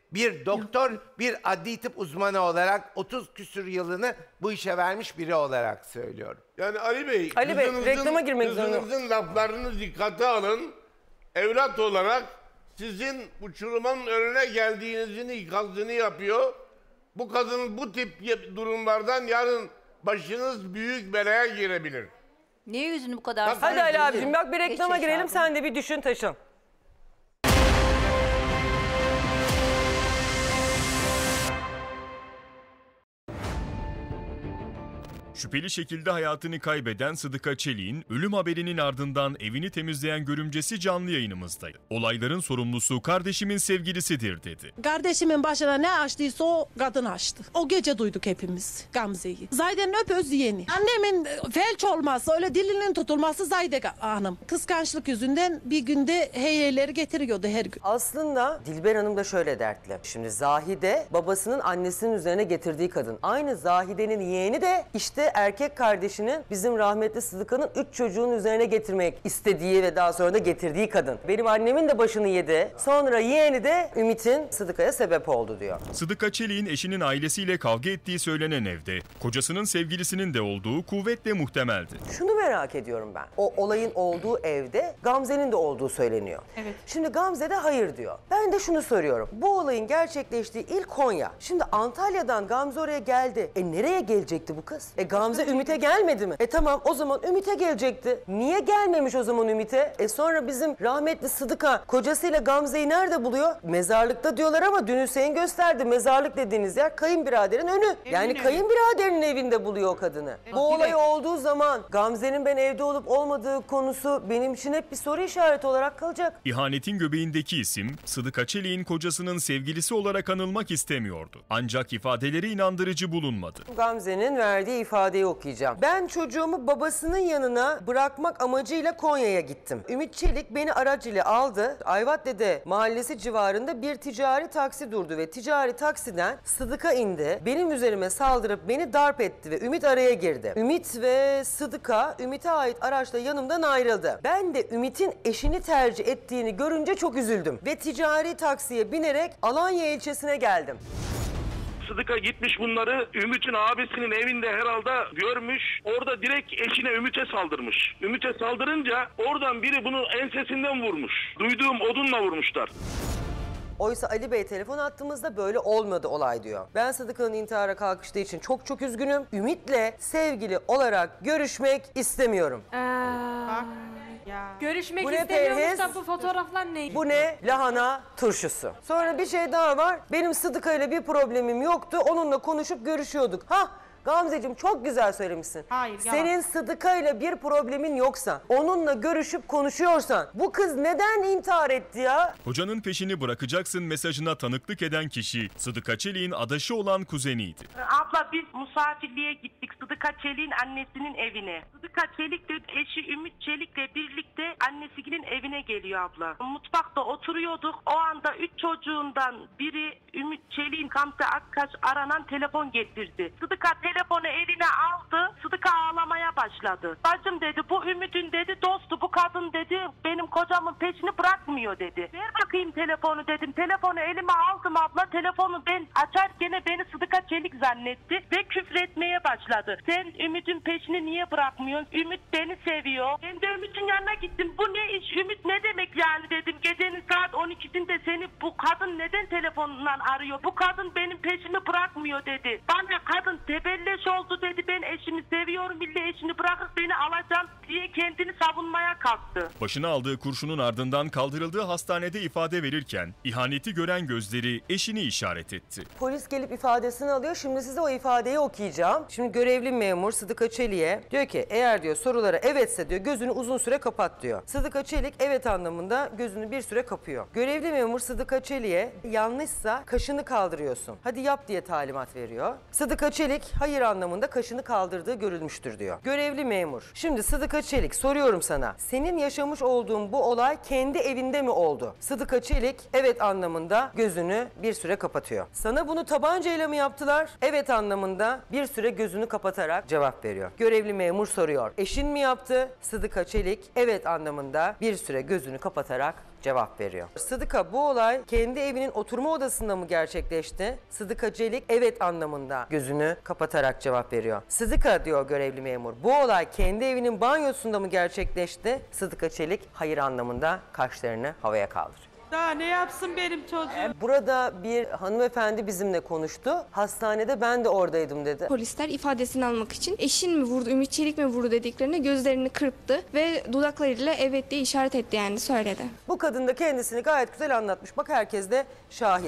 bir doktor, bir adli tıp uzmanı olarak otuz küsür yılını bu işe vermiş biri olarak söylüyorum. Yani Ali Bey, Ali Bey, kızınızın- reklama girmek zorunda. Kızınızın laflarını dikkate alın. Evlat olarak sizin uçurumun önüne geldiğinizin ikazını yapıyor. Bu kadının bu tip durumlardan yarın başınız büyük belaya girebilir. Niye yüzünü bu kadar... Hadi Ali abicim bak bir Geç reklama yaş girelim abi. sen de bir düşün taşın. Şüpheli şekilde hayatını kaybeden Sıdıka Çelik'in ölüm haberinin ardından evini temizleyen görümcesi canlı yayınımızdaydı. Olayların sorumlusu kardeşimin sevgilisidir dedi. Kardeşimin başına ne açtıysa o kadın açtı. O gece duyduk hepimiz Gamze'yi. Zayde'nin öpöz yeni. Annemin felç olması, öyle dilinin tutulması Zayde Hanım. Kıskançlık yüzünden bir günde heyeyleri getiriyordu her gün. Aslında Dilber Hanım da şöyle dertli. Şimdi Zahide babasının annesinin üzerine getirdiği kadın. Aynı Zahide'nin yeğeni de işte erkek kardeşinin bizim rahmetli Sıdıka'nın üç çocuğun üzerine getirmek istediği ve daha sonra da getirdiği kadın. Benim annemin de başını yedi. Sonra yeğeni de Ümit'in Sıdıka'ya sebep oldu diyor. Sıdıka Çelik'in eşinin ailesiyle kavga ettiği söylenen evde kocasının sevgilisinin de olduğu kuvvetle muhtemeldi. Şunu merak ediyorum ben. O olayın olduğu evde Gamze'nin de olduğu söyleniyor. Evet. Şimdi Gamze de hayır diyor. Ben de şunu soruyorum. Bu olayın gerçekleştiği il Konya. Şimdi Antalya'dan Gamze oraya geldi. E nereye gelecekti bu kız? E Gamze Ümit'e gelmedi mi? E tamam o zaman Ümit'e gelecekti. Niye gelmemiş o zaman Ümit'e? E sonra bizim rahmetli Sıdıka kocasıyla Gamze'yi nerede buluyor? Mezarlıkta diyorlar ama dün Hüseyin gösterdi. Mezarlık dediğiniz yer kayınbiraderin önü. Yani önü. kayınbiraderinin evinde buluyor o kadını. Evet. Bu olay Direkt. olduğu zaman Gamze'nin ben evde olup olmadığı konusu benim için hep bir soru işareti olarak kalacak. İhanetin göbeğindeki isim Sıdıka Çelik'in kocasının sevgilisi olarak anılmak istemiyordu. Ancak ifadeleri inandırıcı bulunmadı. Gamze'nin verdiği ifadeyi okuyacağım. Ben çocuğumu babasının yanına bırakmak amacıyla Konya'ya gittim. Ümit Çelik beni araç ile aldı. Ayvatdede mahallesi civarında bir ticari taksi durdu ve ticari taksiden Sıdıka indi. Benim üzerime saldırıp beni darp etti ve Ümit araya girdi. Ümit ve Sıdıka Ümit'e ait araçla yanımdan ayrıldı. Ben de Ümit'in eşini tercih ettiğini görünce çok üzüldüm ve ticari taksiye binerek Alanya ilçesine geldim. Sıdıka gitmiş bunları Ümit'in abisinin evinde herhalde görmüş. Orada direkt eşine Ümit'e saldırmış. Ümit'e saldırınca oradan biri bunu ensesinden vurmuş. Duyduğum odunla vurmuşlar. Oysa Ali Bey telefon attığımızda böyle olmadı olay diyor. Ben Sıdıka'nın intihara kalkıştığı için çok çok üzgünüm. Ümit'le sevgili olarak görüşmek istemiyorum. Görüşmek Bu ne istemiyormuş perhiz? da bu fotoğraflar ne? Bu ne? Lahana turşusu. Sonra bir şey daha var. Benim Sıdıka ile bir problemim yoktu. Onunla konuşup görüşüyorduk. Hah! Gamzeciğim çok güzel söylemişsin. Hayır, yalan. Senin Sıdıka ile bir problemin yoksa, onunla görüşüp konuşuyorsan bu kız neden intihar etti ya? Kocanın peşini bırakacaksın mesajına tanıklık eden kişi Sıdıka Çelik'in adaşı olan kuzeniydi. Abla biz misafirliğe gittik Sıdıka Çelik'in annesinin evine. Sıdıka Çelik de eşi Ümit Çelik'le birlikte annesinin evine geliyor abla. Mutfakta oturuyorduk. O anda üç çocuğundan biri Ümit Çelik'in Gamze Akkaş aranan telefon getirdi. Sıdıka telefonu eline aldı. Sıdıka ağlamaya başladı. Bacım dedi bu Ümit'in dedi dostu bu kadın dedi benim kocamın peşini bırakmıyor dedi. Ver bakayım telefonu dedim. Telefonu elime aldım abla. Telefonu ben açarken beni Sıdıka Çelik zannetti ve küfretmeye başladı. Sen Ümit'in peşini niye bırakmıyorsun? Ümit beni seviyor. Ben de Ümit'in yanına gittim. Bu ne iş? Ümit ne demek yani dedim. Gecenin saat on ikisinde seni bu kadın neden telefonundan arıyor? Bu kadın benim peşimi bırakmıyor dedi. Bana kadın tebelleş oldu dedi. Ben eşimi seviyorum. İlle eşini bırakıp beni alacağım diye kendini savunmaya kalktı. Başına aldığı kurşunun ardından kaldırıldığı hastanede ifade verirken ihaneti gören gözleri eşini işaret etti. Polis gelip ifadesini alıyor. Şimdi size o ifadeyi okuyacağım. Şimdi görevli memur Sıdıka Çelik'e diyor ki eğer diyor sorulara evetse diyor gözünü uzun süre kapat diyor. Sıdıka Çelik evet anlamında gözünü bir süre kapıyor. Görevli memur Sıdıka Çelik'e yanlışsa kaşını kaldırıyorsun. Hadi yap diye talimat veriyor. Sıdıka Çelik hayır anlamında kaşını kaldırdığı görülmüştür diyor. Görevli memur. Şimdi Sıdıka Çelik soruyorum sana. Senin yaşamış olduğun bu olay kendi evinde mi oldu? Sıdıka Çelik evet anlamında gözünü bir süre kapatıyor. Sana bunu tabancayla mı yaptılar? Evet anlamında bir süre gözünü kapatarak cevap veriyor. Görevli memur soruyor. Eşin mi yaptı? Sıdıka Çelik evet anlamında bir süre gözünü kapatarak cevap veriyor. Sıdıka, bu olay kendi evinin oturma odasında mı gerçekleşti? Sıdıka Çelik evet anlamında gözünü kapatarak cevap veriyor. Sıdıka diyor görevli memur, bu olay kendi evinin banyosunda mı gerçekleşti? Sıdıka Çelik hayır anlamında kaşlarını havaya kaldırıyor. Daha ne yapsın benim çocuğum? Burada bir hanımefendi bizimle konuştu. Hastanede ben de oradaydım dedi. Polisler ifadesini almak için eşin mi vurdu, Ümit Çelik mi vurdu dediklerine gözlerini kırptı ve dudaklarıyla evet diye işaret etti, yani söyledi. Bu kadın da kendisini gayet güzel anlatmış. Bak herkes de şahit.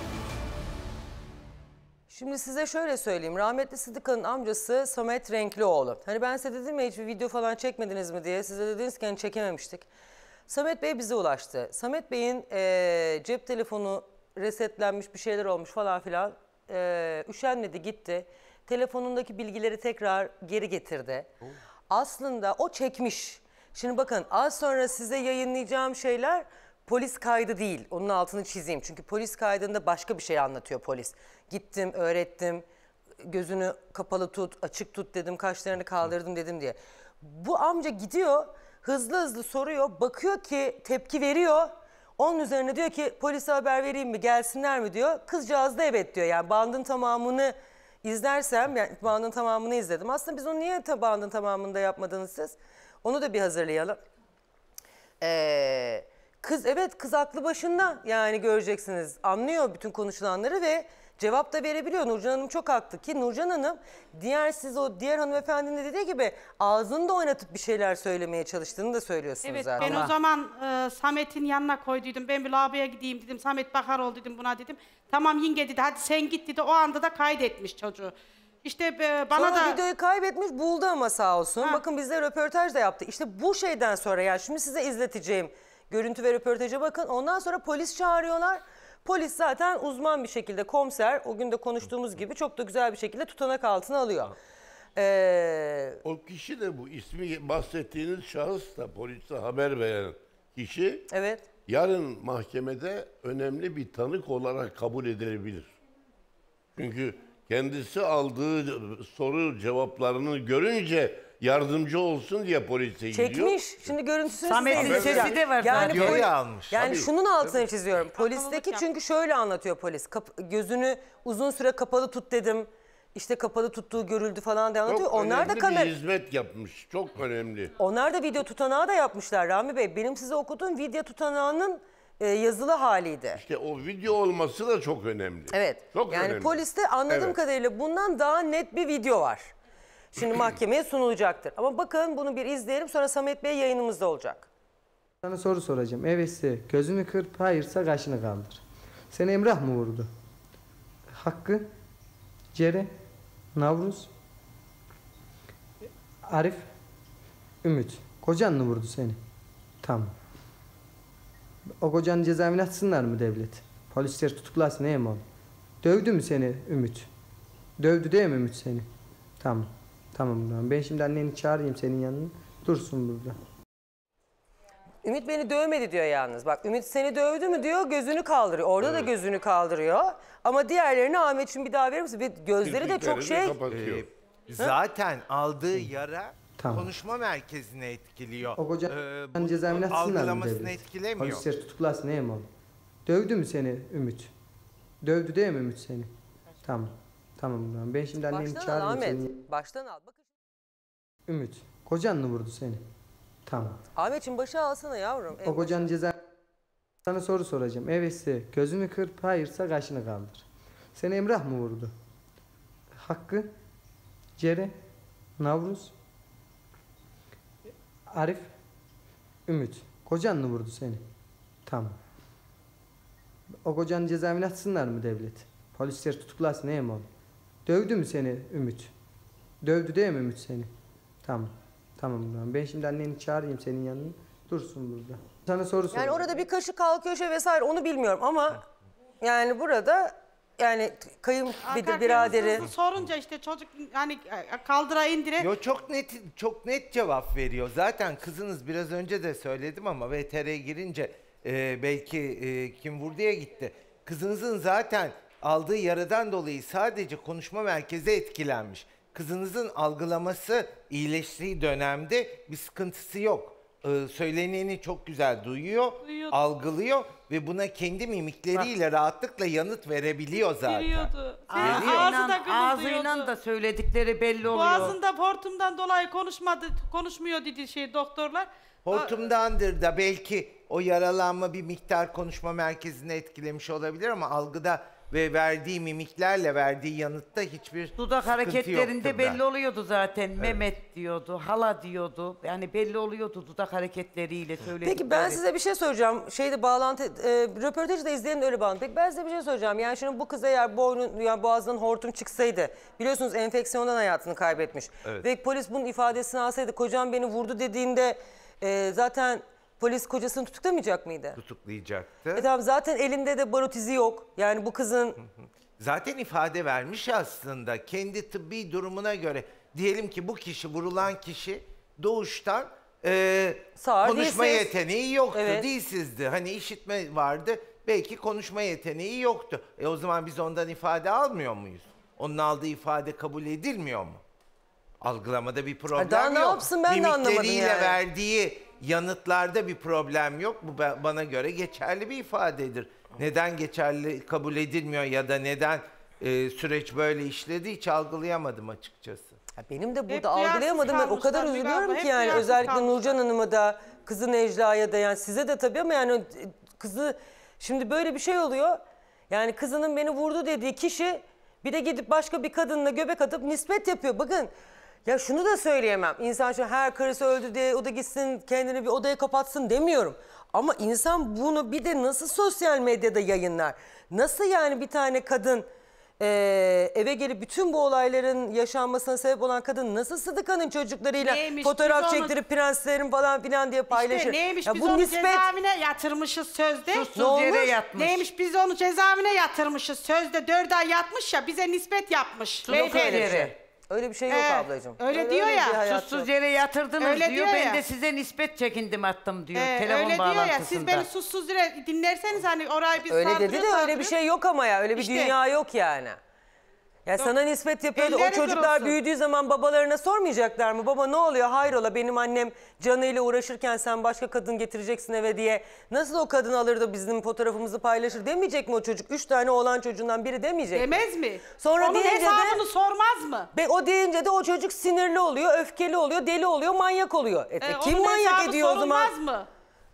Şimdi size şöyle söyleyeyim. Rahmetli Sıdıka'nın amcası Samet Renklioğlu. Hani ben size dedim ya hiç bir video falan çekmediniz mi diye. Size dediniz ki hani çekememiştik. Samet Bey bize ulaştı. Samet Bey'in e, cep telefonu resetlenmiş, bir şeyler olmuş falan filan. E, üşenmedi, gitti. Telefonundaki bilgileri tekrar geri getirdi. Oh. Aslında o çekmiş. Şimdi bakın az sonra size yayınlayacağım şeyler polis kaydı değil. Onun altını çizeyim. Çünkü polis kaydında başka bir şey anlatıyor polis. Gittim, öğrettim, gözünü kapalı tut, açık tut dedim, kaşlarını kaldırdım dedim diye. Bu amca gidiyor, hızlı hızlı soruyor, bakıyor ki tepki veriyor. Onun üzerine diyor ki polise haber vereyim mi, gelsinler mi diyor. Kızcağız da evet diyor. Yani bandın tamamını izlersem, yani bandın tamamını izledim. Aslında biz onu niye bandın tamamını da yapmadınız siz? Onu da bir hazırlayalım. Ee, kız evet kız aklı başında, yani göreceksiniz. Anlıyor bütün konuşulanları ve cevap da verebiliyor. Nurcan Hanım çok haklı ki Nurcan Hanım diğer siz o diğer hanımefendinin de dediği gibi ağzını da oynatıp bir şeyler söylemeye çalıştığını da söylüyorsunuz Evet, zaten. ben o zaman e, Samet'in yanına koyduydum. Ben bir lavaboya gideyim dedim. Samet bakar ol dedim buna dedim. Tamam yenge dedi, hadi sen git dedi. O anda da kaydetmiş çocuğu. İşte e, bana sonra da... videoyu kaybetmiş, buldu ama sağ olsun. Ha. Bakın bizle röportaj da yaptı. İşte bu şeyden sonra, yani şimdi size izleteceğim görüntü ve röportaja bakın. Ondan sonra polis çağırıyorlar. Polis zaten uzman bir şekilde, komiser, o gün de konuştuğumuz gibi çok da güzel bir şekilde tutanak altına alıyor. Ee, O kişi de bu ismi bahsettiğiniz şahıs da polise haber veren kişi evet. yarın mahkemede önemli bir tanık olarak kabul edilebilir. Çünkü kendisi aldığı soru cevaplarını görünce yardımcı olsun diye polise gidiyor. Çekmiş. Şimdi görüntüsünü Samet'in size izleteceğim. sesi de var Yani, zaten. poli- almış. yani Tabii. şunun altını çiziyorum. Polisteki çünkü şöyle anlatıyor polis. Kap- gözünü uzun süre kapalı tut dedim. İşte kapalı tuttuğu görüldü falan diye anlatıyor. Çok Onlar da önemli kamera... bir hizmet yapmış. Çok önemli. Onlar da video tutanağı da yapmışlar Rami Bey. Benim size okuduğum video tutanağının e, yazılı haliydi. İşte o video olması da çok önemli. Evet. Çok yani önemli. poliste anladığım Evet. kadarıyla bundan daha net bir video var. Şimdi mahkemeye sunulacaktır. Ama bakın bunu bir izleyelim, sonra Samet Bey yayınımızda olacak. Sana soru soracağım. Evetse gözünü kırp, hayırsa kaşını kaldır. Seni Emrah mı vurdu? Hakkı, Cere, Navruz, Arif, Ümit. Kocan mı vurdu seni? Tamam. O kocanı cezaevine atsınlar mı devlet? Polisler tutuklasın değil mi oğlum? Dövdü mü seni Ümit? Dövdü değil mi Ümit seni? Tamam. Tamam tamam. Ben şimdi anneni çağırayım senin yanına. Dursun burada. Ümit beni dövmedi diyor yalnız. Bak Ümit seni dövdü mü diyor, gözünü kaldırıyor. Orada evet. da gözünü kaldırıyor. Ama diğerlerini Ahmetciğim bir daha verir misin? Bir gözleri de çok şey. Ee, zaten aldığı yara Tamam. konuşma merkezine etkiliyor. O kocan Ee, cezaevine atsınlar mı algılamasını devlet? etkilemiyor. Polisler tutuklasın değil mi oğlum? Dövdü mü seni Ümit? Dövdü değil mi Ümit seni? Tamam. Tamam tamam. Ben şimdi anneni Baştan al çağırayım Ahmet. senin. Baştan al. Bakın. Ümit. Kocan mı vurdu seni? Tamam. Ahmetciğim başı alsana yavrum. O kocanın ceza... Sana soru soracağım. Evetse gözünü kırp, hayırsa kaşını kaldır. Seni Emrah mı vurdu? Hakkı, Cere, Navruz, Arif, Ümit. Kocan mı vurdu seni? Tamam. O kocanı cezaevine atsınlar mı devlet? Polisler tutuklasın değil mi oğlum? Dövdü mü seni Ümit? Dövdü değil mi Ümit seni? Tamam. Tamam tamam. Ben şimdi anneni çağırayım senin yanına. Dursun burada. Sana soru soracağım. Yani orada bir kaşı kalkıyor şey vesaire onu bilmiyorum ama yani burada yani kayınpeder biraderi. Sorunca işte çocuk hani kaldıra indire. Yo çok net çok net cevap veriyor. Zaten kızınız biraz önce de söyledim ama V T R'ye girince e, belki e, kim vurduya gitti. Kızınızın zaten aldığı yaradan dolayı sadece konuşma merkezi etkilenmiş. Kızınızın algılaması iyileştiği dönemde bir sıkıntısı yok. e, söyleneni çok güzel duyuyor, Duyuyordu. algılıyor ve buna kendi mimikleriyle rahatlıkla yanıt verebiliyor zaten. Giriyordu. Veriyor. Ağzı da kımıldıyordu. Ağzıyla da söyledikleri belli oluyor. Boğazında hortumdan dolayı konuşmadı, konuşmuyor dedi şey doktorlar. Hortumdandır da belki o yaralanma bir miktar konuşma merkezini etkilemiş olabilir ama algıda ve verdiği mimiklerle verdiği yanıtta hiçbir Dudak sıkıntı hareketlerinde yoktur da. belli oluyordu zaten. Mehmet diyordu, hala diyordu. Yani belli oluyordu dudak hareketleriyle söyledikleri. Peki ben size bir şey soracağım. Şeyde bağlantı, e, röportajı da izleyenin öyle bağlantı. Peki ben size bir şey soracağım. Yani şimdi bu kız eğer boynun, yani boğazından hortum çıksaydı, biliyorsunuz enfeksiyondan hayatını kaybetmiş. Evet. Ve polis bunun ifadesini alsaydı, kocam beni vurdu dediğinde e, zaten polis kocasını tutuklamayacak mıydı? Tutuklayacaktı. E tamam, zaten elinde de barut izi yok. Yani bu kızın... Zaten ifade vermiş aslında kendi tıbbi durumuna göre. Diyelim ki bu kişi, vurulan kişi doğuştan e, Sağır, konuşma dilsiz. yeteneği yoktu, Evet. dilsizdi. Hani işitme vardı, belki konuşma yeteneği yoktu. E o zaman biz ondan ifade almıyor muyuz? Onun aldığı ifade kabul edilmiyor mu? Algılamada bir problem daha yok. ne yapsın ben de anlamadım Mimikleriyle yani. verdiği yanıtlarda bir problem yok. Bu ba- bana göre geçerli bir ifadedir. Neden geçerli kabul edilmiyor ya da neden e, süreç böyle işledi hiç algılayamadım açıkçası. Benim de Hep burada duyarsız algılayamadım. Ben o kadar kalmışlar, Müge üzülüyorum abla, ki hep yani duyarsız özellikle kalmışlar. Nurcan Hanım'a da, kızı Necla'ya da, yani size de tabii ama yani kızı, şimdi böyle bir şey oluyor. Yani kızının beni vurdu dediği kişi bir de gidip başka bir kadınla göbek atıp nispet yapıyor. Bakın ya, şunu da söyleyemem. İnsan şu her karısı öldü diye o da gitsin kendini bir odaya kapatsın demiyorum. Ama insan bunu bir de nasıl sosyal medyada yayınlar? Nasıl yani bir tane kadın Ee, eve gelip bütün bu olayların yaşanmasına sebep olan kadın nasıl Sıdıka'nın çocuklarıyla Neymiş, fotoğraf biz onu- çektirip prenslerin falan filan diye paylaşır? İşte neymiş Ya biz bu onu nispet cezaevine yatırmışız sözde. Suçsuz Ne yere olmuş? yatmış. Neymiş biz onu cezaevine yatırmışız sözde, dört ay yatmış ya, bize nispet yapmış. yok öyle bir Beyefendi. şey. Öyle bir şey yok Ee, ablacığım. öyle diyor bir ya, hayat Suçsuz yok. yere yatırdınız Öyle diyor. diyor Ben ya. de size nispet çekindim attım diyor. Ee, telefon öyle diyor bağlantısında. ya, siz beni suçsuz yere dinlerseniz hani orayı biz Öyle dedi saldırıyor, de öyle bir saldırıyor. şey yok ama ya, öyle bir İşte. dünya yok yani. Ya sana nispet yapıyordu. O Elleri çocuklar kırılsın. büyüdüğü zaman babalarına sormayacaklar mı? Baba ne oluyor? Hayrola, benim annem canıyla uğraşırken sen başka kadın getireceksin eve diye. Nasıl o kadın alır da bizim fotoğrafımızı paylaşır demeyecek mi o çocuk? Üç tane oğlan çocuğundan biri demeyecek mi? Demez mi? Sonra Onun deyince de- hesabını sormaz mı? Ve o deyince de o çocuk sinirli oluyor, öfkeli oluyor, deli oluyor, manyak oluyor. E, Ee, kim onun manyak hesabı ediyor o zaman? sorulmaz mı?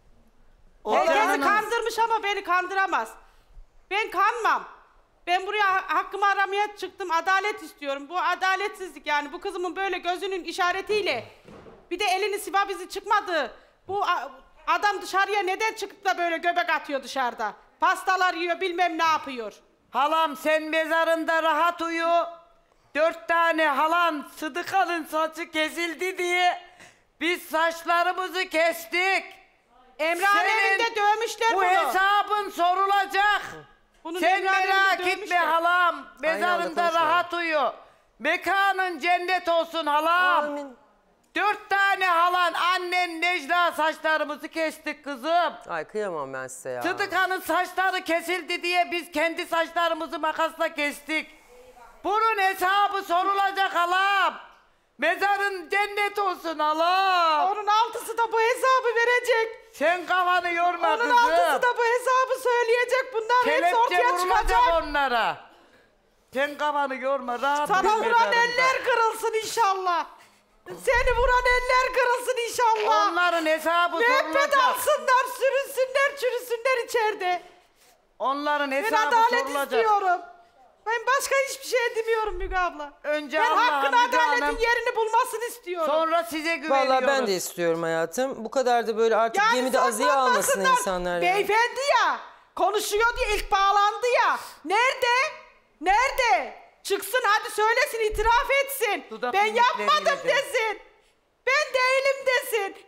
O Herkesi canınız- kandırmış ama beni kandıramaz. Ben kanmam. Ben buraya ha- hakkımı aramaya çıktım. Adalet istiyorum. Bu adaletsizlik yani. Bu kızımın böyle gözünün işaretiyle bir de elini sivab izi çıkmadı. Bu a- adam dışarıya neden çıkıp da böyle göbek atıyor dışarıda? Pastalar yiyor, bilmem ne yapıyor. Halam sen mezarında rahat uyu. Dört tane halan Sıdıka'nın saçı kesildi diye biz saçlarımızı kestik. Emrah'ın Senin evinde dövmüşler bu bunu. hesabın sorulacak. Bunun Sen Emrah'ın merak evinde etme dövmüşler. halam. Aynı anda Mezarında konuşmayalım. rahat uyu. Mekanın cennet olsun halam. Amin. Dört tane halan annen Necla saçlarımızı kestik kızım. Ay kıyamam ben size ya. Sıdıka'nın saçları kesildi diye biz kendi saçlarımızı makasla kestik. Bunun hesabı sorulacak halam. Mezarın cennet olsun halam. Onun altısı da bu hesabı verecek. Sen kafanı yorma Onun kızım. altısı da bu hesabı söyleyecek. Bunlar hepsi Kelepçe ortaya vurulacak çıkacak. onlara. Sen kafanı yorma rahat Sana dur vuran mezarında. eller kırılsın inşallah. Seni vuran eller kırılsın inşallah. Onların hesabı Müebbet sorulacak. alsınlar, sürünsünler, çürüsünler içeride. Onların Ben hesabı adalet sorulacak. istiyorum. Ben başka hiçbir şey demiyorum Müge abla. Önce ben Allah'a hakkın Müge adaletin Hanım, yerini bulmasını istiyorum. sonra size güveniyoruz. Vallahi ben de istiyorum hayatım. Bu kadar da böyle artık Yani gemide azıya almasın saklanmasınlar. insanlar. yani. Beyefendi ya, konuşuyor diye ilk bağlandı ya. Nerede? Nerede? Çıksın hadi söylesin, itiraf etsin. Dudak ben mimikleriyle yapmadım de. desin. Ben değilim desin.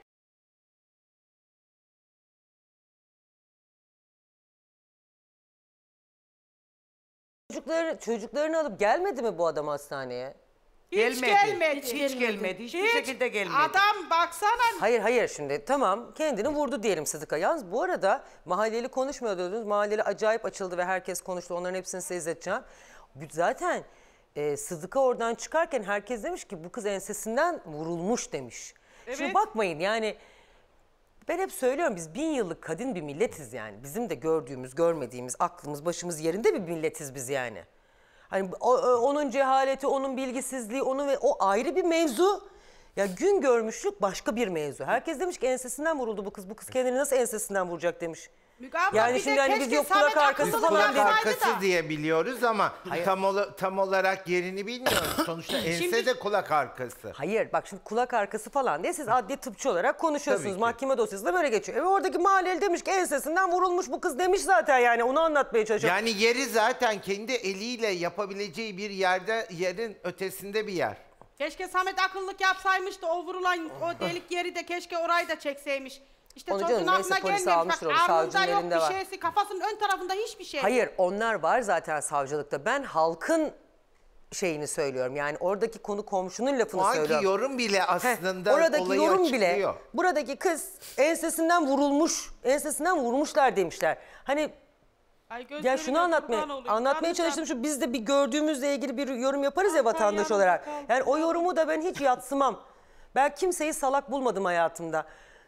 Çocukları, çocuklarını alıp gelmedi mi bu adam hastaneye? Hiç Gelmedi. gelmedi. Hiç, hiç gelmedi. Hiçbir şekilde gelmedi. Adam baksana. Hayır hayır, şimdi tamam kendini vurdu diyelim Sıdık'a. Yalnız bu arada mahalleli konuşmuyor diyordunuz. Mahalleli acayip açıldı ve herkes konuştu. Onların hepsini size izleteceğim. Zaten e, Sıdık'a oradan çıkarken herkes demiş ki bu kız ensesinden vurulmuş demiş. Şimdi Evet. bakmayın yani Ben hep söylüyorum, biz bin yıllık kadın bir milletiz yani. Bizim de gördüğümüz, görmediğimiz, aklımız başımız yerinde bir milletiz biz yani. Hani o, o, onun cehaleti, onun bilgisizliği, onun ve o ayrı bir mevzu. Ya gün görmüşlük başka bir mevzu. Herkes demiş ki ensesinden vuruldu bu kız. Bu kız kendini nasıl ensesinden vuracak demiş. Abla, Yani şimdi hani biz yok kulak arkası Biz falan kulak dedik. arkası diye biliyoruz ama tam, ola- tam olarak yerini bilmiyoruz. Sonuçta ense Şimdi- de kulak arkası. Hayır bak şimdi kulak arkası falan diye siz adli tıpçı olarak konuşuyorsunuz. Tabii ki. Mahkeme dosyasında böyle geçiyor. E oradaki mahalleli demiş ki ensesinden vurulmuş bu kız demiş zaten, yani onu anlatmaya çalışıyor. Yani yeri zaten kendi eliyle yapabileceği bir yerde, yerin ötesinde bir yer. Keşke Samet akıllık yapsaymış da o vurulan o delik yeri de keşke orayı da çekseymiş. İşte Onu çocuğun canım, neyse, aklına polis gelmemiş. almıştır Bak onu, alnında savcının yok elinde bir var. şeysi, kafasının ön tarafında hiçbir şey. Hayır onlar var zaten savcılıkta. Ben halkın şeyini söylüyorum. Yani oradaki konu komşunun lafını O anki söylüyorum. yorum bile aslında oradaki olayı yorum açıklıyor. bile buradaki kız ensesinden vurulmuş. Ensesinden vurmuşlar demişler. Hani Ay, göz ya şunu görüyor, anlatmaya kurban olayım. anlatmaya Anlayacağım. çalıştım, şu biz de bir gördüğümüzle ilgili bir yorum yaparız ya vatandaş olarak. Yani o yorumu da ben hiç yadsımam. Ben kimseyi salak bulmadım hayatımda.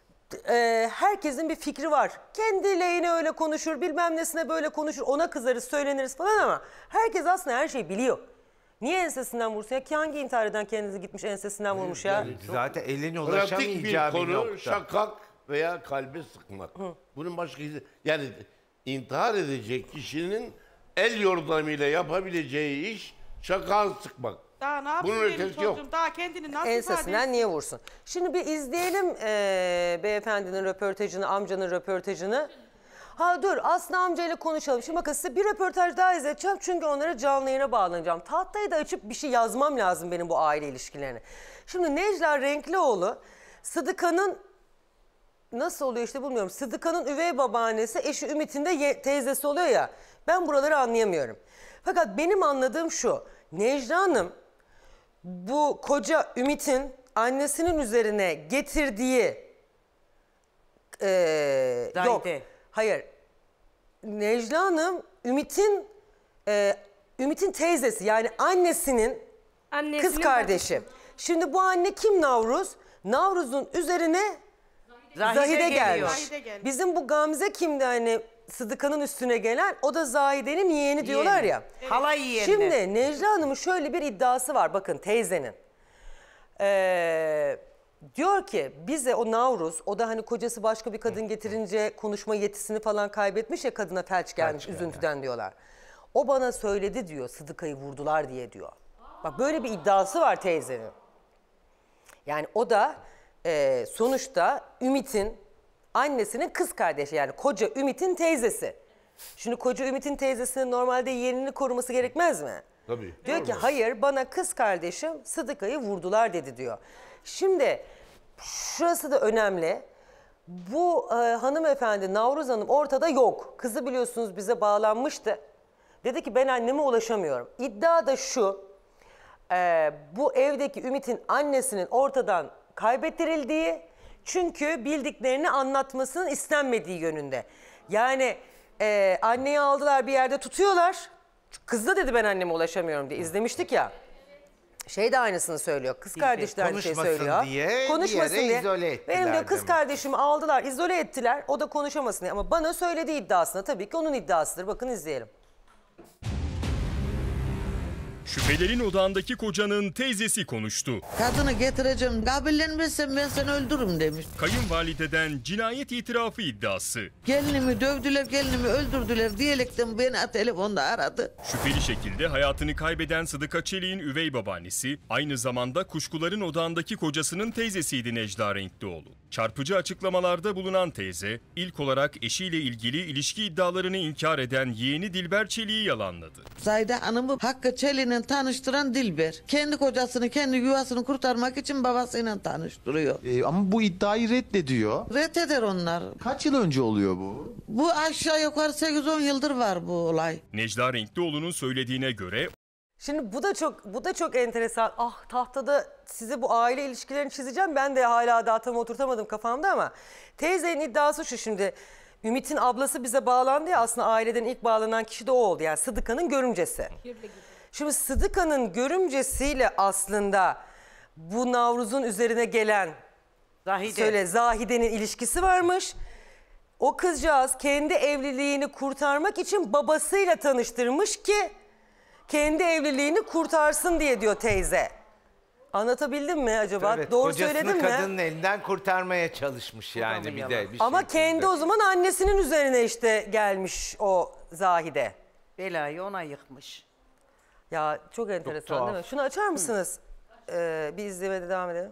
Ee, herkesin bir fikri var. Kendi lehine öyle konuşur, bilmem nesine böyle konuşur. Ona kızarız, söyleniriz falan ama herkes aslında her şeyi biliyor. Niye ensesinden vursun ya? Ki hangi intihar eden kendisi gitmiş ensesinden vurmuş ya? Zaten eline Pratik ulaşamayacağı bir bir konu nokta. şakak veya kalbe sıkmak. Bunun başka izin- yani intihar edecek kişinin el yordamıyla yapabileceği iş şakak sıkmak. Daha ne yapsın Bunun benim ötesi çocuğum? yok. Daha kendini nasıl ifade Ensesinden etsin? niye vursun? Şimdi bir izleyelim eee, beyefendinin röportajını, amcanın röportajını. Ha dur aslında amcayla konuşalım. Şimdi bakın size bir röportaj daha izleteceğim. Çünkü onlara canlı yayına bağlanacağım. Tahtayı da açıp bir şey yazmam lazım benim bu aile ilişkilerine. Şimdi Necla Renklioğlu, Sıdıka'nın nasıl oluyor işte bilmiyorum. Sıdıka'nın üvey babaannesi, eşi Ümit'in de ye- teyzesi oluyor ya. Ben buraları anlayamıyorum. Fakat benim anladığım şu. Necla Hanım bu koca Ümit'in annesinin üzerine getirdiği eee yok. Hayır. Necla Hanım Ümit'in eee, Ümit'in teyzesi, yani annesinin Annesinin kız kardeşi. Şimdi bu anne kim Navruz? Navruz'un üzerine Zahide Zahide, geliyor. gelmiş. Zahide gelmiş. Bizim bu Gamze kimdi hani Sıdıka'nın üstüne gelen? O da Zahide'nin yeğeni diyorlar ya. Evet. Hala yeğeni. Şimdi Necla Hanım'ın şöyle bir iddiası var, bakın teyzenin. Ee, diyor ki bize o Navruz, o da hani kocası başka bir kadın getirince konuşma yetisini falan kaybetmiş ya, kadına felç gelmiş üzüntüden diyorlar. O bana söyledi diyor, Sıdıka'yı vurdular diye diyor. Bak böyle bir iddiası var teyzenin. Yani o da e, sonuçta Ümit'in annesinin kız kardeşi, yani koca Ümit'in teyzesi. Şimdi koca Ümit'in teyzesinin normalde yeğenini koruması gerekmez mi? Tabii. Diyor ki hayır, bana kız kardeşim Sıdıka'yı vurdular dedi diyor. Şimdi şurası da önemli. Bu e, hanımefendi Navruz Hanım ortada yok. Kızı biliyorsunuz bize bağlanmıştı. Dedi ki ben anneme ulaşamıyorum. İddia da şu. e, bu evdeki Ümit'in annesinin ortadan kaybettirildiği, çünkü bildiklerini anlatmasının istenmediği yönünde. Yani e, anneyi aldılar bir yerde tutuyorlar. Kız da dedi ben anneme ulaşamıyorum diye, izlemiştik ya. Şey de aynısını söylüyor. Kız kardeş de aynı şey konuşmasın söylüyor. diye Konuşmasın bir yere diye. izole ettiler Benim diyor kız demek. kardeşimi aldılar, izole ettiler. O da konuşamasın diye. Ama bana söylediği iddiasına, tabii ki onun iddiasıdır. Bakın izleyelim. Şüphelerin odağındaki kocanın teyzesi konuştu. Kadını getireceğim, kabullenmezsen ben seni öldürürüm demiş. Kayınvalideden cinayet itirafı iddiası. Gelinimi dövdüler, gelinimi öldürdüler diyerekten beni telefonda aradı. Şüpheli şekilde hayatını kaybeden Sıdıka Çelik'in üvey babaannesi, aynı zamanda kuşkuların odağındaki kocasının teyzesiydi Necla Renklioğlu. Çarpıcı açıklamalarda bulunan teyze, ilk olarak eşiyle ilgili ilişki iddialarını inkar eden yeğeni Dilber Çelik'i yalanladı. Zahide Hanım'ı Hakkı Çelik'le tanıştıran Dilber. Kendi kocasını, kendi yuvasını kurtarmak için babasıyla tanıştırıyor. Ee, ama bu iddiayı reddediyor. Reddeder onlar. Kaç yıl önce oluyor bu? Bu aşağı yukarı sekiz on yıldır var bu olay. Necla Renklioğlu'nun söylediğine göre Şimdi bu da çok bu da çok enteresan. Ah tahtada size bu aile ilişkilerini çizeceğim. Ben de hala daha tam oturtamadım kafamda ama teyzenin iddiası şu şimdi. Ümit'in ablası bize bağlandı ya, aslında aileden ilk bağlanan kişi de o oldu. Yani Sıdıka'nın görümcesi. Şimdi Sıdıka'nın görümcesiyle aslında bu Navruz'un üzerine gelen Zahide. Söyle, Zahide'nin ilişkisi varmış. O kızcağız kendi evliliğini kurtarmak için babasıyla tanıştırmış ki kendi evliliğini kurtarsın diye diyor teyze. Anlatabildim mi acaba? Evet, Doğru kocasını söyledim mi? kadının elinden kurtarmaya çalışmış yani bir de. Bir Ama şey kendi o zaman annesinin üzerine işte gelmiş o Zahide. Belayı ona yıkmış. Ya çok enteresan tuhaf. değil mi? Şunu açar mısınız? Ee, bir izlemede devam edelim.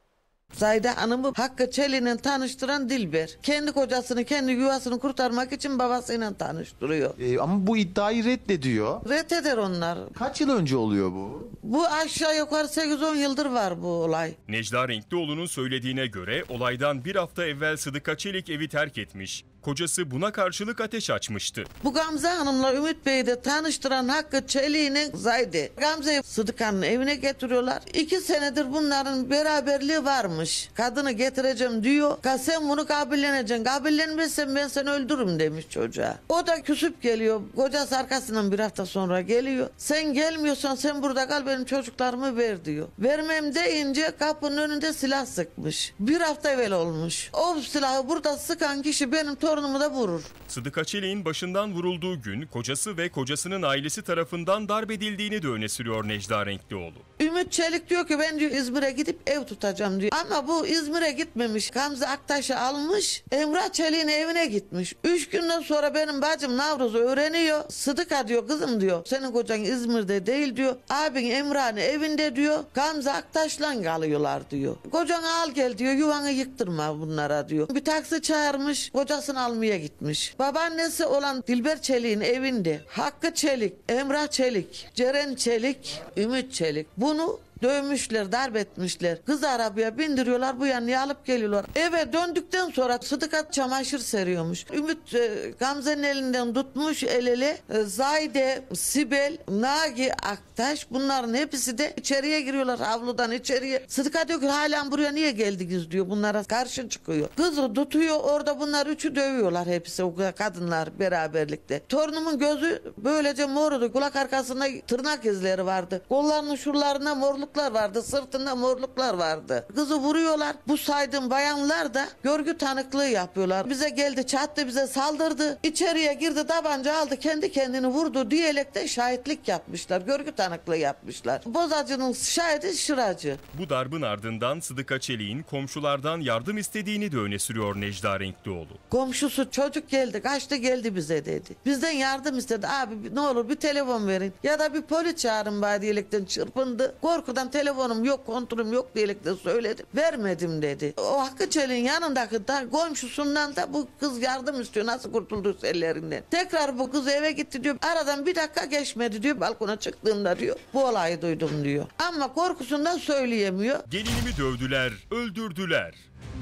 Zahide Hanım'ı Hakkı Çelik'le tanıştıran Dilber. Kendi kocasını, kendi yuvasını kurtarmak için babasıyla tanıştırıyor. Ee, ama bu iddiayı reddediyor. Reddeder onlar. Kaç yıl önce oluyor bu? Bu aşağı yukarı sekiz on yıldır var bu olay. Necla Renklioğlu'nun söylediğine göre olaydan bir hafta evvel Sıdıka Çelik evi terk etmiş. Kocası buna karşılık ateş açmıştı. Bu Gamze Hanım'la Ümit Bey'i de tanıştıran Hakkı Çelik'in Zahide. Gamze'yi Sıdıka'nın evine getiriyorlar. İki senedir bunların beraberliği varmış. Kadını getireceğim diyor. Sen bunu kabulleneceksin. Kabullenmezsen ben seni öldürürüm demiş çocuğa. O da küsüp geliyor. Kocası arkasından bir hafta sonra geliyor. Sen gelmiyorsan sen burada kal, benim çocuklarımı ver diyor. Vermem deyince kapının önünde silah sıkmış. Bir hafta evvel olmuş. O silahı burada sıkan kişi benim torunumu da vurur. Sıdıka Çelik'in başından vurulduğu gün kocası ve kocasının ailesi tarafından darp edildiğini de öne sürüyor Necla Renklioğlu. Ümit Çelik diyor ki ben diyor İzmir'e gidip ev tutacağım diyor. Ama bu İzmir'e gitmemiş. Gamze Aktaş'ı almış. Emrah Çelik'in evine gitmiş. Üç günden sonra benim bacım Navruz öğreniyor. Sıdıka diyor, kızım diyor, senin kocan İzmir'de değil diyor. Abin Emrah'ın evinde diyor. Gamze Aktaş'la kalıyorlar diyor. Kocanı al gel diyor. Yuvanı yıktırma bunlara diyor. Bir taksi çağırmış. Kocasını almaya gitmiş. Babaannesi olan Dilber Çelik'in evinde Hakkı Çelik, Emrah Çelik, Ceren Çelik, Ümit Çelik bunu dövmüşler, darp etmişler. Kız arabaya bindiriyorlar, bu yanıya alıp geliyorlar. Eve döndükten sonra Sıdıka çamaşır seriyormuş. Ümit e, Gamze'nin elinden tutmuş el ele. E, Zahide, Sibel, Nagi, Aktaş bunların hepsi de içeriye giriyorlar, avludan içeriye. Sıdıka diyor ki halen buraya niye geldiniz diyor. Bunlara karşı çıkıyor. Kızı tutuyor, orada bunlar üçü dövüyorlar hepsi, o kadınlar beraberlikte. Torunumun gözü böylece mordu. Kulak arkasında tırnak izleri vardı. Kollarının şuralarına morluk vardı, sırtında morluklar vardı. Kızı vuruyorlar. Bu saydığım bayanlar da görgü tanıklığı yapıyorlar. Bize geldi, çattı, bize saldırdı. İçeriye girdi, tabanca aldı, kendi kendini vurdu diyerek de şahitlik yapmışlar. Görgü tanıklığı yapmışlar. Bozacının şahidi Şıracı. Bu darbın ardından Sıdıka Çelik'in komşulardan yardım istediğini de öne sürüyor Necla Renklioğlu. Komşusu çocuk geldi, kaçtı geldi bize dedi. Bizden yardım istedi. Abi ne olur bir telefon verin ya da bir polis çağırın bari diyerekten çırpındı. Korkudan telefonum yok, kontrolüm yok diyerekten söyledim. Vermedim dedi. O Hakkı Çelik'in yanındaki da komşusundan da bu kız yardım istiyor. Nasıl kurtulduysa ellerinden. Tekrar bu kız eve gitti diyor. Aradan bir dakika geçmedi diyor. Balkona çıktığında diyor. Bu olayı duydum diyor. Ama korkusundan söyleyemiyor. Gelinimi dövdüler, öldürdüler.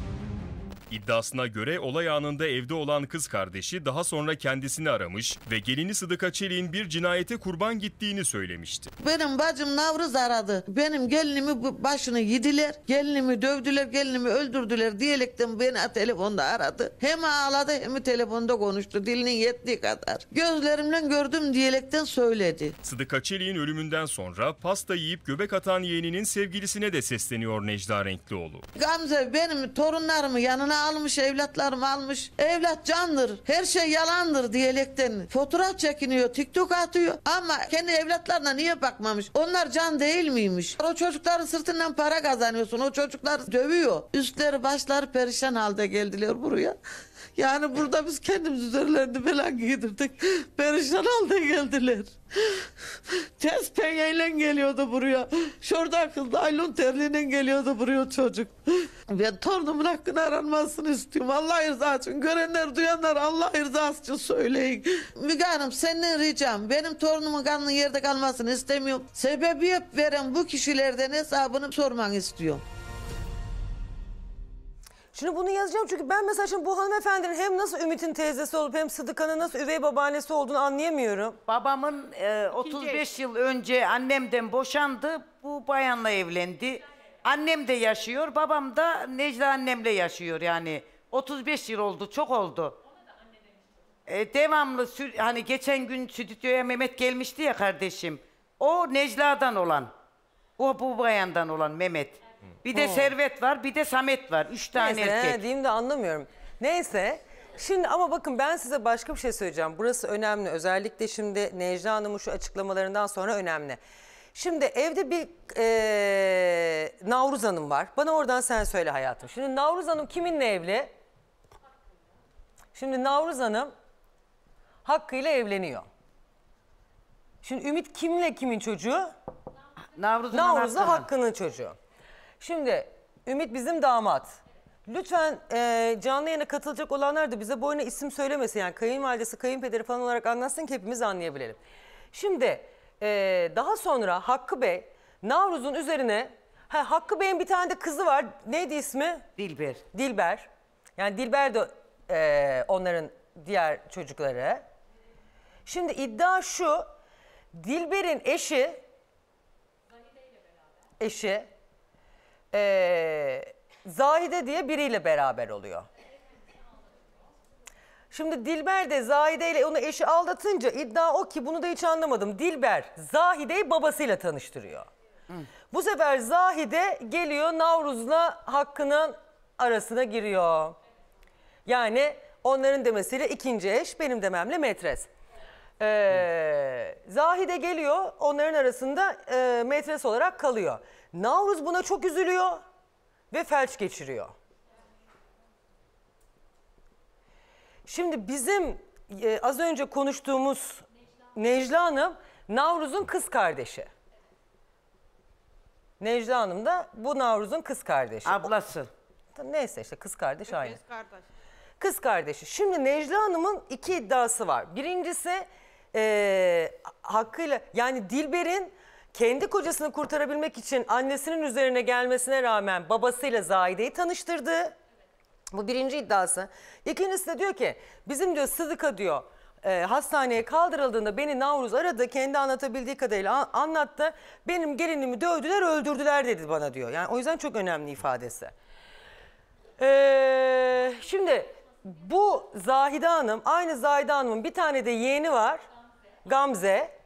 İddiasına göre olay anında evde olan kız kardeşi daha sonra kendisini aramış ve gelini Sıdıka Çelik'in bir cinayete kurban gittiğini söylemişti. Benim bacım Navruz aradı. Benim gelinimi başını yediler. Gelinimi dövdüler, gelinimi öldürdüler diyerekten beni telefonda aradı. Hem ağladı hem telefonda konuştu. Dilinin yettiği kadar. Gözlerimle gördüm diyerekten söyledi. Sıdıka Çelik'in ölümünden sonra pasta yiyip göbek atan yeğeninin sevgilisine de sesleniyor Necla Renklioğlu. Gamze benim torunlarımı yanına almış, evlatlarımı almış. Evlat candır, her şey yalandır diyerekten fotoğraf çekiniyor, TikTok atıyor. Ama kendi evlatlarına niye bakmamış? Onlar can değil miymiş? O çocukların sırtından para kazanıyorsun. O çocuklar dövüyor. Üstleri başları perişan halde geldiler buraya. Yani burada biz kendimiz üzerlerini falan giydirdik. Perişan halde geldiler. Test penyeyle geliyordu buraya. Şurada kız naylon terliğine geliyordu buraya çocuk. Ben torunumun hakkını aranmasını istiyorum. Allah rızası için. Görenler duyanlar Allah rızası için söyleyin. Müge Hanım senden ricam. Benim torunumun kanının yerde kalmasını istemiyorum. Sebebiyet veren bu kişilerden hesabını sormanı istiyorum. Şimdi bunu yazacağım çünkü ben mesela şimdi bu hanımefendinin hem nasıl Ümit'in teyzesi olup hem Sıdıka'nın nasıl üvey babaannesi olduğunu anlayamıyorum. Babamın e, otuz beş yıl önce annemden boşandı. Bu bayanla evlendi. Annem de yaşıyor. Babam da Necla annemle yaşıyor yani. otuz beş yıl oldu. Çok oldu. E, devamlı hani geçen gün stüdyoya Mehmet gelmişti ya kardeşim. O Necla'dan olan. O bu bayandan olan Mehmet. Bir de Hı. Servet var, bir de Samet var. Üç tane Neyse, erkek. he, diyeyim de anlamıyorum. Neyse. Şimdi ama bakın ben size başka bir şey söyleyeceğim. Burası önemli. Özellikle şimdi Necla Hanım'ın şu açıklamalarından sonra önemli. Şimdi evde bir e, Navruz Hanım var. Bana oradan sen söyle hayatım. Şimdi Navruz Hanım kiminle evli? Şimdi Navruz Hanım Hakkı ile evleniyor. Şimdi Ümit kimle kimin çocuğu? Navruz'un Navruz'la Hakkı'nın. Hakkı'nın çocuğu. Şimdi Ümit bizim damat. Lütfen e, canlı yayına katılacak olanlar da bize boyuna isim söylemesin. Yani kayınvalidesi, kayınpederi falan olarak anlatsın ki hepimiz anlayabilelim. Şimdi e, daha sonra Hakkı Bey Navruz'un üzerine... Ha, Hakkı Bey'in bir tane de kızı var. Neydi ismi? Dilber. Dilber. Yani Dilber de e, onların diğer çocukları. Şimdi iddia şu. Dilber'in eşi... Eşi... E, Zahide diye biriyle beraber oluyor. Şimdi Dilber de Zahide ile onu eşi aldatınca iddia o ki bunu da hiç anlamadım. Dilber Zahide'yi babasıyla tanıştırıyor. Hı. Bu sefer Zahide geliyor Navruz'la Hakkı'nın arasına giriyor. Yani onların demesiyle ikinci eş, benim dememle metres. Ee, Zahide geliyor onların arasında e, metres olarak kalıyor. Navruz buna çok üzülüyor ve felç geçiriyor. Şimdi bizim e, az önce konuştuğumuz Necla Hanım Navruz'un kız kardeşi. Necla Hanım da bu Navruz'un kız kardeşi. Ablası. O, neyse işte kız kardeş aynı. Kız kardeş. Kız kardeşi. Şimdi Necla Hanım'ın iki iddiası var. Birincisi e, hakkıyla yani Dilber'in kendi kocasını kurtarabilmek için annesinin üzerine gelmesine rağmen babasıyla Zahide'yi tanıştırdı. Bu birinci iddiası. İkincisi de diyor ki bizim diyor Sıdıka diyor e, hastaneye kaldırıldığında beni Navruz aradı. Kendi anlatabildiği kadarıyla an, anlattı. Benim gelinimi dövdüler öldürdüler dedi bana diyor. Yani o yüzden çok önemli ifadesi. Ee, şimdi bu Zahide Hanım aynı Zahide Hanım'ın bir tane de yeğeni var. Gamze.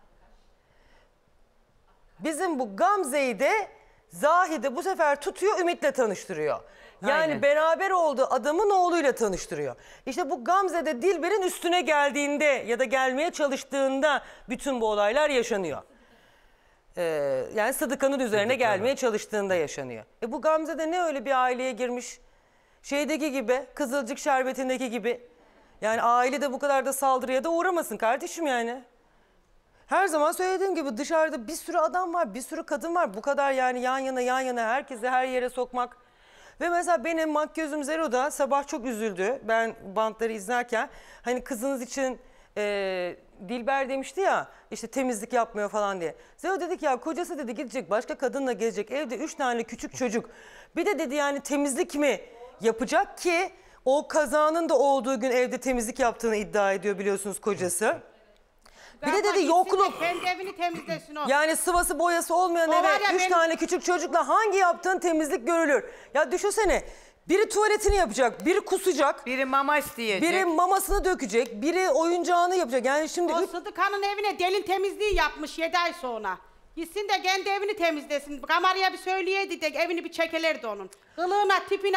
Bizim bu Gamze'yi de Zahide bu sefer tutuyor Ümit'le tanıştırıyor. Yani Aynen. beraber olduğu adamın oğluyla tanıştırıyor. İşte bu Gamze de Dilber'in üstüne geldiğinde ya da gelmeye çalıştığında bütün bu olaylar yaşanıyor. Ee, yani Sıdıka'nın üzerine Sıdıka, gelmeye evet. çalıştığında yaşanıyor. E bu Gamze de ne öyle bir aileye girmiş? Şeydeki gibi, Kızılcık Şerbeti'ndeki gibi. Yani ailede bu kadar da saldırıya da uğramasın kardeşim yani. Her zaman söylediğim gibi dışarıda bir sürü adam var, bir sürü kadın var. Bu kadar yani yan yana yan yana herkesi her yere sokmak. Ve mesela benim makyözüm Zero'da sabah çok üzüldü. Ben bantları izlerken hani kızınız için e, Dilber demişti ya işte temizlik yapmıyor falan diye. Zero dedi ki ya kocası dedi gidecek başka kadınla gelecek evde üç tane küçük çocuk. Bir de dedi yani temizlik mi yapacak ki o kazanın da olduğu gün evde temizlik yaptığını iddia ediyor biliyorsunuz kocası. Bir de dedi yokluk. Kendi evini temizlesin o. Yani sıvası boyası olmayan O var eve ya üç benim- tane küçük çocukla hangi yaptığın temizlik görülür? Ya düşünsene biri tuvaletini yapacak, biri kusacak. Biri mama isteyecek. Biri mamasını dökecek, biri oyuncağını yapacak. Yani şimdi... O üç- Sıdıka'nın evine delin temizliği yapmış yedi ay sonra. Gitsin de kendi evini temizlesin. Kamarya bir söyleyeydi de evini bir çekelerdi onun. Kılığına, tipine...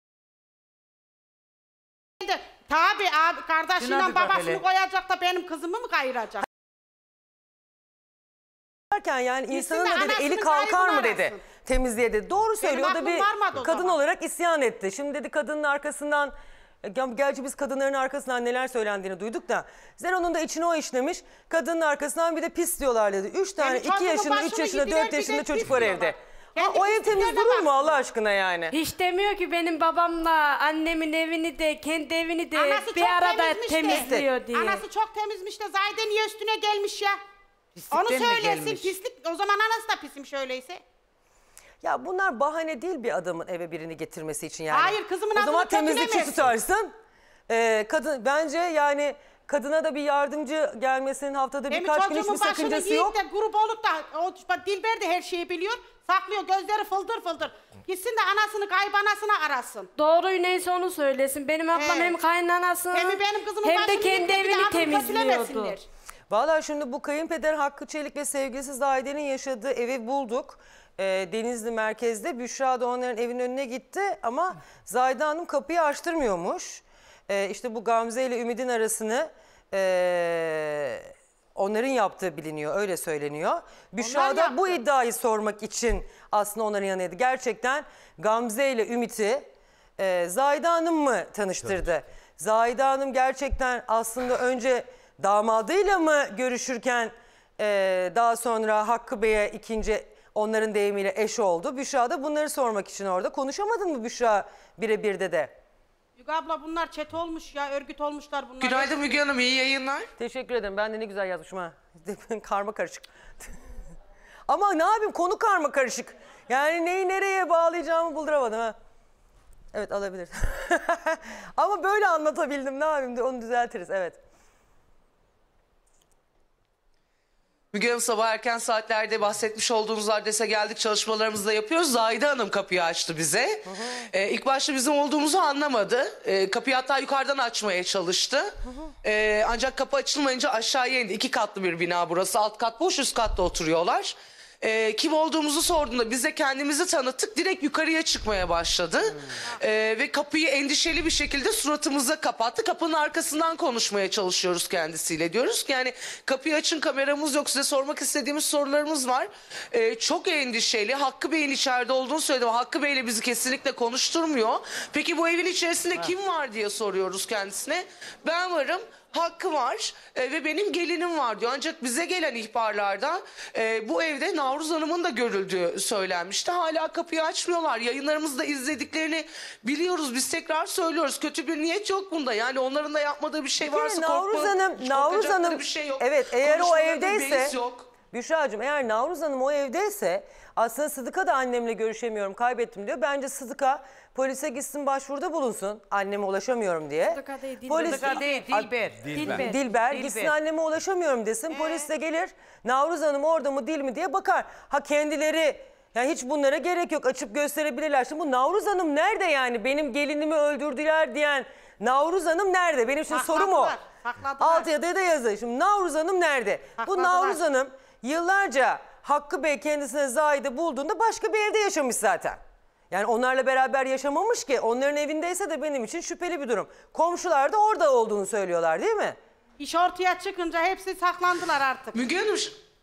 Tabii abi Şuna kardeşiyle bir bak babasını hele. koyacak da benim kızımı mı kayıracak? Derken yani Gitsin insanın de da dedi eli anasının kalkar mı kaybını dedi arasın. temizliğe dedi. Doğru söylüyor o da aklım bir varmadı o kadın zaman. olarak isyan etti. Şimdi dedi kadının arkasından ya gerçi biz kadınların arkasından neler söylendiğini duyduk da Zero'nun da içine o işlemiş. Kadının arkasından bir de pis diyorlar dedi. Üç tane Benim iki çocuğumun yaşında üç başını yaşında gidiler, dört bir yaşında de çocuk pis var diyorlar. evde. Ha, Kendi o ev temiz pisliklerine durur mu baksın. Allah aşkına yani? Hiç demiyor ki benim babamla annemin evini de kendi evini de Anası bir çok arada temizmiş de. temizliyor diye. Anası çok temizmiş de Zahide niye üstüne gelmiş ya? Pislikten Onu mi söylesin gelmiş? pislik. O zaman anası da pismiş öyleyse. Ya bunlar bahane değil bir adamın eve birini getirmesi için yani. Hayır, kızımın O zaman adını temizlikçi kötülemesin. tutarsın. Ee, kadın bence yani kadına da bir yardımcı gelmesinin haftada Benim birkaç gün hiçbir çocuğumun başını sakıncası yiyip yok. de grup olup da o Dilber de her şeyi biliyor. Saklıyor gözleri fıldır fıldır. Gitsin de anasını kaybanasını arasın. Doğruyu neyse onu söylesin. Benim ablam Evet. hem kaynanasını Hem benim kızımın hem de başını kendi yiyip de bir de evini adını temizliyordu. kötülemesinler. Vallahi şimdi bu kayınpeder Hakkı Çelik ve sevgilisi Zahide'nin yaşadığı evi bulduk. e, Denizli merkezde. Büşra da onların evinin önüne gitti ama Zahide Hanım kapıyı açtırmıyormuş. E, işte bu Gamze ile Ümit'in arasını e, onların yaptığı biliniyor, öyle söyleniyor. Büşra da bu iddiayı sormak için aslında onların yanıydı. Gerçekten Gamze ile Ümit'i e, Zahide Hanım mı tanıştırdı? Evet. Zahide Hanım gerçekten aslında önce damadıyla mı görüşürken e, daha sonra Hakkı Bey'e ikinci onların deyimiyle eş oldu. Büşra da bunları sormak için orada. Konuşamadın mı Büşra birebirde de? Müge abla bunlar çete olmuş ya, örgüt olmuşlar bunlar. Günaydın Müge Hanım, iyi yayınlar. Teşekkür ederim. Ben de ne güzel yazmışım ha. Karma karışık. Ama ne yapayım, konu karma karışık. Yani neyi nereye bağlayacağımı bulduramadım ha. Evet, alabilir. Ama böyle anlatabildim, ne yapayım, onu düzeltiriz, evet. Müge Hanım, sabah erken saatlerde bahsetmiş olduğunuz adrese geldik, çalışmalarımızı da yapıyoruz. Zahide Hanım kapıyı açtı bize. Hı hı. Ee, ilk başta bizim olduğumuzu anlamadı. Ee, kapıyı hatta yukarıdan açmaya çalıştı. Hı hı. Ee, ancak kapı açılmayınca aşağıya indi. İki katlı bir bina burası. Alt kat boş, üst katta oturuyorlar. Ee, kim olduğumuzu sorduğunda biz de kendimizi tanıttık. Direkt yukarıya çıkmaya başladı. Hmm. Ee, ve kapıyı endişeli bir şekilde suratımıza kapattı. Kapının arkasından konuşmaya çalışıyoruz kendisiyle. Diyoruz ki yani kapıyı açın, kameramız yok, size sormak istediğimiz sorularımız var. Ee, çok endişeli. Hakkı Bey'in içeride olduğunu söyledi. Hakkı Bey'le bizi kesinlikle konuşturmuyor. Peki bu evin içerisinde ha. kim var diye soruyoruz kendisine. Ben varım. Hakkı var e, ve benim gelinim var diyor. Ancak bize gelen ihbarlarda e, bu evde Navruz Hanım'ın da görüldüğü söylenmişti. Hala kapıyı açmıyorlar. Yayınlarımızda izlediklerini biliyoruz. Biz tekrar söylüyoruz. Kötü bir niyet yok bunda. Yani onların da yapmadığı bir şey varsa Navruz korkma, Hanım, Navruz Hanım, bir şey yok. Evet, eğer o evdeyse, yok. Büşra'cığım, eğer Navruz Hanım o evdeyse aslında Sıdıka da annemle görüşemiyorum, kaybettim diyor. Bence Sıdıka polise gitsin, başvuruda bulunsun anneme ulaşamıyorum diye. Sıdıka değil, Dilber. Polis, Sıdıka değil, Dilber. Dilber. Dilber. Dilber gitsin, anneme ulaşamıyorum desin. Ee? Polis de gelir, Navruz Hanım orada mı değil mi diye bakar. Ha kendileri, yani hiç bunlara gerek yok, açıp gösterebilirler. Şimdi bu Navruz Hanım nerede yani? Benim gelinimi öldürdüler diyen Navruz Hanım nerede? Benim şimdi sorum o. Altıya da yazın. Şimdi Navruz Hanım nerede? Hakladılar. Bu Navruz Hanım yıllarca Hakkı Bey kendisine Zahide bulduğunda başka bir evde yaşamış zaten. Yani onlarla beraber yaşamamış ki. Onların evindeyse de benim için şüpheli bir durum. Komşular da orada olduğunu söylüyorlar, değil mi? İş ortaya çıkınca hepsi saklandılar artık. Müge Hanım.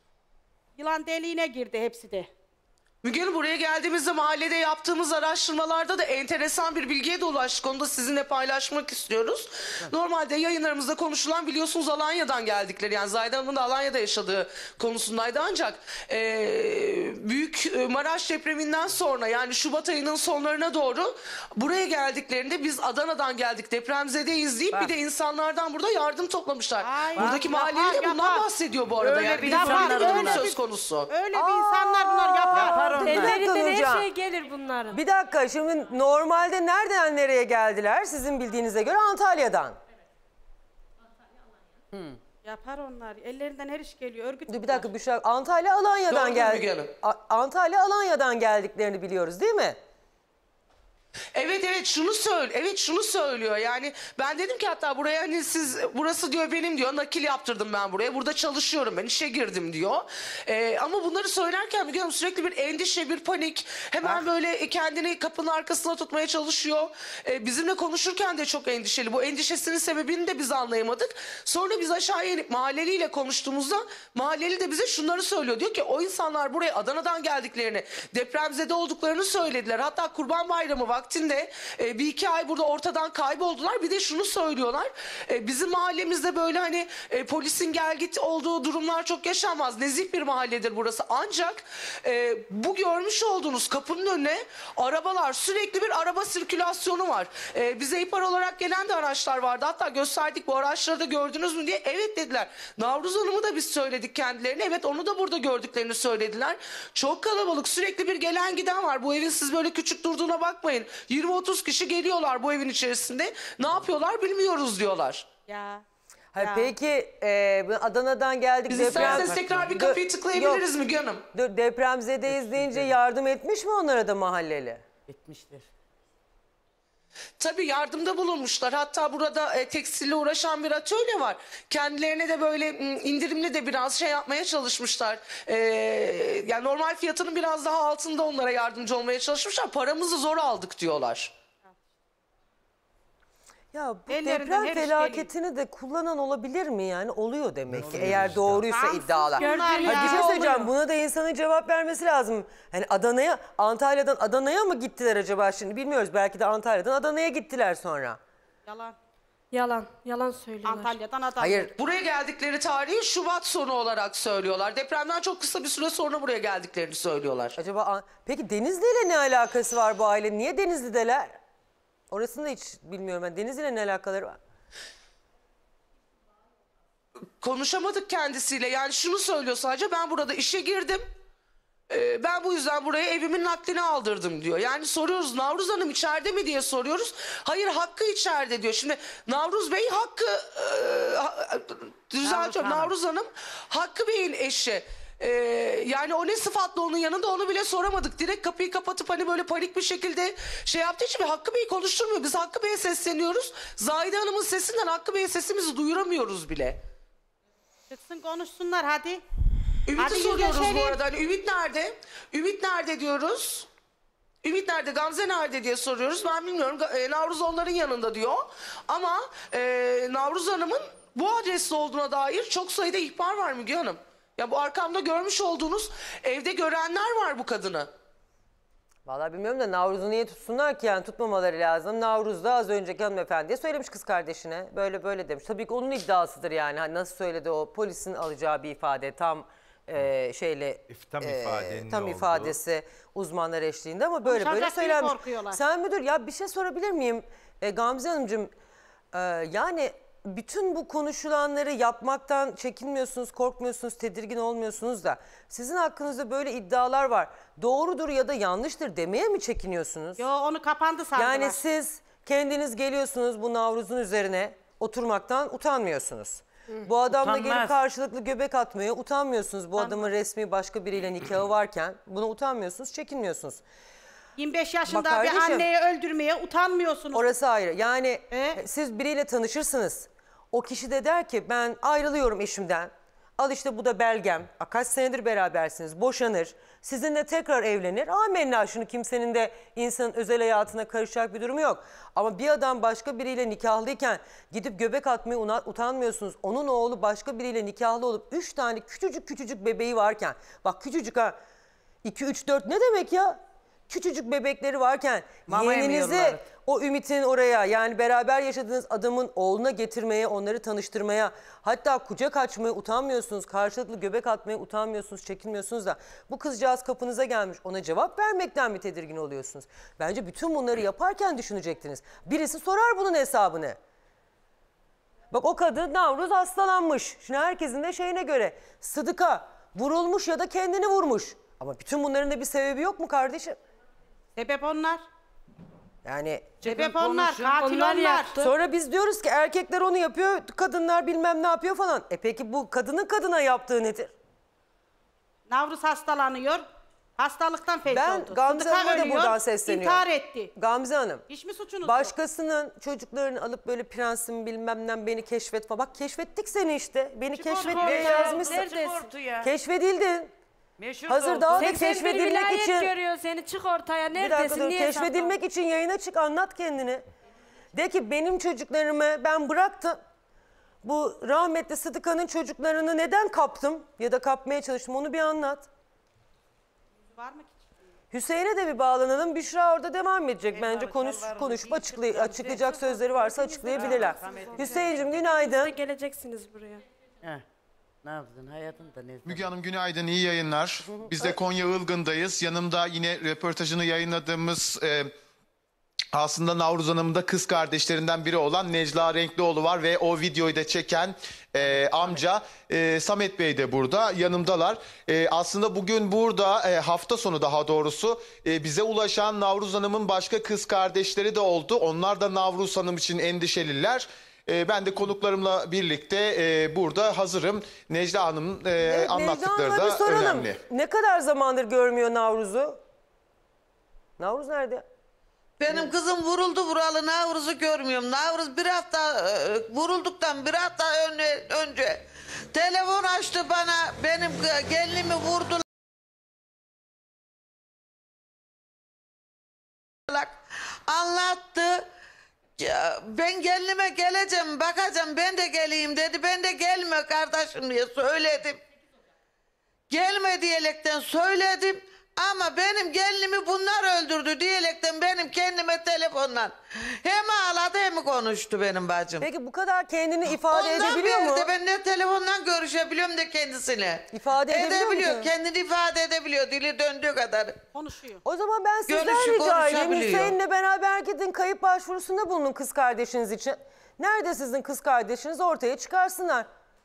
Yılan deliğine girdi hepsi de. Müge Hanım, buraya geldiğimizde mahallede yaptığımız araştırmalarda da enteresan bir bilgiye de ulaştık. Onu da sizinle paylaşmak istiyoruz. Evet. Normalde yayınlarımızda konuşulan, biliyorsunuz Alanya'dan geldikleri, yani Zahide Hanım'ın da Alanya'da yaşadığı konusundaydı. Ancak e, Büyük Maraş depreminden sonra, yani Şubat ayının sonlarına doğru buraya geldiklerinde biz Adana'dan geldik, depremzedeyiz deyip bak, bir de insanlardan burada yardım toplamışlar. Ay, buradaki mahalleli de bundan bahsediyor bu arada. Öyle yani bir insanlar söz konusu. Öyle bir insanlar bunlar yapar. yapar. Ellerinden her şey gelir bunların. Bir dakika, şimdi normalde nereden nereye geldiler sizin bildiğinize göre? Antalya'dan. Hmm. Yapar onlar. Ellerinden her iş geliyor. Örgüt. Bir dakika Büşra, Antalya Alanya'dan geldi. Antalya Alanya'dan geldiklerini biliyoruz, değil mi? Evet evet şunu söyle evet şunu söylüyor, yani ben dedim ki hatta buraya hani siz, burası diyor benim diyor, nakil yaptırdım ben buraya, burada çalışıyorum, ben işe girdim diyor. Ee, ama bunları söylerken bir gün sürekli bir endişe, bir panik, hemen ah. böyle kendini kapının arkasına tutmaya çalışıyor. Ee, bizimle konuşurken de çok endişeli, bu endişesinin sebebini de biz anlayamadık. Sonra biz aşağıya inip mahalleliyle konuştuğumuzda mahalleli de bize şunları söylüyor, diyor ki o insanlar buraya Adana'dan geldiklerini, depremzede olduklarını söylediler, hatta Kurban Bayramı var vaktinde e, bir iki ay burada ortadan kayboldular. Bir de şunu söylüyorlar. E, bizim mahallemizde böyle hani e, polisin gel git olduğu durumlar çok yaşanmaz. Nezih bir mahalledir burası. Ancak e, bu görmüş olduğunuz kapının önüne arabalar, sürekli bir araba sirkülasyonu var. E, bize ihbar olarak gelen de araçlar vardı. Hatta gösterdik, bu araçları da gördünüz mü diye. Evet dediler. Navruz Hanım'ı da biz söyledik kendilerine. Evet, onu da burada gördüklerini söylediler. Çok kalabalık, sürekli bir gelen giden var. Bu evin siz böyle küçük durduğuna bakmayın. yirmi otuz kişi geliyorlar bu evin içerisinde. Ne yapıyorlar bilmiyoruz diyorlar. Ya. Hayır, peki e, Adana'dan geldik. Biz deprem... isterseniz tekrar bir kapıyı tıklayabiliriz mi Hanım? Depremzedeyiz deyince yardım etmiş mi onlara da mahalleli? Etmiştir. Tabii yardımda bulunmuşlar. Hatta burada e, tekstille uğraşan bir atölye var. Kendilerine de böyle m, indirimli de biraz şey yapmaya çalışmışlar. E, yani normal fiyatının biraz daha altında onlara yardımcı olmaya çalışmışlar. Paramızı zor aldık diyorlar. Ya bu Ellerinden deprem her iş felaketini de kullanan olabilir mi yani? Oluyor demek ki eğer doğruysa Bağımsız iddialar. gördüğünüz Ha, bir şey gibi söyleyeceğim. oluyor. Buna da insanın cevap vermesi lazım. Hani Adana'ya, Antalya'dan Adana'ya mı gittiler acaba şimdi bilmiyoruz. Belki de Antalya'dan Adana'ya gittiler sonra. Yalan. Yalan. Yalan söylüyorlar. Antalya'dan adam. Hayır. Buraya geldikleri tarihi Şubat sonu olarak söylüyorlar. Depremden çok kısa bir süre sonra buraya geldiklerini söylüyorlar. Acaba An- peki Denizli ile ne alakası var bu aile? Niye Denizli'deler? Orasını da hiç bilmiyorum ben. Denizli ile ne alakaları var? Konuşamadık kendisiyle. Yani şunu söylüyor sadece, ben burada işe girdim. Ee, ben bu yüzden buraya evimin naklini aldırdım diyor. Yani soruyoruz, Navruz Hanım içeride mi diye soruyoruz. Hayır, Hakkı içeride diyor. Şimdi Navruz Bey Hakkı e, ha- düzeltiyorum. Navruz Hanım. Navruz Hanım Hakkı Bey'in eşi. Ee, yani o ne sıfatla onun yanında onu bile soramadık. Direkt kapıyı kapatıp hani böyle panik bir şekilde şey yaptığı için Hakkı Bey'i konuşturmuyor. Biz Hakkı Bey'e sesleniyoruz. Zahide Hanım'ın sesinden Hakkı Bey'e sesimizi duyuramıyoruz bile. Çıksın konuşsunlar hadi. Ümit'i Hadi soruyoruz bu yüzleşelim. arada. Hani Ümit nerede? Ümit nerede diyoruz? Ümit nerede? Gamze nerede diye soruyoruz. Ben bilmiyorum. Ga- e, Navruz onların yanında diyor. Ama e, Navruz Hanım'ın bu adresli olduğuna dair çok sayıda ihbar var Müge Hanım. Ya bu arkamda görmüş olduğunuz evde görenler var bu kadını. Vallahi bilmiyorum da Navruz'u niye tutsunlar ki, yani tutmamaları lazım. Navruz da az önceki hanımefendiye söylemiş kız kardeşine. Böyle böyle demiş. Tabii ki onun iddiasıdır yani. Hani nasıl söyledi o, polisin alacağı bir ifade tam e, şeyle Tam e, ifadenin tam ne olduğu. ifadesi uzmanlar eşliğinde ama böyle böyle Konuşacak diye söylenmiş. korkuyorlar. Sen müdür ya bir şey sorabilir miyim? E, Gamze Hanımcığım e, yani bütün bu konuşulanları yapmaktan çekinmiyorsunuz, korkmuyorsunuz, tedirgin olmuyorsunuz da sizin hakkınızda böyle iddialar var. Doğrudur ya da yanlıştır demeye mi çekiniyorsunuz? Yo, onu kapandı sandılar. Yani siz kendiniz geliyorsunuz bu Navruz'un üzerine oturmaktan utanmıyorsunuz. Bu adamla gelip Utanmaz. karşılıklı göbek atmaya utanmıyorsunuz. Bu adamın resmi başka biriyle nikahı varken buna utanmıyorsunuz, çekinmiyorsunuz. yirmi beş yaşında Bak bir kardeşim, anneyi öldürmeye utanmıyorsunuz. Orası ayrı. Yani E? siz biriyle tanışırsınız. O kişi de der ki ben ayrılıyorum eşimden. Al işte bu da belgem. A, Kaç senedir berabersiniz. Boşanır. Sizinle tekrar evlenir. Amenna, şunu kimsenin de insanın özel hayatına karışacak bir durumu yok. Ama bir adam başka biriyle nikahlıyken gidip göbek atmaya una- utanmıyorsunuz. Onun oğlu başka biriyle nikahlı olup üç tane küçücük küçücük bebeği varken. Bak küçücük ha. iki, üç, dört ne demek ya? Küçücük bebekleri varken Mama yeğeninizi emiyorlar. o Ümit'in oraya, yani beraber yaşadığınız adamın oğluna getirmeye, onları tanıştırmaya, hatta kucak açmaya utanmıyorsunuz, karşılıklı göbek atmaya utanmıyorsunuz, çekinmiyorsunuz da bu kızcağız kapınıza gelmiş, ona cevap vermekten mi tedirgin oluyorsunuz? Bence bütün bunları yaparken düşünecektiniz. Birisi sorar bunun hesabını. Bak o kadın Navruz hastalanmış. Şimdi herkesin de şeyine göre Sıdıka vurulmuş ya da kendini vurmuş. Ama bütün bunların da bir sebebi yok mu kardeşim? Sebep onlar. Yani Sebep onlar. Katil Onlar onlar. yaptı. sonra biz diyoruz ki erkekler onu yapıyor, kadınlar bilmem ne yapıyor falan. E peki bu kadının kadına yaptığı nedir? Navruz hastalanıyor. Hastalıktan felç Ben oldu. Gamze Sıdıka Hanım'a da ölüyor, buradan sesleniyorum. İntihar etti. Gamze Hanım. Hiç mi suçunuz yok? Başkasının çocuklarını alıp böyle prensim bilmem ne beni keşfet falan. Bak keşfettik seni işte. Beni Çık keşfet ortaya diye ya, yazmışsın. neredesin? Çık ortaya. Keşfedildin. Meşhur Hazır oldu. daha da seksen bir keşfedilmek vilayet için. görüyor seni, çık ortaya. Bir dakika Neredesin? dur. Niye Keşfedilmek için yayına çık, anlat kendini. De ki benim çocuklarımı ben bıraktım. Bu rahmetli Sıdıka'nın çocuklarını neden kaptım ya da kapmaya çalıştım, onu bir anlat. Var mı ki? Hüseyin'e de bir bağlanalım. Büşra orada devam edecek. Bence konuş, konuşup açıklay açıklayacak sözleri varsa açıklayabilirler. Hüseyin'cim günaydın. Geleceksiniz buraya. Heh. Ne yaptın? Hayatında ne? Müge Hanım günaydın, iyi yayınlar. Biz de Konya Ilgın'dayız. Yanımda yine röportajını yayınladığımız e, aslında Navruz Hanım'ın da kız kardeşlerinden biri olan Necla Renklioğlu var ve o videoyu da çeken e, amca e, Samet Bey de burada yanımdalar. E, aslında bugün burada e, hafta sonu daha doğrusu e, bize ulaşan Navruz Hanım'ın başka kız kardeşleri de oldu. Onlar da Navruz Hanım için endişeliler. E, ben de konuklarımla birlikte e, burada hazırım. Necla Hanım'ın e, anlattıkları Necla Hanım'a bir da soralım. önemli. Ne kadar zamandır görmüyor Navruz'u? Navruz nerede? Benim kızım vuruldu vuralı Navruz'u görmüyorum. Navruz bir hafta e, vurulduktan bir hafta önce, önce telefon açtı bana. Benim gelinimi vurdular. Anlattı. Ya, ben gelinime geleceğim, bakacağım, ben de geleyim dedi. Ben de gelme kardeşim diye söyledim. Gelme diyerekten söyledim. Ama benim gelinimi bunlar öldürdü diyerekten benim kendime telefonla hem ağladı hem konuştu benim bacım. Peki bu kadar kendini ifade Ondan edebiliyor mu? Ondan beri de ben ne telefondan görüşebiliyorum de kendisine. İfade edebiliyor mu Edebiliyor, ki? kendini ifade edebiliyor dili döndüğü kadar. Konuşuyor. O zaman ben sizden Görüşü rica edeyim. konuşabiliyor. Hüseyin'le beraber gidin kayıp başvurusunda bulunun kız kardeşiniz için. Nerede sizin kız kardeşiniz ortaya çıkarsınlar.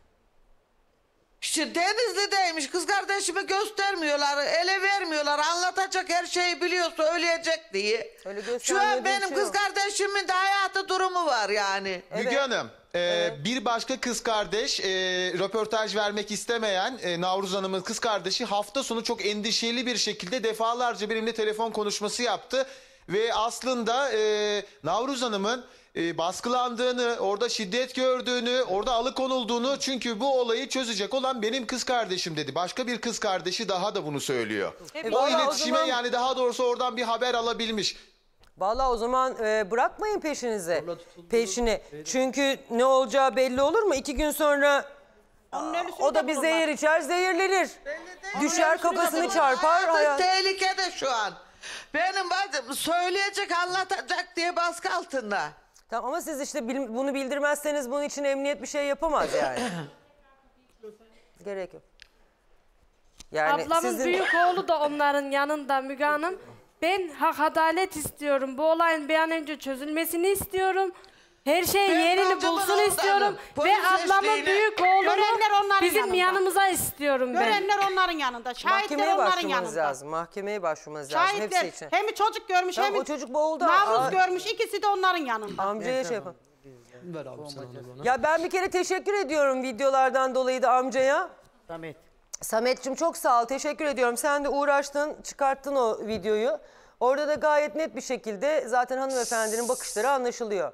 İşte Denizli'deymiş. Kız kardeşimi göstermiyorlar, ele vermiyorlar. Anlatacak her şeyi biliyor, söyleyecek diye. Şu an benim kız kardeşimin de hayatı durumu var yani. Müge Hanım, e, bir başka kız kardeş, e, röportaj vermek istemeyen e, Navruz Hanım'ın kız kardeşi hafta sonu çok endişeli bir şekilde defalarca benimle telefon konuşması yaptı. Ve aslında e, Navruz Hanım'ın e, baskılandığını, orada şiddet gördüğünü, orada alıkonulduğunu, çünkü bu olayı çözecek olan benim kız kardeşim dedi. Başka bir kız kardeşi daha da bunu söylüyor. E, o vallahi o iletişime zaman- yani daha doğrusu oradan bir haber alabilmiş. Vallahi o zaman e, bırakmayın peşinize. Peşini. Çünkü ne olacağı belli olur mu? İki gün sonra o da bir zehir içer, zehirlenir. Düşer kafasını çarpar. Hayatı hayat- tehlikede şu an. Benim bacım söyleyecek, anlatacak diye baskı altında. Tamam ama siz işte bil- bunu bildirmezseniz bunun için emniyet bir şey yapamaz yani. Gerek yok. Yani Ablamın sizin... büyük oğlu da onların yanında Müge Hanım. Ben hak adalet istiyorum. Bu olayın bir an önce çözülmesini istiyorum. Her şey Ben yerini bacımın bulsun oradanım. istiyorum. Polis Ve ablamın eşliğiyle. büyük oğlunu Görenler onların bizim yanında. yanımıza istiyorum ben. Görenler onların yanında. Şahitler Mahkemeye onların başvurmanız yanında. lazım. Mahkemeye başvurmanız lazım Şahitler hepsi için. hem çocuk görmüş Tamam, hem o çocuk boğuldu. Navruz Aa. görmüş, ikisi de onların yanında. Amcaya şey yapın. Ver abi sen onu bana. Ya ben bir kere teşekkür ediyorum videolardan dolayı da amcaya. Samet. Samet'cim çok sağ ol, teşekkür ediyorum. Sen de uğraştın, çıkarttın o videoyu. Orada da gayet net bir şekilde zaten hanımefendinin bakışları anlaşılıyor.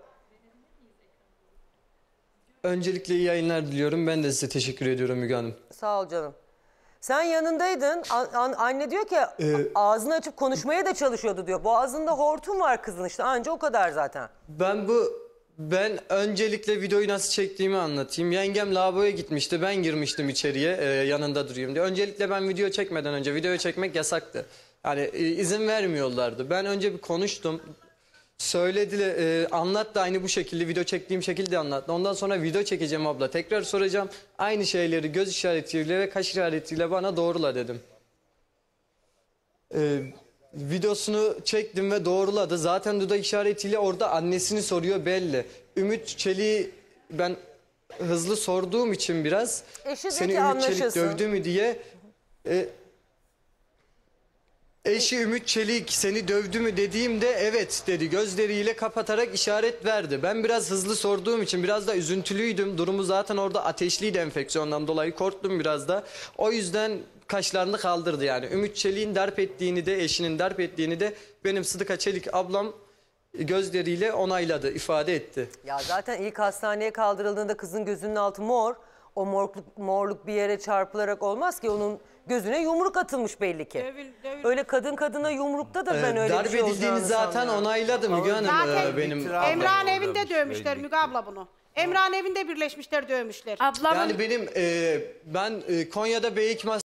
Öncelikle iyi yayınlar diliyorum. Ben de size teşekkür ediyorum Müge Hanım. Sağ ol canım. Sen yanındaydın. An- an- anne diyor ki ağzını açıp konuşmaya da çalışıyordu diyor. Boğazında hortum var kızın işte, anca o kadar zaten. Ben bu ben öncelikle videoyu nasıl çektiğimi anlatayım. Yengem lavaboya gitmişti. Ben girmiştim içeriye e, yanında durayım diye. Öncelikle ben video çekmeden önce video çekmek yasaktı. Yani e, izin vermiyorlardı. Ben önce bir konuştum. Söylediler, e, anlat da aynı bu şekilde video çektiğim şekilde anlattı. Ondan sonra video çekeceğim abla. Tekrar soracağım. Aynı şeyleri göz işaretiyle ve kaş işaretiyle bana doğrula dedim. E, videosunu çektim ve doğruladı. Zaten dudak işaretiyle orada annesini soruyor belli. Ümit Çelik'i ben hızlı sorduğum için biraz Eşi de seni ki Ümit Çelik anlaşılsın. dövdü mü diye e, eşi Ümit Çelik seni dövdü mü dediğimde evet dedi. Gözleriyle kapatarak işaret verdi. Ben biraz hızlı sorduğum için biraz da üzüntülüydüm. Durumu zaten orada ateşliydi, enfeksiyondan dolayı korktum biraz da. O yüzden kaşlarını kaldırdı yani. Ümit Çelik'in darp ettiğini de, eşinin darp ettiğini de benim Sıdıka Çelik ablam gözleriyle onayladı, ifade etti. Ya zaten ilk hastaneye kaldırıldığında kızın gözünün altı mor. O morluk, morluk bir yere çarpılarak olmaz ki, onun gözüne yumruk atılmış belli ki. Dövül, dövül. Öyle kadın kadına yumrukta da ben Ee, öyle darp bir şey edildiğini olacağını zaten sanmıyorum. onayladı Müge Hanım Zaten e, benim Emrah'ın ablam. evinde dövmüşler Müge abla bunu. Emrah'ın evinde birleşmişler, dövmüşler. Ablamın Yani benim e, ben e, Konya'da Beyikmas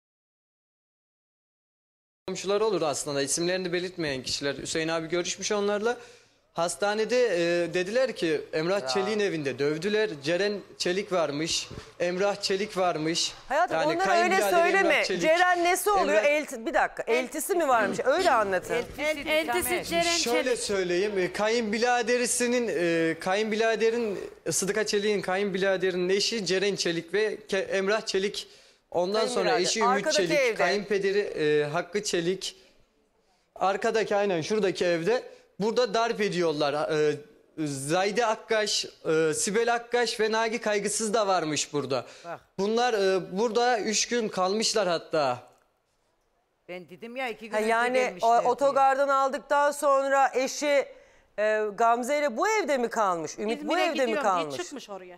komşular olur aslında, isimlerini belirtmeyen kişiler. Hüseyin abi görüşmüş onlarla. Hastanede e, dediler ki Emrah Çelik'in evinde dövdüler. Ceren Çelik varmış. Emrah Çelik varmış. Hayatım Yani onları öyle kayınbirader söyleme. Emrah Çelik. Ceren nesi oluyor? Emrah- Elti, bir dakika. Eltisi mi varmış? Öyle anlatın. eltisi Ceren Şöyle Çelik. söyleyeyim, e, kayınbiraderisinin, e, kayınbiraderin, Sıdıka Çelik'in kayınbiraderinin eşi Ceren Çelik ve Ke- Emrah Çelik. Ondan sonra Kayınbirader. eşi Ümit Arkadaki Çelik, evde. kayınpederi e, Hakkı Çelik. Arkadaki aynen şuradaki evde. Burada darp ediyorlar. E, Zayde Akkaş, e, Sibel Akkaş ve Nagi Kaygısız da varmış burada. Bak. Bunlar e, burada üç gün kalmışlar hatta. Ben dedim ya iki gün Ha, önce yani o, gelmişler diye. otogardan aldıktan sonra eşi Ee, Gamze ile bu evde mi kalmış? Ümit bu İzmir'e evde mi gidiyorum diye kalmış? çıkmış oraya.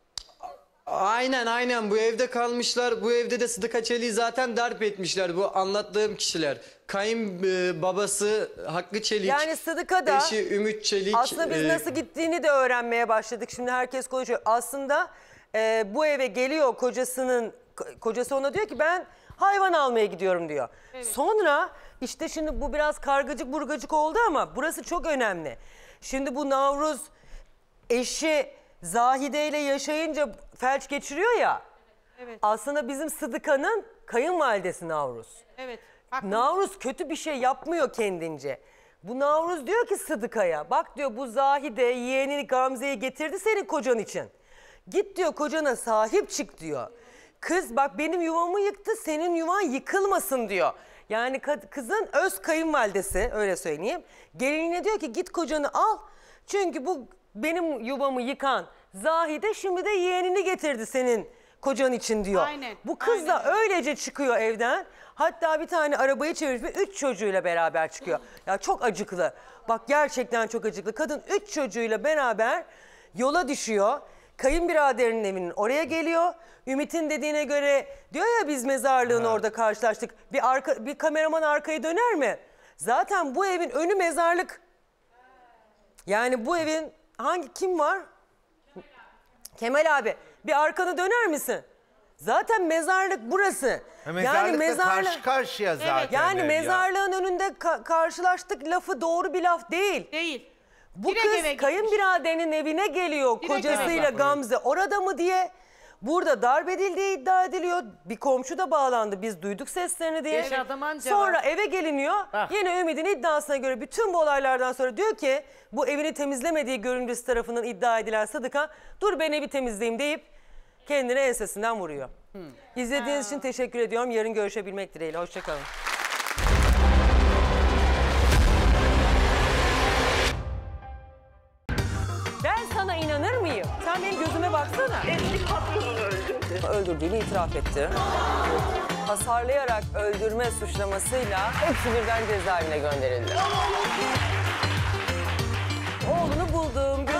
Aynen aynen bu evde kalmışlar. Bu evde de Sıdıka Çelik'i zaten darp etmişler bu anlattığım kişiler. Kayın e, babası Hakkı Çelik. Yani Sıdıka da eşi Ümit Çelik. aslında biz e, nasıl gittiğini de öğrenmeye başladık. Şimdi herkes konuşuyor. Aslında e, bu eve geliyor kocasının, kocası ona diyor ki ben hayvan almaya gidiyorum diyor. Evet. Sonra işte şimdi bu biraz kargacık burgacık oldu ama burası çok önemli. Şimdi bu Navruz eşi Zahide ile yaşayınca felç geçiriyor ya. Evet. Aslında bizim Sıdıka'nın kayınvalidesi Navruz. Evet. Navruz kötü bir şey yapmıyor kendince. Bu Navruz diyor ki Sıdıka'ya bak diyor bu Zahide yeğenini Gamze'yi getirdi senin kocan için. Git diyor kocana sahip çık diyor. Kız bak benim yuvamı yıktı senin yuvan yıkılmasın diyor. Yani kızın öz kayınvalidesi öyle söyleyeyim. Gelinine diyor ki git kocanı al. Çünkü bu benim yuvamı yıkan Zahide şimdi de yeğenini getirdi senin kocan için diyor. Aynen, Bu kız aynen da öylece çıkıyor evden. Hatta bir tane arabayı çevirmiş ve üç çocuğuyla beraber çıkıyor. Ya çok acıklı. Bak gerçekten çok acıklı. Kadın üç çocuğuyla beraber yola düşüyor. Kayınbiraderinin evinin oraya geliyor. Ümit'in dediğine göre diyor ya biz mezarlığın Ha. orada karşılaştık. Bir arka, bir kameraman arkayı döner mi? Zaten bu evin önü mezarlık. Yani bu evin hangi kim var? Kemal abi bir arkanı döner misin? Zaten mezarlık burası. Ha, mezarlıkla karşı karşıya zaten Yani ev ya. mezarlığın önünde ka- karşılaştık lafı doğru bir laf değil. Değil. Bu Direkt eve kız gitmiş. kayınbiraderinin evine geliyor Direkt kocasıyla eve. Gamze orada mı diye. Burada darp edildiği iddia ediliyor. Bir komşu da bağlandı. Biz duyduk seslerini diye. Yaşadım anca Sonra var. eve geliniyor. Yine Ümit'in iddiasına göre bütün bu olaylardan sonra diyor ki bu evini temizlemediği görümcesi tarafından iddia edilen Sıdıka dur ben evi temizleyeyim deyip kendine ensesinden vuruyor. İzlediğiniz için teşekkür ediyorum. Yarın görüşebilmek dileğiyle. Hoşçakalın. Ben sana inanır mıyım? Sen benim gözüme baksana. Eski patronunu öldürdü. Öldürdüğünü itiraf etti. Hasarlayarak öldürme suçlamasıyla hepsi birden cezaevine gönderildi. Oğlunu buldum.